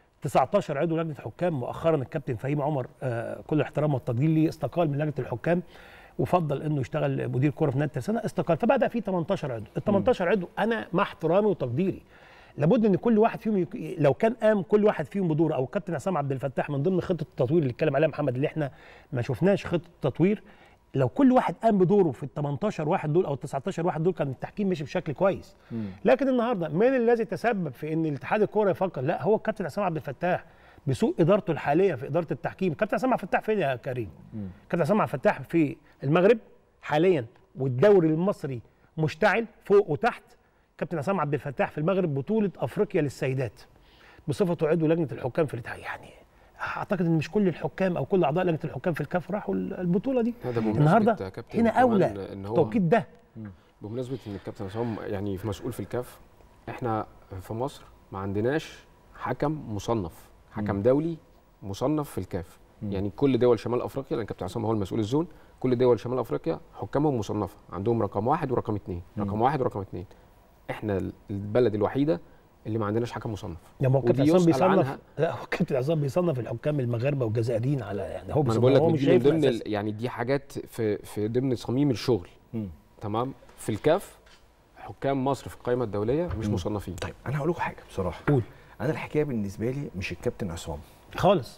19 عضو لجنه الحكام. مؤخرا الكابتن فهيم عمر كل الاحترام والتقدير ليه استقال من لجنه الحكام وفضل انه يشتغل مدير كره في نادي الترسانه، استقال، فبدا في 18 عضو. ال 18 عضو انا مع احترامي وتقديري لابد ان كل واحد فيهم لو كان قام كل واحد فيهم بدور، او الكابتن عصام عبد الفتاح من ضمن خطه التطوير اللي اتكلم عليها محمد اللي احنا ما شفناش خطه التطوير، لو كل واحد قام بدوره في ال 18 واحد دول او ال 19 واحد دول كان التحكيم مشي بشكل كويس. لكن النهارده من الذي تسبب في ان الاتحاد الكوره يفكر؟ لا، هو الكابتن عصام عبد الفتاح بسوء ادارته الحاليه في اداره التحكيم. الكابتن عصام عبد الفتاح فين يا كريم؟ الكابتن عصام عبد الفتاح في المغرب حاليا، والدوري المصري مشتعل فوق وتحت. كابتن عصام عبد الفتاح في المغرب بطوله افريقيا للسيدات بصفته عضو لجنه الحكام في الاتحاد. يعني اعتقد ان مش كل الحكام او كل اعضاء لجنه الحكام في الكاف راحوا البطوله دي. النهارده هنا اولى التوقيت ده. بمناسبه ان الكابتن عصام يعني في مسؤول في الكاف، احنا في مصر ما عندناش حكم مصنف، حكم دولي مصنف في الكاف. يعني كل دول شمال افريقيا، لان الكابتن عصام هو المسؤول الزون، كل دول شمال افريقيا حكامهم مصنفه، عندهم رقم 1 ورقم 2، رقم 1 ورقم 2. احنا البلد الوحيده اللي ما عندناش حكم مصنف. يعني هو الكابتن عصام بيصنف، لا هو الكابتن عصام بيصنف الحكام المغاربه والجزائريين على، يعني هو بقول لك مش من ضمن يعني دي حاجات في ضمن صميم الشغل. تمام. في الكاف حكام مصر في القائمه الدوليه مش مصنفين. طيب انا هقول لكم حاجه بصراحه. قول. انا الحكايه بالنسبه لي مش الكابتن عصام خالص.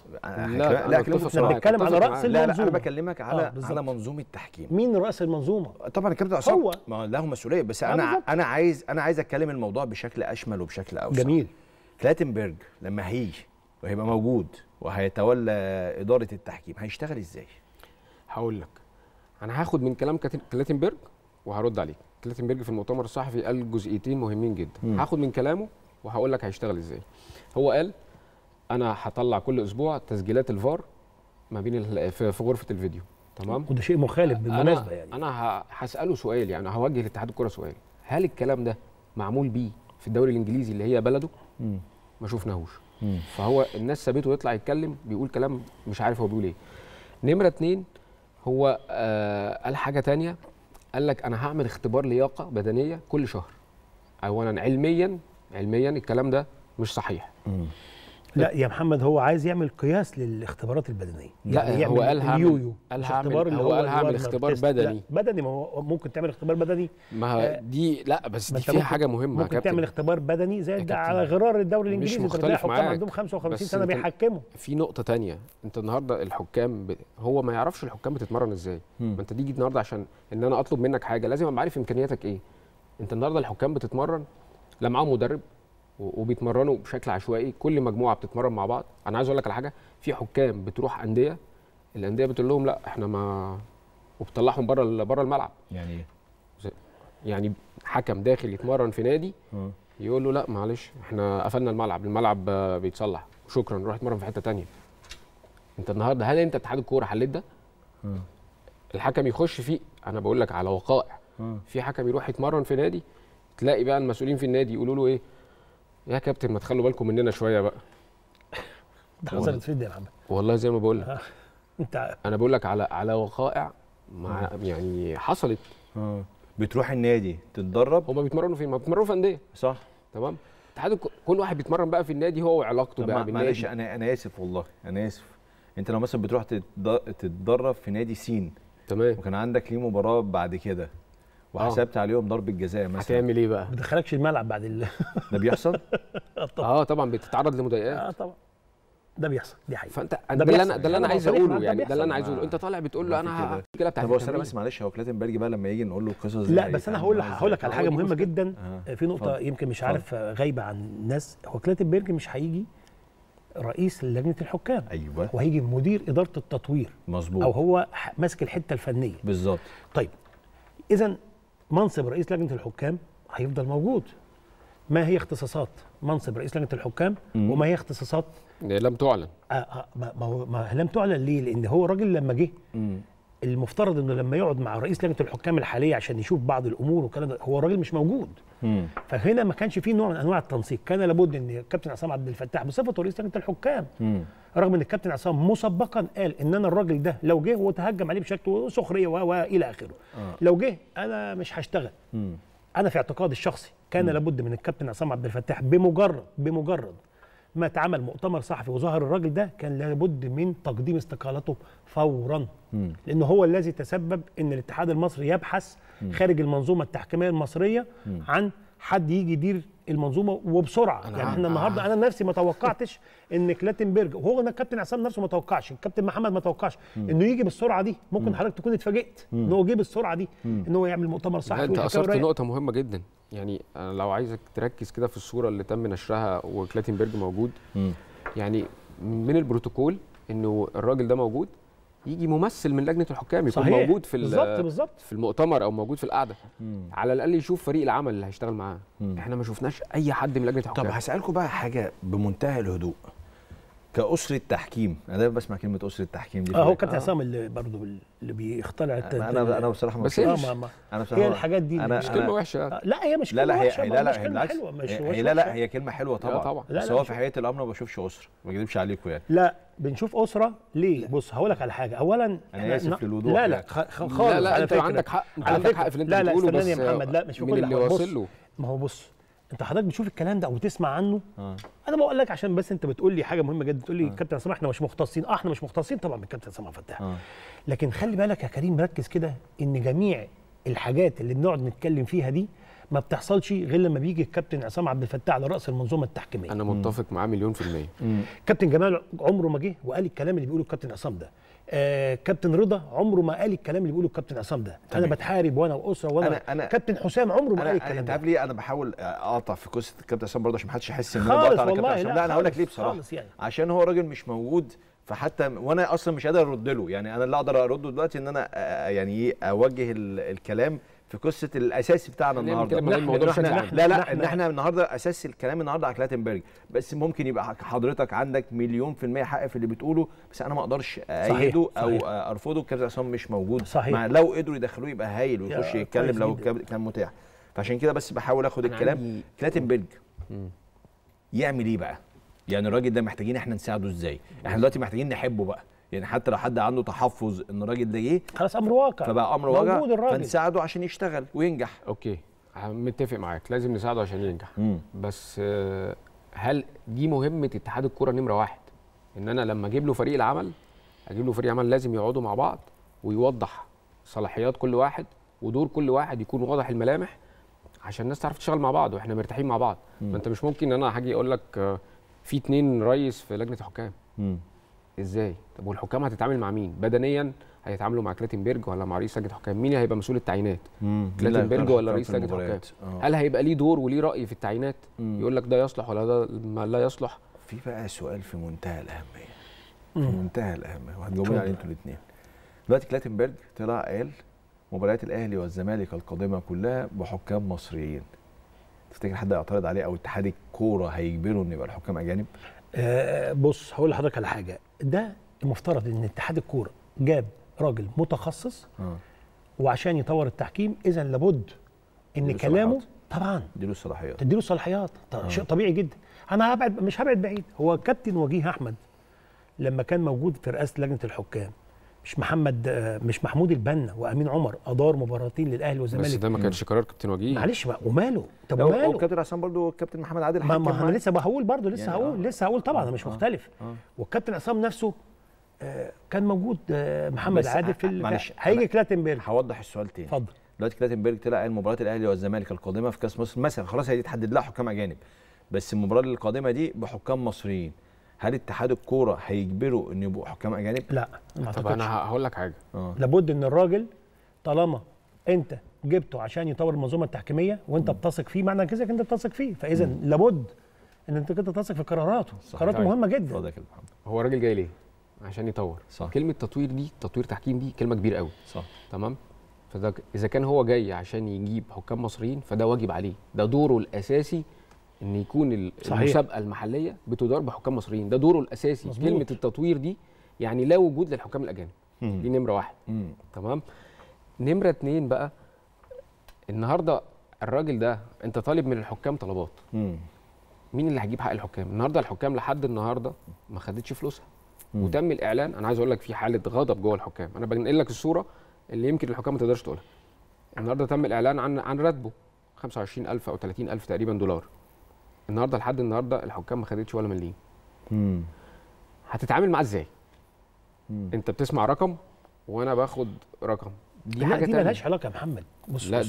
لا احنا بنتكلم على راس المنظومه. لا انا بكلمك على منظومه التحكيم. مين راس المنظومه؟ طبعا الكابتن عصام هو ما له مسؤوليه، بس انا عايز اتكلم الموضوع بشكل اشمل وبشكل اوسع. جميل. كلاتنبرج لما هيجي وهيبقى موجود وهيتولى اداره التحكيم هيشتغل ازاي؟ هقول لك. انا هاخد من كلام كلاتنبرج وهرد عليك. كلاتنبرج في المؤتمر الصحفي قال جزئيتين مهمين جدا. هاخد من كلامه وهقول لك هيشتغل ازاي. هو قال انا هطلع كل اسبوع تسجيلات الفار ما بين في غرفه الفيديو. تمام. وده شيء مخالف بالمناسبه. يعني انا هساله سؤال، يعني هوجه لاتحاد الكره سؤال، هل الكلام ده معمول بيه في الدوري الانجليزي اللي هي بلده؟ ما شفناهوش. فهو الناس سابته يطلع يتكلم بيقول كلام مش عارف هو بيقول ايه. نمره 2 هو قال حاجه ثانيه، قال لك انا هعمل اختبار لياقه بدنيه كل شهر. اولا علميا الكلام ده مش صحيح. لا يا محمد، هو عايز يعمل قياس للاختبارات البدنيه. لا يعني هو قال هعمل اختبار بدني. بدني، ما هو ممكن تعمل اختبار بدني. ما دي لا بس دي فيها حاجه مهمه. ممكن تعمل اختبار بدني زي ده على غرار الدوري الانجليزي. مش مختلف معاك. عندهم 55 سنه بيحكموا. في نقطه تانية، انت النهارده الحكام هو ما يعرفش الحكام بتتمرن ازاي. ما انت تيجي النهارده عشان ان انا اطلب منك حاجه لازم ابقى عارف امكانياتك ايه. انت النهارده الحكام بتتمرن لا معاهم مدرب وبيتمرنوا بشكل عشوائي، كل مجموعه بتتمرن مع بعض. انا عايز اقول لك على حاجه، في حكام بتروح انديه، الانديه بتقول لهم لا احنا ما، وبتطلعهم بره الملعب. يعني ايه؟ يعني حكم داخل يتمرن في نادي يقول له لا معلش احنا قفلنا الملعب بيتصلح وشكرا، نروح نتمرن في حته ثانيه. انت النهارده هل انت اتحاد الكوره حليت ده؟ الحكم يخش فيه، انا بقول لك على وقائع. في حكم يروح يتمرن في نادي، تلاقي بقى المسؤولين في النادي يقولوا له ايه؟ يا كابتن ما تخلوا بالكم مننا شويه بقى. ده حصلت فين يا محمد؟ والله زي ما بقول لك. انا بقول لك على وقائع يعني حصلت. بتروح النادي تتدرب. هم بيتمرنوا فين؟ ما بيتمرنوا في انديه. صح. تمام. كل واحد بيتمرن بقى في النادي هو وعلاقته بقى بالنادي. معلش انا اسف والله، انا اسف. انت لو مثلا بتروح تتدرب في نادي سين، تمام، وكان عندك ليه مباراه بعد كده وحسبت عليهم ضربه جزاء مثلا، هتعمل ايه بقى؟ ما بتدخلكش الملعب بعد ده بيحصل؟ طبعا بتتعرض لمضايقات. طبعا ده بيحصل، دي حقيقه. فانت ده اللي انا عايز اقوله، يعني ده اللي انا عايز اقوله. انت طالع بتقول له انا كده بتاع. طب بس انا معلش، هو كلاتنبرج بقى لما يجي نقول له القصص دي، لا بس انا هقول لك على حاجه مهمه جدا. في نقطه يمكن مش عارف غايبه عن الناس. هو كلاتنبرج مش هيجي رئيس لجنه الحكام. ايوه. وهيجي مدير اداره التطوير. مظبوط. او هو ماسك الحته الفنيه. بالظبط. طيب اذا منصب رئيس لجنه الحكام هيفضل موجود. ما هي اختصاصات منصب رئيس لجنه الحكام وما هي اختصاصات لم تعلن. ما لم تعلن ليه؟ لان هو الراجل لما جه المفترض انه لما يقعد مع رئيس لجنه الحكام الحاليه عشان يشوف بعض الامور والكلام ده، هو الراجل مش موجود. فهنا ما كانش فيه نوع من انواع التنسيق، كان لابد ان الكابتن عصام عبد الفتاح بصفته رئيس لجنه الحكام، رغم ان الكابتن عصام مسبقا قال ان انا الراجل ده لو جه وتهجم عليه بشكل سخريه والى اخره، لو جه انا مش هشتغل. انا في اعتقادي الشخصي كان لابد من الكابتن عصام عبد الفتاح بمجرد ما اتعمل مؤتمر صحفي وظهر الراجل ده، كان لابد من تقديم استقالته فورا، لانه هو الذي تسبب ان الاتحاد المصري يبحث خارج المنظومه التحكيميه المصريه عن حد يجي يدير المنظومه وبسرعه. يعني احنا النهارده انا نفسي ما توقعتش ان كلاتنبرج، وهو ان الكابتن عصام نفسه ما توقعش، الكابتن محمد ما توقعش انه يجي بالسرعه دي. ممكن حضرتك تكون اتفاجئت ان هو جه بالسرعه دي، ان هو يعمل مؤتمر صحفي. انت اثرت نقطه مهمه جدا، يعني أنا لو عايزك تركز كده في الصوره اللي تم نشرها وكلاتنبرج موجود، يعني من البروتوكول انه الراجل ده موجود، يجي ممثل من لجنه الحكام يكون صحيح. موجود في بالظبط في المؤتمر او موجود في القعده، على الاقل يشوف فريق العمل اللي هيشتغل معاه. احنا ما شفناش اي حد من لجنه الحكام. طب هسالكم بقى حاجه بمنتهى الهدوء، كأسرة تحكيم، انا دايما بسمع كلمه أسرة تحكيم دي. هو كابتن عصام اللي برضه اللي بيخترع انا بصراحه بس انا بصراحه هي الحاجات دي مش كلمه وحشه. لا هي مش كلمه وحشه، لا هي كلمه حلوه طبعا. بس هو في حقيقه الامر ما بشوفش اسره، ما اكذبش عليكم يعني. لا بنشوف اسره ليه؟ بص هقول لك على حاجه. اولا انا اسف للوضوح. لا خالص. لا انت عندك حق، انت عندك حق في اللي انت بتقوله، بس يا محمد لا مش في كل اللي واصل له. ما هو بص، انت حضرتك بتشوف الكلام ده او بتسمع عنه. انا بقول لك عشان بس انت بتقول لي حاجه مهمه جدا، بتقول لي كابتن عصام احنا مش مختصين. احنا مش مختصين طبعا بالكابتن عصام فتاح، لكن خلي بالك يا كريم، ركز كده ان جميع الحاجات اللي بنقعد نتكلم فيها دي ما بتحصلش غير لما بيجي الكابتن عصام عبد الفتاح على راس المنظومه التحكيميه. انا متفق معاه 100%. كابتن جمال عمره ما جه وقال الكلام اللي بيقوله الكابتن عصام ده. كابتن رضا عمره ما قال الكلام اللي بيقوله الكابتن عصام ده. انا بتحارب وانا واسره وانا أنا كابتن حسام عمره ما قال الكلام ده. انت عارف ليه انا بحاول اقطع في قصه الكابتن عصام برضه عشان ما حدش يحس ان انا بقطع على الكابتن عصام. لا انا هقول لك ليه بصراحه، يعني. عشان هو راجل مش موجود، فحتى وانا اصلا مش قادر ارد له. يعني انا اللي اقدر ارده دلوقتي ان انا يعني اوجه الكلام في قصه الاساسي بتاعنا النهارده. ان احنا النهارده اساس الكلام النهارده على كلاتنبرج، بس ممكن يبقى حضرتك عندك 100% حق في اللي بتقوله، بس انا ما اقدرش ايده او ارفضه. الكابتن عصام مش موجود. صحيح. لو قدروا يدخلوه يبقى هايل ويخش يتكلم لو كان متاح. فعشان كده بس بحاول اخد الكلام. كلاتنبرج يعمل ايه بقى؟ يعني الراجل ده محتاجين احنا نساعده ازاي؟ احنا دلوقتي محتاجين نحبه بقى، يعني حتى لو حد عنده تحفظ ان الراجل ده جه خلاص امر واقع، فبقى امر واقع، فنساعده عشان يشتغل وينجح. اوكي متفق معاك، لازم نساعده عشان ينجح. بس هل دي مهمه اتحاد الكوره نمره واحد؟ ان انا لما اجيب له فريق العمل، لازم يقعدوا مع بعض ويوضح صلاحيات كل واحد ودور كل واحد، يكون واضح الملامح عشان الناس تعرف تشتغل مع بعض واحنا مرتاحين مع بعض. ما انت مش ممكن ان انا هاجي اقول لك في 2 رئيس في لجنه الحكام. ازاي؟ طب والحكام هتتعامل مع مين؟ بدنيا هيتعاملوا مع كلاتنبرج ولا مع رئيس لجنه الحكام؟ مين هيبقى مسؤول التعيينات؟ كلاتنبرج ولا رئيس لجنه الحكام؟ هل هيبقى ليه دور وليه راي في التعيينات؟ يقول لك ده يصلح ولا ده ما لا يصلح؟ في بقى سؤال في منتهى الاهميه، وهتجاوبوني عليه انتوا الاثنين. دلوقتي كلاتنبرج طلع قال مباريات الاهلي والزمالك القادمه كلها بحكام مصريين. تفتكر حد هيعترض عليه او اتحاد الكوره هيجبره ان يبقى الحكام اجانب؟ بص هقول لحضرتك على حاجه. ده المفترض ان اتحاد الكوره جاب راجل متخصص وعشان يطور التحكيم، اذا لابد ان كلامه طبعا تديله صلاحيات. شيء طبيعي جدا. انا مش هبعد بعيد. هو كابتن وجيه احمد لما كان موجود في رئاسه لجنه الحكام، مش محمود البنا وامين عمر ادار مباراتين للاهلي والزمالك؟ بس ده ما كانش قرار كابتن وجيه. معلش بقى، وماله؟ طب وماله؟ والكابتن عصام برضه والكابتن محمد عادل ما انا لسه بقول برضه لسه هقول طبعا. انا مش مختلف. والكابتن عصام نفسه كان موجود. محمد عادل في هيجي كلاتنبرج. هوضح السؤال تاني. اتفضل. دلوقتي كلاتنبرج طلع قال مباراه الاهلي والزمالك القادمه في كاس مصر مثلا خلاص هي تحدد لها حكام اجانب، بس المباراه القادمه دي بحكام مصريين. هل اتحاد الكوره هيجبروا ان يبقوا حكام اجانب؟ لا. طب انا هقول لك حاجه. لابد ان الراجل طالما انت جبته عشان يطور المنظومه التحكيميه وانت بتثق فيه، معنى كده انت بتثق فيه، فاذا لابد ان انت كده تثق في قراراته. قراراته مهمه جدا. اتفضل يا كابتن محمد. هو الراجل جاي ليه؟ عشان يطور. صح. كلمه تطوير دي، تطوير تحكيم دي كلمه كبيره قوي. صح. تمام. فده اذا كان هو جاي عشان يجيب حكام مصريين فده واجب عليه، ده دوره الاساسي ان يكون صحيح. المسابقه المحليه بتدار بحكام مصريين، ده دوره الاساسي. مظبوط. كلمه التطوير دي يعني لا وجود للحكام الاجانب، دي نمره واحد. تمام. نمره اتنين بقى، النهارده الراجل ده انت طالب من الحكام طلبات، مين اللي هيجيب حق الحكام؟ النهارده الحكام لحد النهارده ما خدتش فلوسها، وتم الاعلان. انا عايز اقول لك في حاله غضب جوه الحكام، انا بنقل لك الصوره اللي يمكن الحكام ما تقدرش تقولها. النهارده تم الاعلان عن راتبه 25,000 او 30,000 تقريبا دولار. النهارده لحد النهارده الحكام ما خدتش ولا مليم. هتتعامل معاه ازاي؟ انت بتسمع رقم وانا باخد رقم، دي حاجه دي تانية. مالهاش علاقه يا محمد. بص لا بص.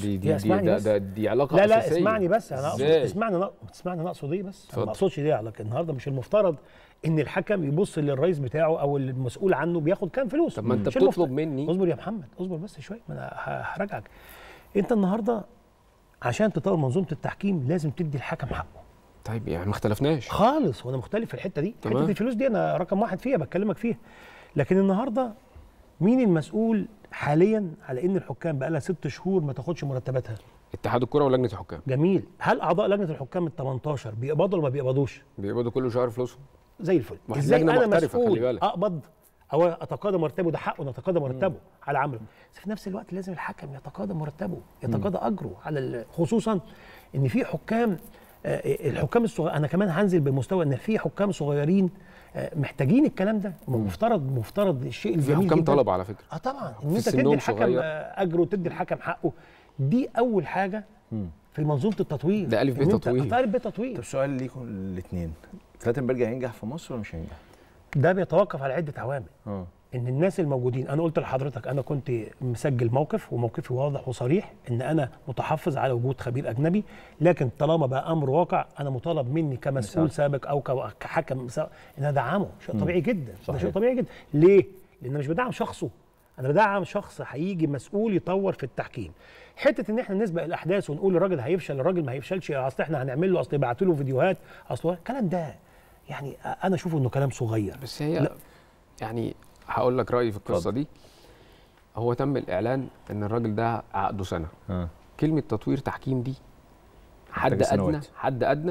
دي علاقه لا اساسيه. اسمعني بس، إزاي؟ اسمعني انا اقصد ايه بس. اتفضل. انا ما اقصدش دي علاقه. النهارده مش المفترض ان الحكم يبص للرئيس بتاعه او المسؤول عنه بياخد كام فلوس. طب ما انت مش بتطلب مني. اصبر يا محمد، اصبر بس شويه، ما انا هراجعك. انت النهارده عشان تطور منظومه التحكيم لازم تدي الحكم حقه. طيب يعني ما اختلفناش خالص، وانا مختلف في الحته دي. تمام. حته الفلوس دي انا رقم واحد فيها، بكلمك فيها. لكن النهارده مين المسؤول حاليا على ان الحكام بقى لها 6 شهور ما تاخدش مرتباتها؟ اتحاد الكره ولجنه الحكام. جميل. هل اعضاء لجنه الحكام ال 18 بيقبضوا ولا ما بيقبضوش؟ بيقبضوا كل شهر فلوسهم زي الفل. واحد ازاي لجنة انا محترفة، خلي مسؤول بالك. اقبض او اتقاضى مرتبه؟ ده حقه ان اتقاضى مرتبه على عمله، بس في نفس الوقت لازم الحكم يتقاضى مرتبه، يتقاضى اجره على خصوصا ان في حكام الحكام الصغير. انا كمان هنزل بمستوى ان في حكام صغيرين محتاجين الكلام ده. مفترض الشيء في الجميل حكام جدا. طلب على فكره طبعا ان في انت سنهم تدي الحكم صغير. اجره وتدي الحكم حقه. دي اول حاجه في منظومه التطوير. ده ألف ب إن أنت تطوير. ألف ب تطوير. طب سؤال ليكم الاثنين، كلاتنبرج هينجح في مصر ولا مش هينجح؟ ده بيتوقف على عده عوامل. ان الناس الموجودين، انا قلت لحضرتك انا كنت مسجل موقف وموقفي واضح وصريح ان انا متحفظ على وجود خبير اجنبي، لكن طالما بقى امر واقع انا مطالب مني كمسؤول سابق او كحكم ان انا ادعمه. شيء طبيعي جدا. ده شيء طبيعي جدا. ليه؟ لان انا مش بدعم شخصه، انا بدعم شخص هيجي مسؤول يطور في التحكيم. حته ان احنا نسبق الاحداث ونقول الراجل هيفشل، الراجل ما هيفشلش، اصل احنا هنعمل له، اصل يبعتوا له فيديوهات، اصل الكلام ده يعني انا اشوفه انه كلام صغير. بس هي يعني هقول لك رايي في القصه دي. هو تم الاعلان ان الراجل ده عقده سنه. كلمه تطوير تحكيم دي حد ادنى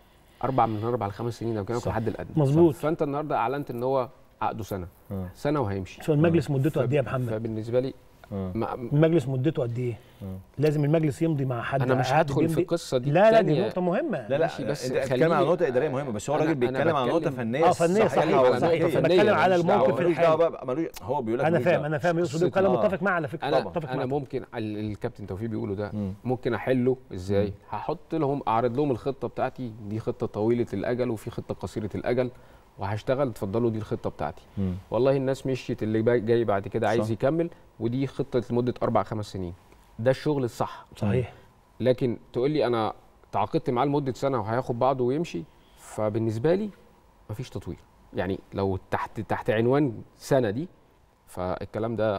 4 ل 5 سنين لو كان الحد الادنى. مظبوط. فانت النهارده اعلنت ان هو عقده سنه وهيمشي. شو المجلس مدته قد ايه يا محمد؟ فبالنسبه لي المجلس مدته قد ايه؟ لازم المجلس يمضي مع حد. انا مش هدخل في القصه دي. لا دي نقطه مهمه. لا بس انت بتتكلم عن نقطه اداريه مهمه، بس هو الراجل بيتكلم عن نقطه فنيه. فنيه صحيح. بتكلم على الموقف الحالي. هو بيقول لك انا فاهم يقصد ايه، وكلام متفق معاه على فكره. انا ممكن الكابتن توفيق بيقوله ده ممكن احله ازاي؟ هحط لهم، اعرض لهم الخطه بتاعتي، دي خطه طويله الاجل وفي خطه قصيره الاجل وهشتغل، اتفضلوا دي الخطه بتاعتي. والله الناس مشيت، اللي جاي بعد كده عايز يكمل، ودي خطه لمده 4 5 سنين. ده الشغل الصح. صحيح. لكن تقول لي انا تعاقدت معاه لمده سنه وهياخد بعضه ويمشي، فبالنسبه لي مفيش تطوير. يعني لو تحت عنوان سنه دي، فالكلام ده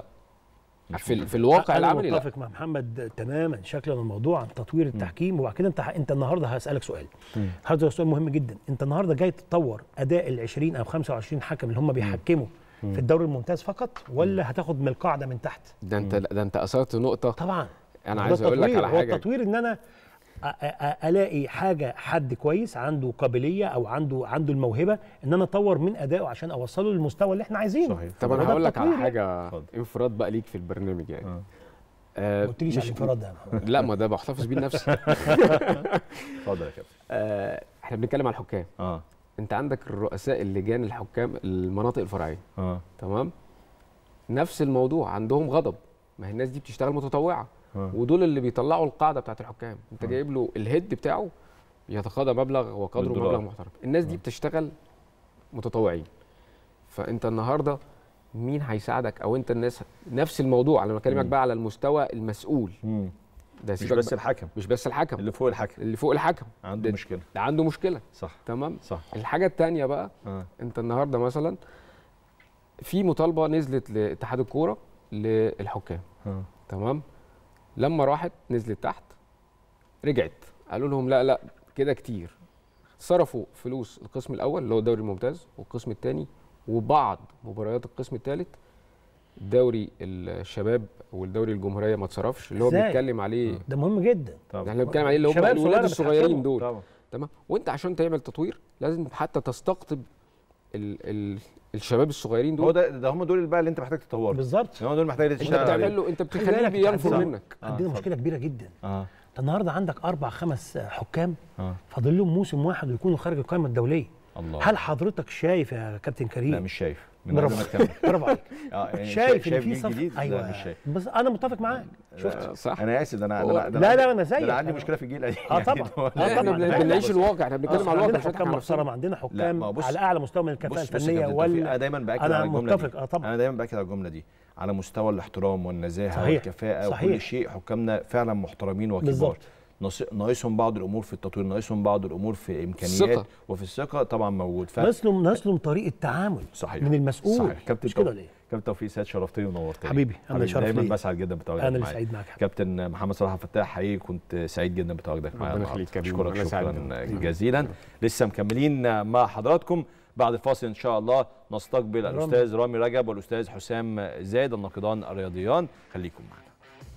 في الواقع العملي لا. انا متفق مع محمد تماما. شكلا الموضوع عن تطوير التحكيم. وبعد كده انت النهارده هسالك سؤال. هذا سؤال مهم جدا. انت النهارده جاي تطور اداء ال 20 او 25 حكم اللي هم بيحكموا في الدوري الممتاز فقط، ولا هتاخد من القاعده من تحت؟ ده انت اثرت نقطه. طبعا انا عايز اقول لك على حاجه. هو التطوير ان انا الاقي حد كويس عنده قابليه او عنده الموهبه ان انا اطور من ادائه عشان اوصله للمستوى اللي احنا عايزينه. صحيح. طب انا هقول لك على حاجه انفراد بقى ليك في البرنامج يعني. ما قلتليش على الانفراد ده. لا، ما ده بحتفظ بيه لنفسي. اتفضل يا كابتن. احنا بنتكلم على الحكام. انت عندك الرؤساء اللجان الحكام المناطق الفرعيه. تمام. نفس الموضوع، عندهم غضب. ما هي الناس دي بتشتغل متطوعه، ودول اللي بيطلعوا القاعده بتاعت الحكام. انت جايب له الهيد بتاعه يتقاضى مبلغ وقدره مبلغ محترم. الناس دي بتشتغل متطوعين. فانت النهارده مين هيساعدك؟ او انت الناس نفس الموضوع. انا بكلمك بقى على المستوى المسؤول. ده مش بس الحكم. مش بس الحكم، اللي فوق الحكم. اللي فوق الحكم عنده مشكله. ده عنده مشكله. صح. تمام. صح. الحاجه الثانيه بقى انت النهارده مثلا في مطالبه نزلت لاتحاد الكوره للحكام. تمام. لما راحت نزلت تحت، رجعت قالوا لهم لا كده كتير. صرفوا فلوس القسم الاول اللي هو الدوري الممتاز والقسم الثاني وبعض مباريات القسم الثالث. دوري الشباب والدوري الجمهوريه ما اتصرفش، اللي هو بيتكلم عليه. ده مهم جدا. احنا بنتكلم عليه اللي هم الولاد الصغيرين دول. تمام. وانت عشان تعمل تطوير لازم حتى تستقطب الشباب الصغيرين دول. هو ده هم دول بقى اللي انت محتاج تطوره بالظبط. هم دول محتاج تشتغل عليهم. انت بتخليه بينفر منك. عندنا مشكله كبيره جدا. انت النهارده عندك 4-5 حكام فاضل لهم موسم واحد ويكونوا خارج القائمه الدوليه. الله. هل حضرتك شايف يا كابتن كريم؟ لا مش شايف. برافو عليك. يعني شايف ان في جيل جديد؟ ايوه لا مش شايف. بس انا متفق معاك. شفت صح. انا اسف انا لا انا زيك. انا عندي مشكله في الجيل القديم. طبعا. احنا بنعيش الواقع، احنا بنتكلم على الواقع. حكام محترم، عندنا حكام على اعلى مستوى من الكفاءه الفنيه. انا دايما باكد على الجمله دي. طبعا. انا دايما باكد على الجمله دي على مستوى الاحترام والنزاهه والكفاءه وكل شيء. حكامنا فعلا محترمين وكبار. ناقصهم بعض الامور في التطوير، ناقصهم بعض الامور في امكانيات وفي الثقه طبعا موجود. ناقصهم طريقه تعامل من المسؤول. صحيح. كابتن توفيق سيد شرفتني ونورتني حبيبي. انا شرف لي. دايما بسعد جدا بتواجدك معايا. انا اللي سعيد معاك. كابتن محمد صلاح فتاح حقيقي كنت سعيد جدا بتواجدك معايا. ربنا يخليك. اشكرك شكرا جزيلا. لسه مكملين مع حضراتكم بعد الفاصل ان شاء الله. نستقبل الاستاذ رامي رجب والاستاذ حسام زايد الناقدان الرياضيان. خليكم معنا.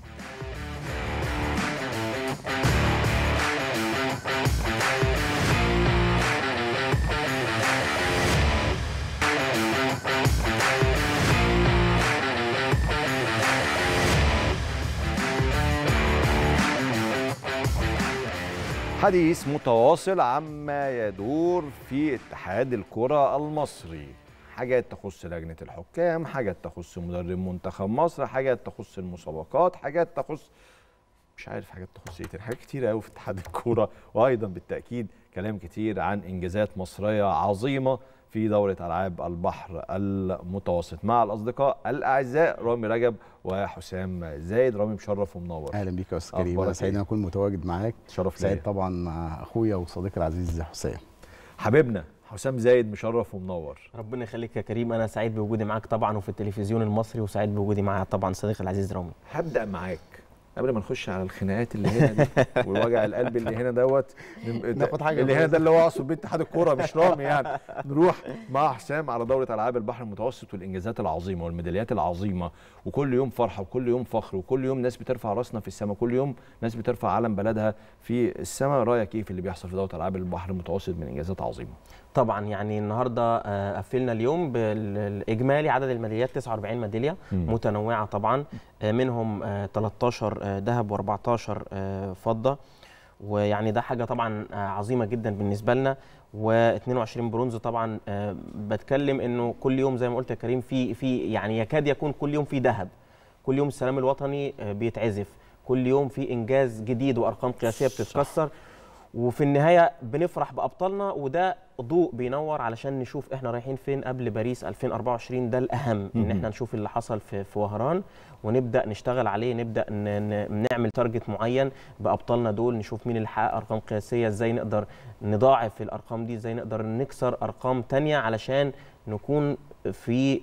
حديث متواصل عما يدور في اتحاد الكرة المصري. حاجات تخص لجنة الحكام، حاجات تخص مدرب منتخب مصر، حاجات تخص المسابقات، حاجات تخص مش عارف حاجات تخص ايه، حاجات كتير قوي في اتحاد الكرة. وايضا بالتأكيد كلام كتير عن انجازات مصرية عظيمة في دورة ألعاب البحر المتوسط مع الأصدقاء الأعزاء رامي رجب وحسام زايد. رامي مشرف ومنور. اهلا بيك يا استاذ كريم. انا سعيد ان اكون متواجد معاك. شرف ليا. سعيد طبعا مع اخويا وصديقي العزيز حسام. حبيبنا حسام زايد مشرف ومنور. ربنا يخليك يا كريم. انا سعيد بوجودي معاك طبعا وفي التلفزيون المصري، وسعيد بوجودي مع طبعا صديقي العزيز رامي. هبدأ معاك قبل ما نخش على الخناقات اللي هنا دي والوجع القلب اللي هنا دوت. ناخد حاجه اللي هنا ده اللي هو اقصد بيه اتحاد الكوره مش رامي يعني. نروح مع حسام على دوره العاب البحر المتوسط والانجازات العظيمه والميداليات العظيمه، وكل يوم فرحه وكل يوم فخر وكل يوم ناس بترفع راسنا في السماء، كل يوم ناس بترفع علم بلدها في السماء. رايك ايه في اللي بيحصل في دوره العاب البحر المتوسط من انجازات عظيمه؟ طبعا يعني النهارده قفلنا اليوم بالاجمالي عدد الميداليات 49 ميداليه متنوعه طبعا، منهم 13 ذهب و14 فضه، ويعني ده حاجه طبعا عظيمه جدا بالنسبه لنا، و22 برونز. طبعا بتكلم انه كل يوم زي ما قلت يا كريم في يعني يكاد يكون كل يوم في ذهب، كل يوم السلام الوطني بيتعزف، كل يوم في انجاز جديد وارقام قياسيه بتتكسر، وفي النهايه بنفرح بابطالنا، وده ضوء بينور علشان نشوف احنا رايحين فين قبل باريس 2024. ده الاهم، ان احنا نشوف اللي حصل في وهران ونبدا نشتغل عليه، نبدا نعمل تارجت معين بابطالنا دول، نشوف مين اللي حقق ارقام قياسيه، ازاي نقدر نضاعف الارقام دي، ازاي نقدر نكسر ارقام تانية علشان نكون في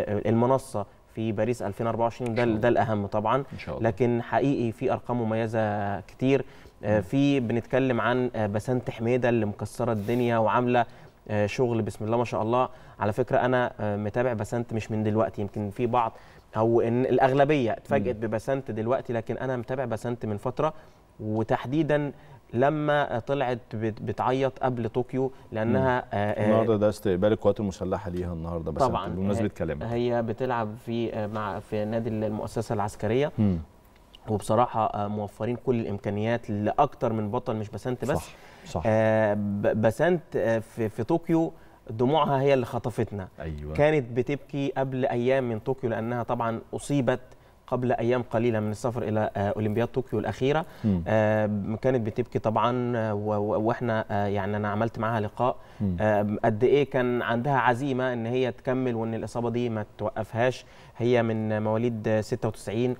المنصه في باريس 2024. ده الاهم طبعا إن شاء الله. لكن حقيقي في ارقام مميزه كتير. في بنتكلم عن بسنت حميده اللي مكسره الدنيا وعامله شغل بسم الله ما شاء الله. على فكره انا متابع بسنت مش من دلوقتي، يمكن في بعض او ان الاغلبيه اتفاجئت ببسنت دلوقتي، لكن انا متابع بسنت من فتره، وتحديدا لما طلعت بتعيط قبل طوكيو لانها النهارده ده استقبال القوات المسلحه ليها النهارده. بس طبعا بمناسبه كلامك هي بتلعب في نادي المؤسسه العسكريه، وبصراحه موفرين كل الامكانيات لاكتر من بطل، مش بسنت بس. صح. بسنت في طوكيو دموعها هي اللي خطفتنا. أيوة. كانت بتبكي قبل ايام من طوكيو لانها طبعا اصيبت قبل ايام قليله من السفر الى اولمبياد طوكيو الاخيره. كانت بتبكي طبعا، واحنا يعني انا عملت معاها لقاء قد ايه كان عندها عزيمه ان هي تكمل وان الاصابه دي ما توقفهاش. هي من مواليد 96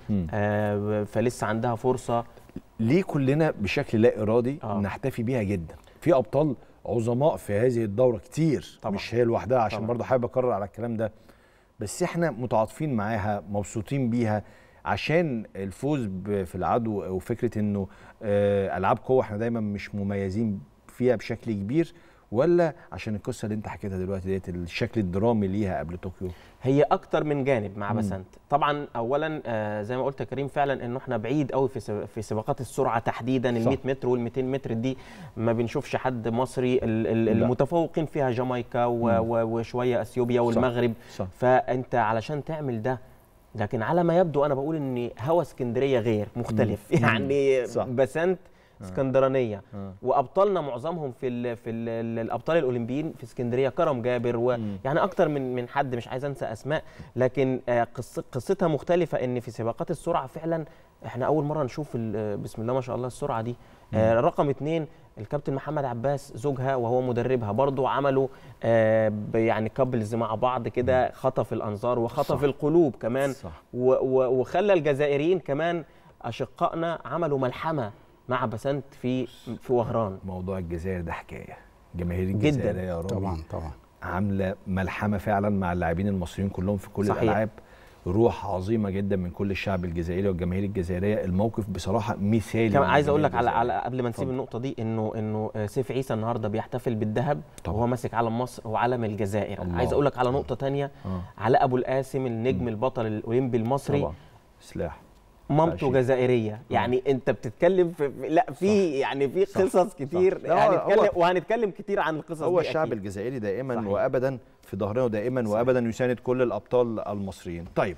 فلسه عندها فرصه. ليه كلنا بشكل لا ارادي نحتفي بيها جدا؟ في ابطال عظماء في هذه الدوره كتير طبعا. مش هي لوحدها، عشان برضه حابب اكرر على الكلام ده، بس احنا متعاطفين معاها، مبسوطين بيها عشان الفوز في العدو، وفكره انه العاب قوه احنا دايما مش مميزين فيها بشكل كبير، ولا عشان القصه اللي انت حكيتها دلوقتي ديت الشكل الدرامي ليها قبل طوكيو؟ هي اكتر من جانب مع بسنت. طبعا اولا زي ما قلت يا كريم فعلا انه احنا بعيد قوي في سباقات السرعه تحديدا ال 100 متر وال 200 متر دي ما بنشوفش حد مصري. المتفوقين فيها جامايكا وشويه اثيوبيا والمغرب. صح. فانت علشان تعمل ده، لكن على ما يبدو انا بقول ان هوا اسكندريه غير مختلف. يعني بسنت اسكندرانيه وابطالنا معظمهم في الابطال الاولمبيين في اسكندريه، كرم جابر ويعني اكتر من حد مش عايز انسى اسماء، لكن قصتها مختلفه. ان في سباقات السرعه فعلا احنا اول مره نشوف بسم الله ما شاء الله السرعه دي. رقم 2 الكابتن محمد عباس زوجها وهو مدربها برضو عملوا يعني كابلز مع بعض كده، خطف الانظار وخطف القلوب كمان. وخلى الجزائريين كمان اشقائنا عملوا ملحمه مع بسنت في وهران. موضوع الجزائر ده حكايه، جماهير الجزائر يا رامي طبعا عامله ملحمه فعلا مع اللاعبين المصريين كلهم في كل الالعاب. روح عظيمه جدا من كل الشعب الجزائري والجماهير الجزائريه. الموقف بصراحه مثالي. كمان عايز اقول لك على قبل ما نسيب النقطه دي انه سيف عيسى النهارده بيحتفل بالذهب وهو ماسك علم مصر وعلم الجزائر. عايز اقول لك على نقطه ثانيه، علاء ابو القاسم النجم البطل الاولمبي المصري طبعا سلاح مامته جزائريه. يعني انت بتتكلم في يعني في قصص كتير. وهنتكلم كتير عن القصص هو دي. الشعب الجزائري دائما وابدا في ظهرنا ودائما وابدا يساند كل الابطال المصريين. طيب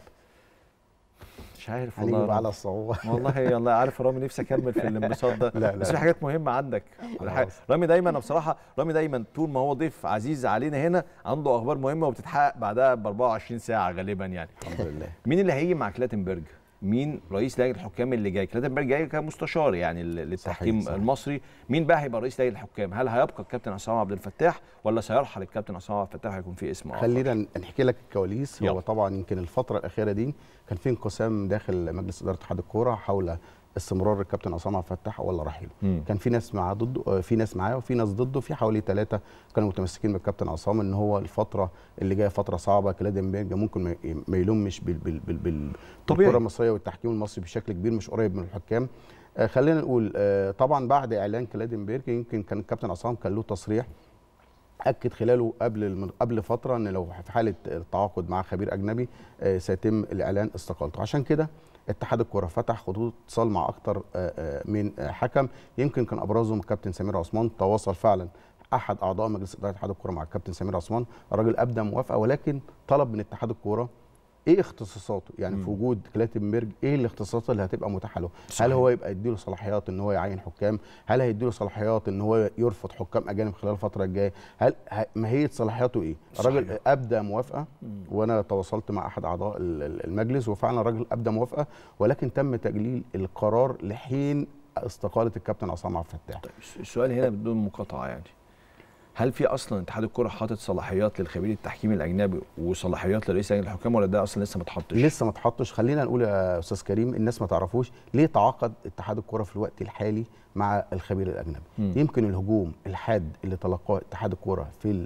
مش عارف والله على الصعوبه والله عارف رامي نفسي اكمل في الانبساط ده. لا بس في حاجات مهمه عندك. رامي دايما بصراحه طول ما هو ضيف عزيز علينا هنا عنده اخبار مهمه وبتتحقق بعدها ب 24 ساعه غالبا يعني. الحمد لله. مين اللي هيجي مع كلاتنبرج؟ مين رئيس لجنه الحكام اللي جاي؟ كلاتنبرج جاي كمستشار يعني للتحكيم المصري. مين بقى هيبقى رئيس لجنه الحكام؟ هل هيبقى الكابتن عصام عبد الفتاح ولا سيرحل الكابتن عصام عبد الفتاح وهيكون في اسم اخر؟ خلينا نحكي لك الكواليس. هو طبعا يمكن الفتره الاخيره دي كان في انقسام داخل مجلس اداره اتحاد الكوره حول استمرار الكابتن عصام عبد الفتاح ولا رحيله. كان في ناس معاه ضده، في ناس معاه وفي ناس ضده. في حوالي 3 كانوا متمسكين بالكابتن عصام ان هو الفتره اللي جايه فتره صعبه. كلاتنبرج ممكن ما يلومش بالكره المصريه والتحكيم المصري بشكل كبير، مش قريب من الحكام. خلينا نقول طبعا بعد اعلان كلاتنبرج يمكن كان الكابتن عصام كان له تصريح اكد خلاله قبل فتره ان لو في حاله التعاقد مع خبير اجنبي سيتم الاعلان استقالته. عشان كده اتحاد الكره فتح خطوط اتصال مع اكتر من حكم. يمكن كان ابرزهم الكابتن سمير عثمان. تواصل فعلا احد اعضاء مجلس اداره اتحاد الكره مع الكابتن سمير عثمان. الراجل ابدى موافقه، ولكن طلب من اتحاد الكره ايه اختصاصاته، يعني في وجود كلاتنبرج ايه الاختصاصات اللي هتبقى متاحه له. هل هو يبقى يديله صلاحيات ان هو يعين حكام؟ هل هيديله صلاحيات ان هو يرفض حكام اجانب خلال الفتره الجايه؟ هل ماهيه صلاحياته ايه؟ الراجل ابدى موافقه، وانا تواصلت مع احد اعضاء المجلس وفعلا الراجل ابدى موافقه، ولكن تم تجليل القرار لحين استقاله الكابتن عصام عبد الفتاح. طيب السؤال هنا بدون مقاطعه، يعني هل في اصلا اتحاد الكره حاطط صلاحيات للخبير التحكيمي الاجنبي وصلاحيات لرئيس لجنه الحكام، ولا ده اصلا لسه ما اتحطش؟ لسه ما اتحطش. خلينا نقول يا استاذ كريم، الناس ما تعرفوش ليه تعاقد اتحاد الكره في الوقت الحالي مع الخبير الاجنبي. يمكن الهجوم الحاد اللي تلقاه اتحاد الكره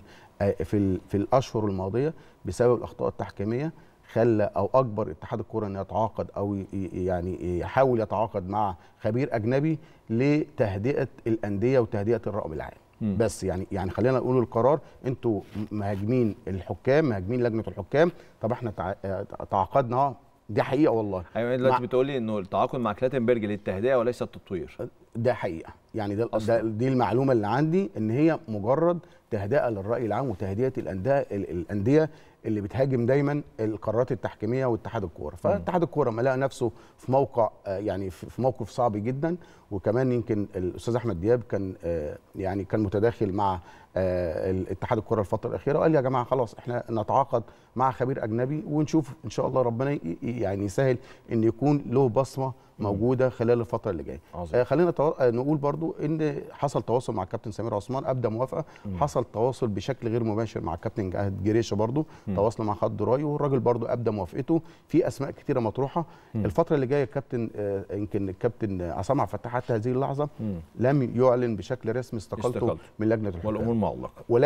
في الاشهر الماضيه بسبب الاخطاء التحكيميه خلى او اجبر اتحاد الكره انه يتعاقد او يعني يحاول يتعاقد مع خبير اجنبي لتهدئه الانديه وتهدئه الرأي العام. بس يعني خلينا نقول القرار انتوا مهاجمين الحكام، مهاجمين لجنه الحكام. طب احنا تعاقدنا، دي حقيقه والله. ايوه دلوقتي بتقول لي انه التعاقد مع كلاتنبرج للتهدئه وليس التطوير. ده حقيقه، يعني دي المعلومه اللي عندي، ان هي مجرد تهدئه للراي العام وتهدئه الانديه اللي بتهاجم دايما القرارات التحكيميه واتحاد الكوره. فاتحاد الكوره ما لقى نفسه في موقع يعني في موقف صعب جدا. وكمان يمكن الاستاذ احمد دياب كان يعني كان متداخل مع اتحاد الكوره الفتره الاخيره وقال يا جماعه خلاص احنا نتعاقد مع خبير اجنبي ونشوف ان شاء الله ربنا يعني يسهل ان يكون له بصمه موجوده خلال الفتره اللي جايه. خلينا نقول برضو ان حصل تواصل مع الكابتن سمير عثمان، ابدى موافقه. حصل تواصل بشكل غير مباشر مع الكابتن جهاد جريشه برضو، تواصل مع خالد دراي والراجل برضو ابدى موافقته. في اسماء كثيره مطروحه. الفتره اللي جايه الكابتن يمكن الكابتن عصام عبد الفتاح حتى هذه اللحظه لم يعلن بشكل رسمي استقالته من لجنه الحكام، والامور معلقه. ولكن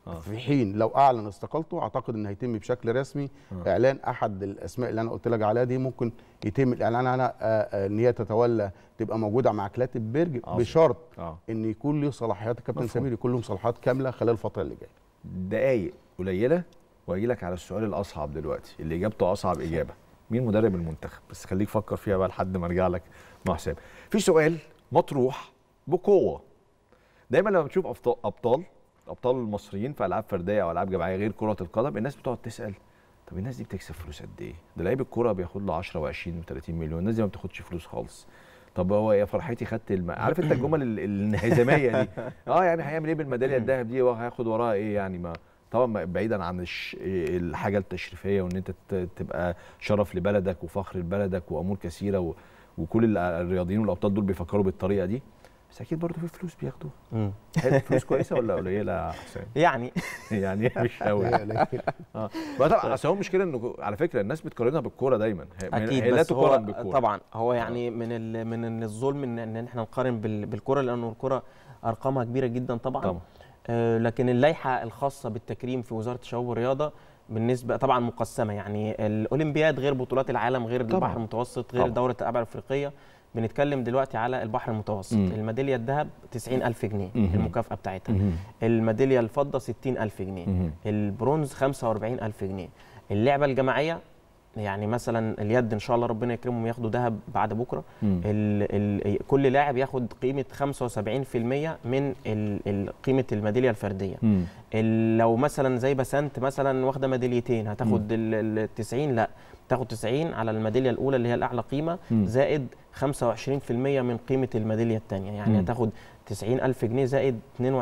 في حين لو اعلن استقالته اعتقد ان هيتم بشكل رسمي اعلان احد الاسماء اللي انا قلت لك عليها دي، ممكن يتم الاعلان عنها ان هي تتولى تبقى موجوده مع كلاتنبرج بشرط ان يكون له صلاحيات الكابتن سمير، يكون لهم صلاحيات كامله خلال الفتره اللي جايه. دقايق قليله واجي لك على السؤال الاصعب دلوقتي اللي اجابته اصعب اجابه، مين مدرب المنتخب؟ بس خليك فكر فيها بقى لحد ما ارجع لك مع حسام. في سؤال مطروح بقوه دايما لما بتشوف ابطال المصريين في العاب فرديه او العاب جماعيه غير كره القدم، الناس بتقعد تسال طب الناس دي بتكسب فلوس قد ايه؟ ده لعيب الكوره بياخد له 10 و20 و30 مليون، الناس دي ما بتاخدش فلوس خالص. طب هو يا فرحتي خدت عارف انت الجمل الانهزاميه دي، يعني هيعمل ايه بالميداليه الذهب دي وهياخد وراها ايه يعني؟ ما طبعا بعيدا عن الحاجه التشريفيه وان انت تبقى شرف لبلدك وفخر لبلدك وامور كثيره وكل الرياضيين والابطال دول بيفكروا بالطريقه دي، بس اكيد برضه في فلوس بياخدوها. فلوس كويسه ولا قليله يا حسام؟ يعني مش قوي. طبعا اصل هو المشكله انه على فكره الناس بتقارنها بالكوره دايما، اكيد، هي لا بس هو تقارن بالكوره طبعا هو يعني من الظلم ان احنا نقارن بالكوره، لانه الكوره ارقامها كبيره جدا طبعا. لكن اللائحه الخاصه بالتكريم في وزاره الشباب والرياضه بالنسبه طبعا مقسمه، يعني الاولمبياد غير بطولات العالم غير البحر المتوسط غير دوره الابعاد الافريقيه. بنتكلم دلوقتي على البحر المتوسط. الميداليه الذهب 90,000 جنيه المكافاه بتاعتها، الميداليه الفضه 60,000 جنيه، البرونز 45,000 جنيه. اللعبه الجماعيه يعني مثلا اليد ان شاء الله ربنا يكرمهم ياخدوا ذهب بعد بكره، كل لاعب ياخد قيمه 75% من قيمه الميداليه الفرديه. لو مثلا زي بسنت مثلا واخده ميداليتين هتاخد ال 90، لا تاخد 90 على الميداليه الاولى اللي هي الاعلى قيمه زائد 25% من قيمه الميداليه الثانيه، يعني هتاخد 90,000 جنيه زائد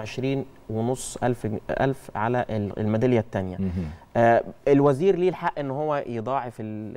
22,500 على الميداليه الثانيه. الوزير ليه الحق ان هو يضاعف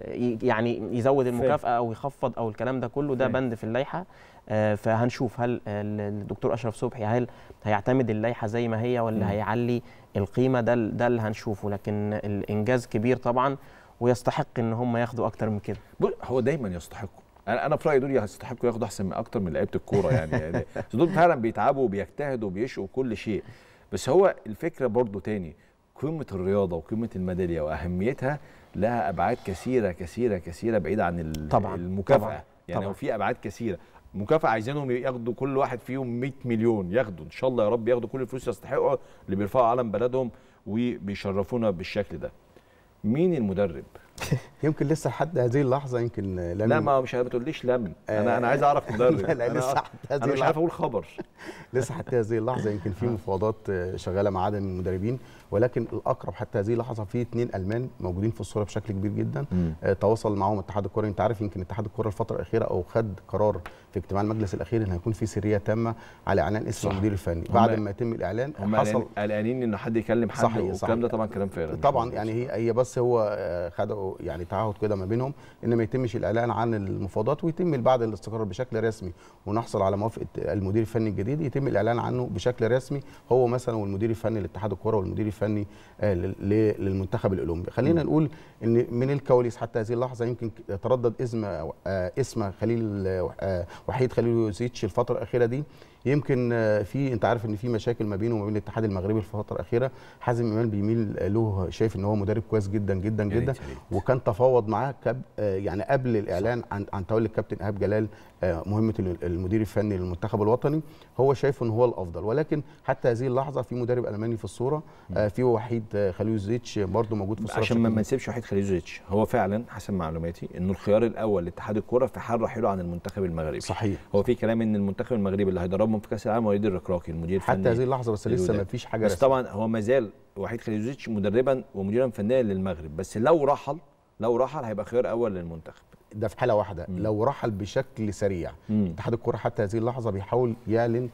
يعني يزود المكافاه او يخفض او الكلام ده كله، ده بند في اللائحه. فهنشوف هل الدكتور اشرف صبحي هل هيعتمد اللائحه زي ما هي ولا هيعلي القيمه، ده اللي هنشوفه. لكن الانجاز كبير طبعا ويستحق ان هم ياخدوا اكتر من كده. هو دايما يستحقوا، انا في رايي دول يستحقوا ياخدوا احسن من اكتر من لعيبه الكوره يعني دول فعلا بيتعبوا وبيجتهدوا وبيشقوا كل شيء. بس هو الفكره برضو تاني، قيمه الرياضه وقيمه الميداليه واهميتها لها ابعاد كثيره كثيره كثيره بعيده عن المكافاه. يعني هو في ابعاد كثيره. مكافاه عايزينهم ياخدوا كل واحد فيهم 100 مليون، ياخدوا ان شاء الله يا رب ياخدوا كل الفلوس يستحقوا اللي بيرفعوا علم بلدهم وبيشرفونا بالشكل ده. مين المدرب؟ يمكن لسه لحد هذه اللحظه يمكن لا ما تقوليش انا عايز اعرف مدرب. لا لسه انا مش عارف اقول خبر. لسه حتى هذه اللحظه يمكن في مفاوضات شغاله مع عدد من المدربين، ولكن الاقرب حتى هذه اللحظه في 2 المان موجودين في الصوره بشكل كبير جدا. تواصل معاهم اتحاد الكره. انت عارف يمكن اتحاد الكره الفتره الاخيره او خد قرار في اجتماع المجلس الاخير ان هيكون في سريه تامه على اعلان اسم المدير الفني. بعد ما يتم الاعلان حصل قلقانين ان حد يكلم حد، والكلام ده طبعا كلام فارغ. طبعا يعني هي بس هو خدوا يعني تعهد كده ما بينهم ان ما يتمش الاعلان عن المفاوضات، ويتم بعد الاستقرار بشكل رسمي ونحصل على موافقه المدير الفني الجديد يتم الاعلان عنه بشكل رسمي، هو مثلا والمدير الفني لاتحاد الكره والمدير الفني للمنتخب الاولمبي. خلينا نقول ان من الكواليس حتى هذه اللحظه يمكن تردد اسم وحيد خليل يوسيتش الفتره الاخيره دي. يمكن انت عارف ان في مشاكل ما بينه وما بين الاتحاد المغربي في الفتره الاخيره. حازم امام بيميل له، شايف ان هو مدرب كويس جدا جدا جدا، وكان تفاوض معاه يعني قبل الاعلان عن تولي الكابتن ايهاب جلال مهمه المدير الفني للمنتخب الوطني. هو شايف ان هو الافضل، ولكن حتى هذه اللحظه في مدرب الماني في الصوره، في وحيد خليل يوسيتش برضه موجود في الصوره. عشان ما نسيبش وحيد خليل يوسيتش، هو فعلا حسب معلوماتي انه الخيار الاول لاتحاد الكره في حال رحيله عن المنتخب المغربي. صحيح. هو في كلام ان المنتخب المغربي اللي هيدربهم في كاس العالم وليد الركراكي المدير الفني حتى هذه اللحظه، بس لسه ما فيش حاجه بس طبعا هو ما زال وحيد خليل يوسيتش مدربا ومديرا فنيا للمغرب، بس لو رحل هيبقى خيار اول للمنتخب. ده في حاله واحده لو رحل بشكل سريع. اتحاد الكره حتى هذه اللحظه بيحاول يعلن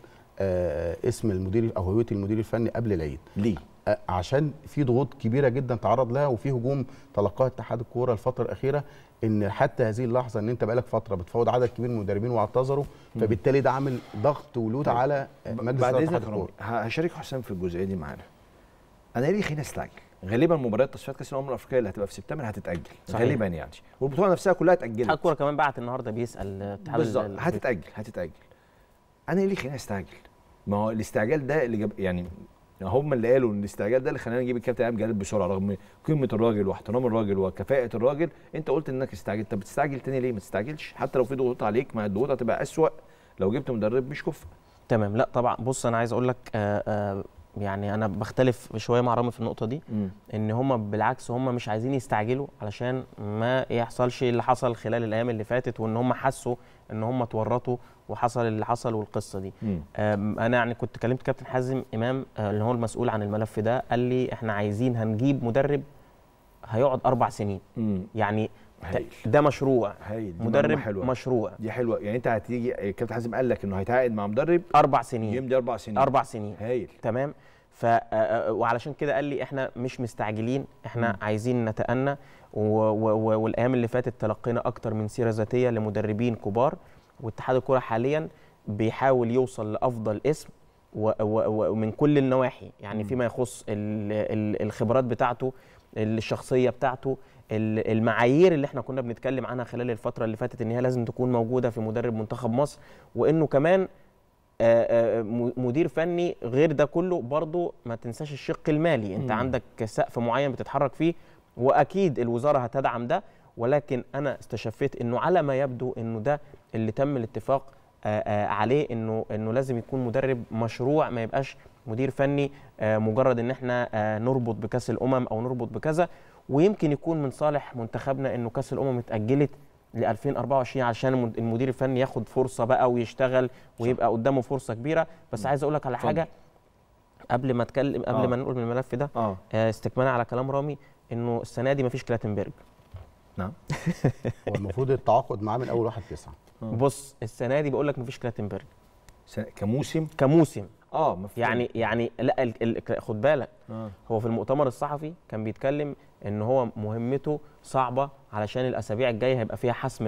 اسم المدير او هويه المدير الفني قبل العيد. ليه؟ عشان في ضغوط كبيره جدا تعرض لها، وفي هجوم تلقاه اتحاد الكوره الفتره الاخيره، ان حتى هذه اللحظه ان انت بقالك فتره بتفاوض عدد كبير من المدربين واعتذروا، فبالتالي ده عامل ضغط ولود على مجلس اتحاد الكوره. هشارك حسام في الجزئيه دي معانا. انا ليه خلينا نستعجل؟ غالبا مباريات تصفيات كاس الامم الافريقيه اللي هتبقى في سبتمبر هتتاجل. صحيح. غالبا يعني، والبطوله نفسها كلها اتاجلت. اتحاد الكوره كمان بعت النهارده بيسال بالظبط هتتاجل. انا ليه خلينا نستعجل؟ ما هو الاستعجال ده اللي يعني يعني هم اللي قالوا ان الاستعجال ده اللي خلانا نجيب الكابتن ايهاب جلال بسرعه، رغم قيمه الراجل واحترام الراجل وكفاءه الراجل. انت قلت انك استعجلت، طب بتستعجل تاني ليه؟ ما تستعجلش، حتى لو في ضغوط عليك، ما الضغوط هتبقى اسوأ لو جبت مدرب مش كفء. تمام. لا طبعا، بص انا عايز اقول لك يعني انا بختلف شويه مع رامي في النقطه دي. ان هم بالعكس هم مش عايزين يستعجلوا علشان ما يحصلش اللي حصل خلال الايام اللي فاتت، وان هم حسوا ان هم اتورطوا وحصل اللي حصل والقصه دي. انا يعني كنت كلمت كابتن حازم امام اللي هو المسؤول عن الملف ده، قال لي احنا عايزين هنجيب مدرب هيقعد 4 سنين. يعني ده مشروع. مدرب مشروع. دي حلوه. يعني انت هتيجي الكابتن حازم قال لك انه هيتعاقد مع مدرب 4 سنين، يمضي 4 سنين. 4 سنين هايل. تمام. وعلشان كده قال لي احنا مش مستعجلين، احنا عايزين نتأنى. والايام اللي فاتت تلقينا اكتر من سيره ذاتيه لمدربين كبار، واتحاد الكره حاليا بيحاول يوصل لافضل اسم ومن كل النواحي، يعني فيما يخص الخبرات بتاعته، الشخصيه بتاعته، المعايير اللي احنا كنا بنتكلم عنها خلال الفتره اللي فاتت ان هي لازم تكون موجوده في مدرب منتخب مصر، وانه كمان مدير فني. غير ده كله برضو ما تنساش الشق المالي، انت عندك سقف معين بتتحرك فيه، واكيد الوزاره هتدعم ده، ولكن انا استشفيت انه على ما يبدو انه ده اللي تم الاتفاق عليه، انه لازم يكون مدرب مشروع، ما يبقاش مدير فني مجرد ان احنا نربط بكاس الامم او نربط بكذا. ويمكن يكون من صالح منتخبنا انه كاس الامم اتاجلت ل 2024 عشان المدير الفني ياخد فرصه بقى ويشتغل ويبقى قدامه فرصه كبيره. بس عايز اقول لك على حاجه قبل ما اتكلم، قبل ما نقول من الملف ده، استكمالا على كلام رامي، انه السنه دي مفيش كلاتنبرج. نعم. هو المفروض التعاقد معاه من اول 1/9. بص السنه دي بقول لك مفيش كلاتنبرج كموسم مفهوم. يعني لا خد بالك، هو في المؤتمر الصحفي كان بيتكلم ان هو مهمته صعبه علشان الاسابيع الجايه هيبقى فيها حسم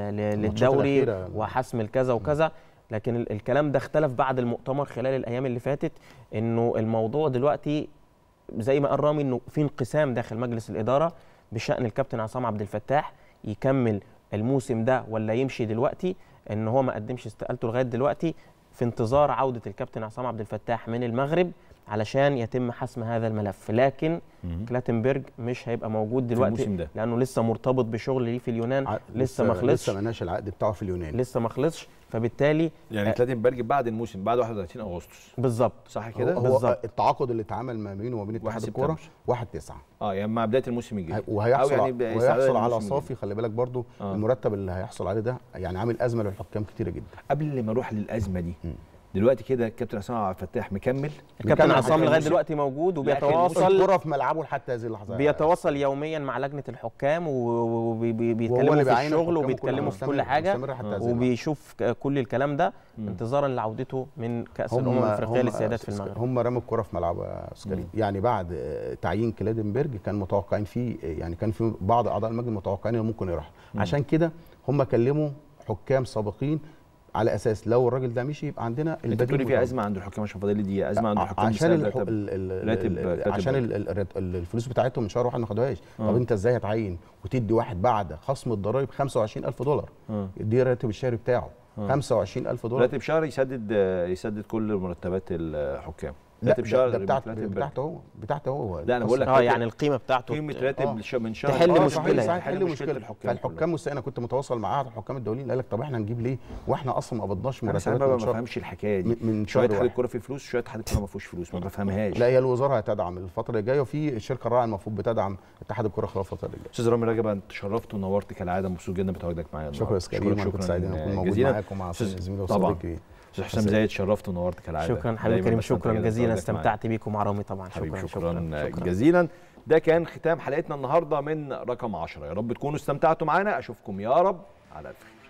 للدوري وحسم الكذا وكذا، لكن الكلام ده اختلف بعد المؤتمر خلال الايام اللي فاتت، انه الموضوع دلوقتي زي ما قال رامي انه في انقسام داخل مجلس الاداره بشان الكابتن عصام عبد الفتاح يكمل الموسم ده ولا يمشي دلوقتي، ان هو ما قدمش استقالته لغايه دلوقتي في انتظار عوده الكابتن عصام عبد الفتاح من المغرب علشان يتم حسم هذا الملف. لكن كلاتنبرج مش هيبقى موجود دلوقتي لانه لسه مرتبط بشغل ليه في اليونان، لسه ما خلصش، لسه ما ناش العقد بتاعه في اليونان، لسه ما خلصش، فبالتالي يعني كلاتنبرج بعد الموسم بعد 31 اغسطس بالظبط. صح كده؟ هو التعاقد اللي اتعمل ما بينه وما بين اتحاد الكوره 1/9 يعني مع بدايه الموسم الجاي، وهيحصل على صافي. خلي بالك برضو المرتب اللي هيحصل عليه ده يعني عامل ازمه للحكام كتيره جدا. قبل ما اروح للازمه دي دلوقتي كده الكابتن عصام عبد الفتاح مكمل، الكابتن عصام لغايه دلوقتي موجود وبيتواصل الكره في ملعبه لحتى هذه اللحظه، بيتواصل يوميا مع لجنه الحكام وبيتكلموا في الشغل وبيتكلموا في كل حاجه وبيشوف كل الكلام ده انتظارا لعودته من كاس الامم الافريقيه للسيدات في المغرب. هم رموا الكره في ملعبه يا استاذ كريم. يعني بعد تعيين كلاتنبرج كان متوقعين فيه، يعني كان في بعض اعضاء المجلس متوقعين انه ممكن يروح، عشان كده هم كلموا حكام سابقين على اساس لو الراجل ده مشي يبقى عندنا البديل. انت في ازمه عند الحكام عشان فاضل لي دقيقه، ازمه عند الحكام عشان الفلوس بتاعتهم من شهر واحد ما خدوهاش. طب انت ازاي هتعين وتدي واحد بعد خصم الضرائب $25,000 دي راتب الشهري بتاعه $25,000 راتب شهري يسدد كل مرتبات الحكام. راتب شهر بتاعته هو لا انا بقول لك يعني القيمه بتاعته قيمه راتب من شهر تحل مشكله، تحل مشكله الحكام. فالحكام انا كنت متواصل مع الحكام الدوليين قال لك طب احنا نجيب ليه واحنا اصلا ما قبضناش مرتبات. انا ما بفهمش الحكايه دي، من شويه اتحاد الكوره فيه فلوس شويه اتحاد الكوره ما فيهوش فلوس، ما بفهمهاش. لا هي الوزاره هتدعم الفتره الجايه، وفي الشركه الراعيه المفروض بتدعم اتحاد الكوره خلال الفتره الجايه. استاذ رامي رجب انت شرفت ونورت كالعاده، مبسوط جدا بتواجدك معايا. شكرا يا استاذ كريم، انا كنت سعيد ان اكون موجود معاكم مع زميلي وصديقي استاذ حسام زايد. شرفت ونورت كالعاده. شكرا حبيبي كريم، شكرا جزيلا، استمتعت بيكم مع رامي طبعا. شكرا جزيلا. ده كان ختام حلقتنا النهارده من رقم 10. يا رب تكونوا استمتعتوا معانا، اشوفكم يا رب على الف خير.